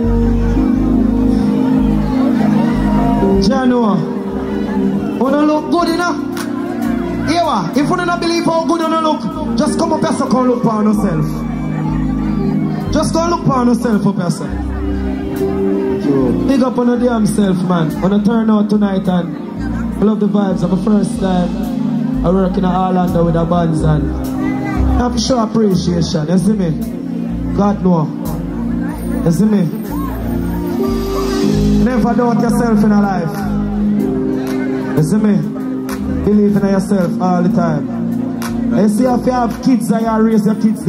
Jano, you don't look good enough. Ewa, if you don't believe how good you look, just come up here so come look for yourself. Just go look for yourself up yourself. Big up on the damn self, man. On the turn out tonight and I love the vibes. I'm the first time I work in Orlando with the bands and I have to show appreciation. You see me? God know. You see me? Never doubt yourself in a life. You see me? Believe in yourself all the time. You see if you have kids and you raise your kids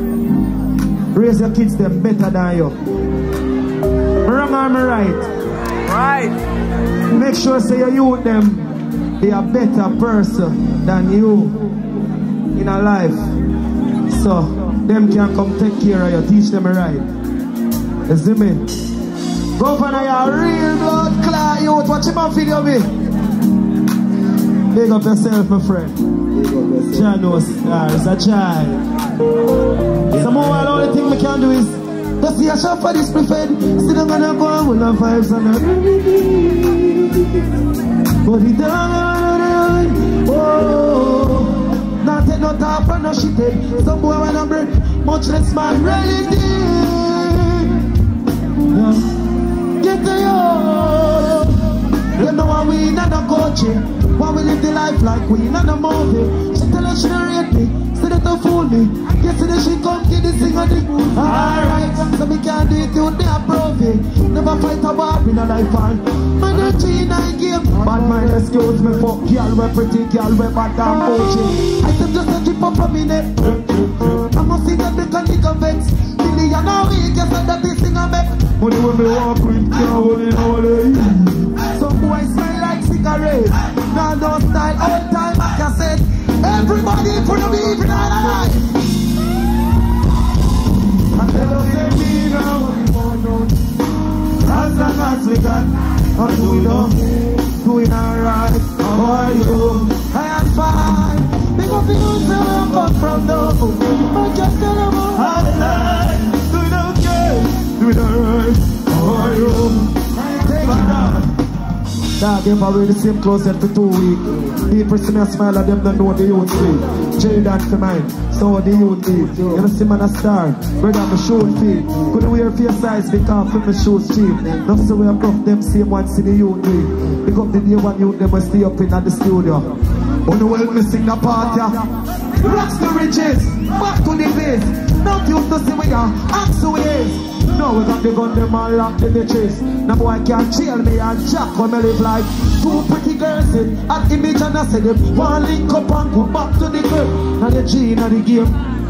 them better than you. Wrong or me right? Right. Make sure say your youth them be a better person than you in a life. So them can come take care of you, teach them right. You see me? Governor, you're a real blood clot youth. Watch him on video me. Big up yourself, my friend. John knows it's a child. Some more all the thing we can do is just see a shop for this preferred. Sit down and go on with the vibes and but it down. Oh, not take no talk from no shit. Some boy wanna break, much less man really did. Get to you. You know why we not a coaching. Why we live the life like we not a movie. She tell us she don't rate me, say that don't fool me. Yesterday she come get this thing on the move. Alright, so me can't do it, you me approve it. Never fight a war in a life and man a G9 game. Bad mind excuse me, fuck girl, we pretty girl, we bad damn coaching. I said just a keep up from me neck. I must see that they can nigga vex. Million a week, you said that this thing a make. Money when me walk with, can't hold it all day. Some boys smell like cigarettes. Now don't style all time like I said. Everybody put a beef in our life. And they don't say me now. As long as we got, I'm doing alright. How are you? I am fine. Big up you, so I'm come from though. I just tell them all. I'm doing okay. Doing alright. How are you? Take it down. Dog, if I wear the same clothes for 2 weeks. People see me smile at them, don't know the youth feel. J-Dan for mine, so the youth feel. You know, see man a star, brother, my shoes feel. Couldn't wear for your size because for my shoes cheap. Not so we have rough them same one see the youth feel. Pick up the day one youth, them will stay up in the studio. On the world, me sing the party. Rocks the riches, back to the base. Not you to see we are, ask who is. Now we got the gun, them all locked in the chase. Now boy can't chill me and jack when me live like 2 pretty girls in an image and I say them one link up and go back to the girl. Now the G in the game.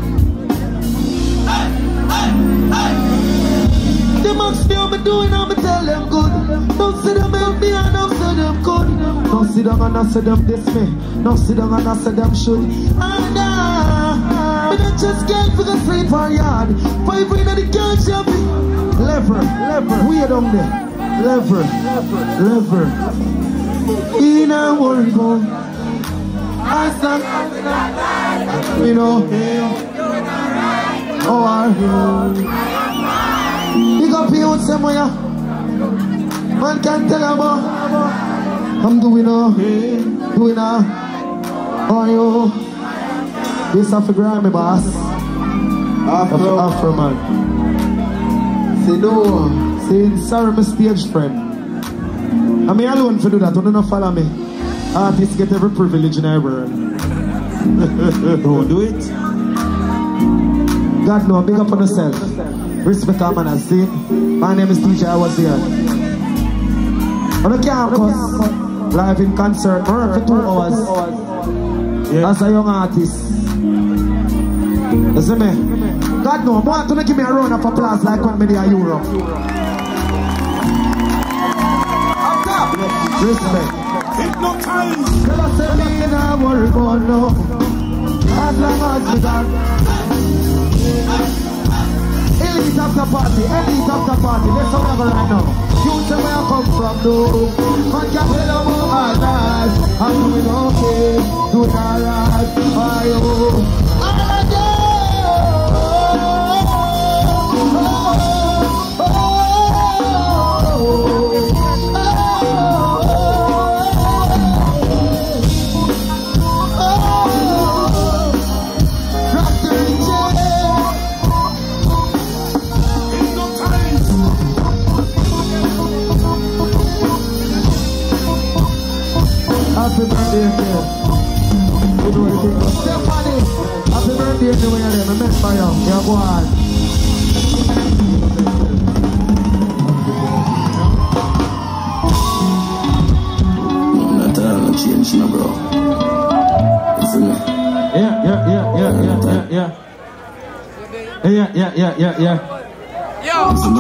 The max me I'm doing, I'm tell them good. Don't see them help me and don't say them good. Don't sit down and I say them this me. Don't sit down and I say them should. And I just can't figure sleep on yard. 5 in the couch shopping. Lever, we are down there. Lever. In a world boy. I stand, you know. How are you? Big up you somewhere. Man can't tell about. I'm doing How are you? This Afro Grammy boss. Afro man. Say no. Say sorry my stage friend. I mean alone for do that. Don't know follow me. Artists get every privilege in every world. Don't do it. God no, big up on yourself. Respect our manners. See? My name is DJ. I was here. On the campus, live in concert, for 2 hours. As a young artist. You see me? God no, I want to give me a round of applause like when me in Europe. Respect. Hypnotize. Never say me not worry about no. As long as we got elite after party, elite after party. That's how we go right now. You say where I come from, no. Man can't tell them all night. I'm doing okay, doing alright. Why you? Happy birthday, Stephanie. Happy birthday to you. I met for you. Yeah, go on. That no change, no bro. You feel me? Yeah. Yo.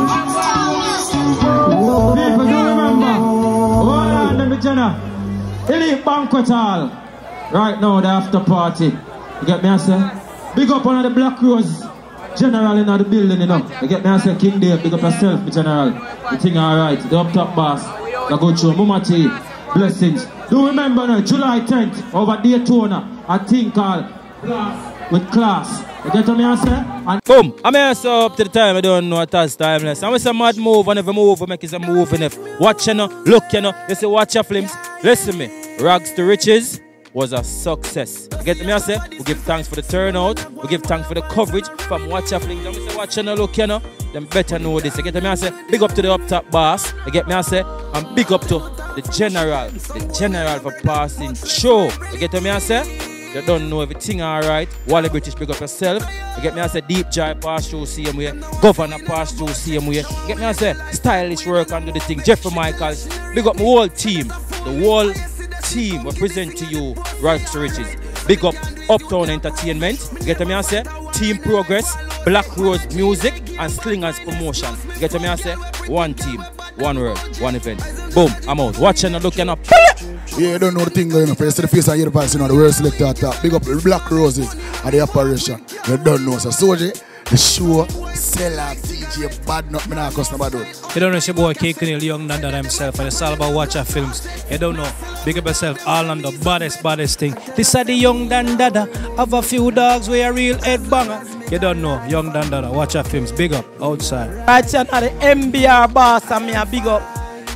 People don't remember. Hold on, let me tell you. Elite Banquet Hall. Right now, the after party. You get me, I say? Big up on the Black Rose General in the building, you know. You get me, I say? King Dave, big up yourself, the General. The thing alright. The up top boss. The go through Mama T. Blessings. Do remember now, July 10th, over Daytona, a thing called With Class. You get me, I say? And boom, I'm here so up to the time I don't know what that's timeless. And we say mad move, and every move we make is a move enough. Watch you know, look you know, you say watch your films. Listen me, Rags to Riches was a success. You get me, I say? We give thanks for the turnout, we give thanks for the coverage from Watch Your Flings. And we say watch you know, look you know, them better know this. You get me, I say? Big up to the up top boss. You get me, I say? And big up to the general for passing show. You get me, I say? You don't know everything alright. Wally British, big up yourself. You get me, I say? Deep Joy pass through same way. Governor pass through same way. You get me, I say? Stylish work and do the thing. Jeffrey Michaels, big up my whole team. The whole team will present to you Rags to Riches. Big up Uptown Entertainment. You get me, I say? Team Progress, Black Rose Music, and Slingers Promotion. You get me, I say? One team, one word, one event. Boom, I'm out. Watching and looking up. Yeah, you don't know the thing going on. You see the face of your pants, you know, the world selector at top. Big up the Black Roses at the operation. You don't know. So, Soji, the show, seller, DJ, bad nut, me not customer do. You don't know, it's your boy K. Kunil, Young Nanda himself, and it's all about Watch Your Films. You don't know, big up yourself, all on the baddest thing. This is the Young Dada, have a few dogs with a real head banger. You don't know, Young Dada, Watch Your Films, big up, outside. Right here now, the MBR boss, and me a big up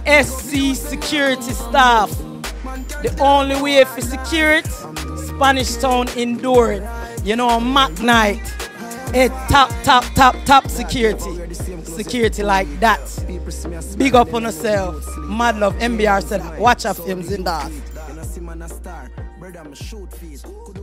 SC security staff. The only way for security, Spanish Town enduring. You know, Mac Knight, a top security. Security like that. Big up on yourself. Mad love, MBR said, Watch Your Films in that.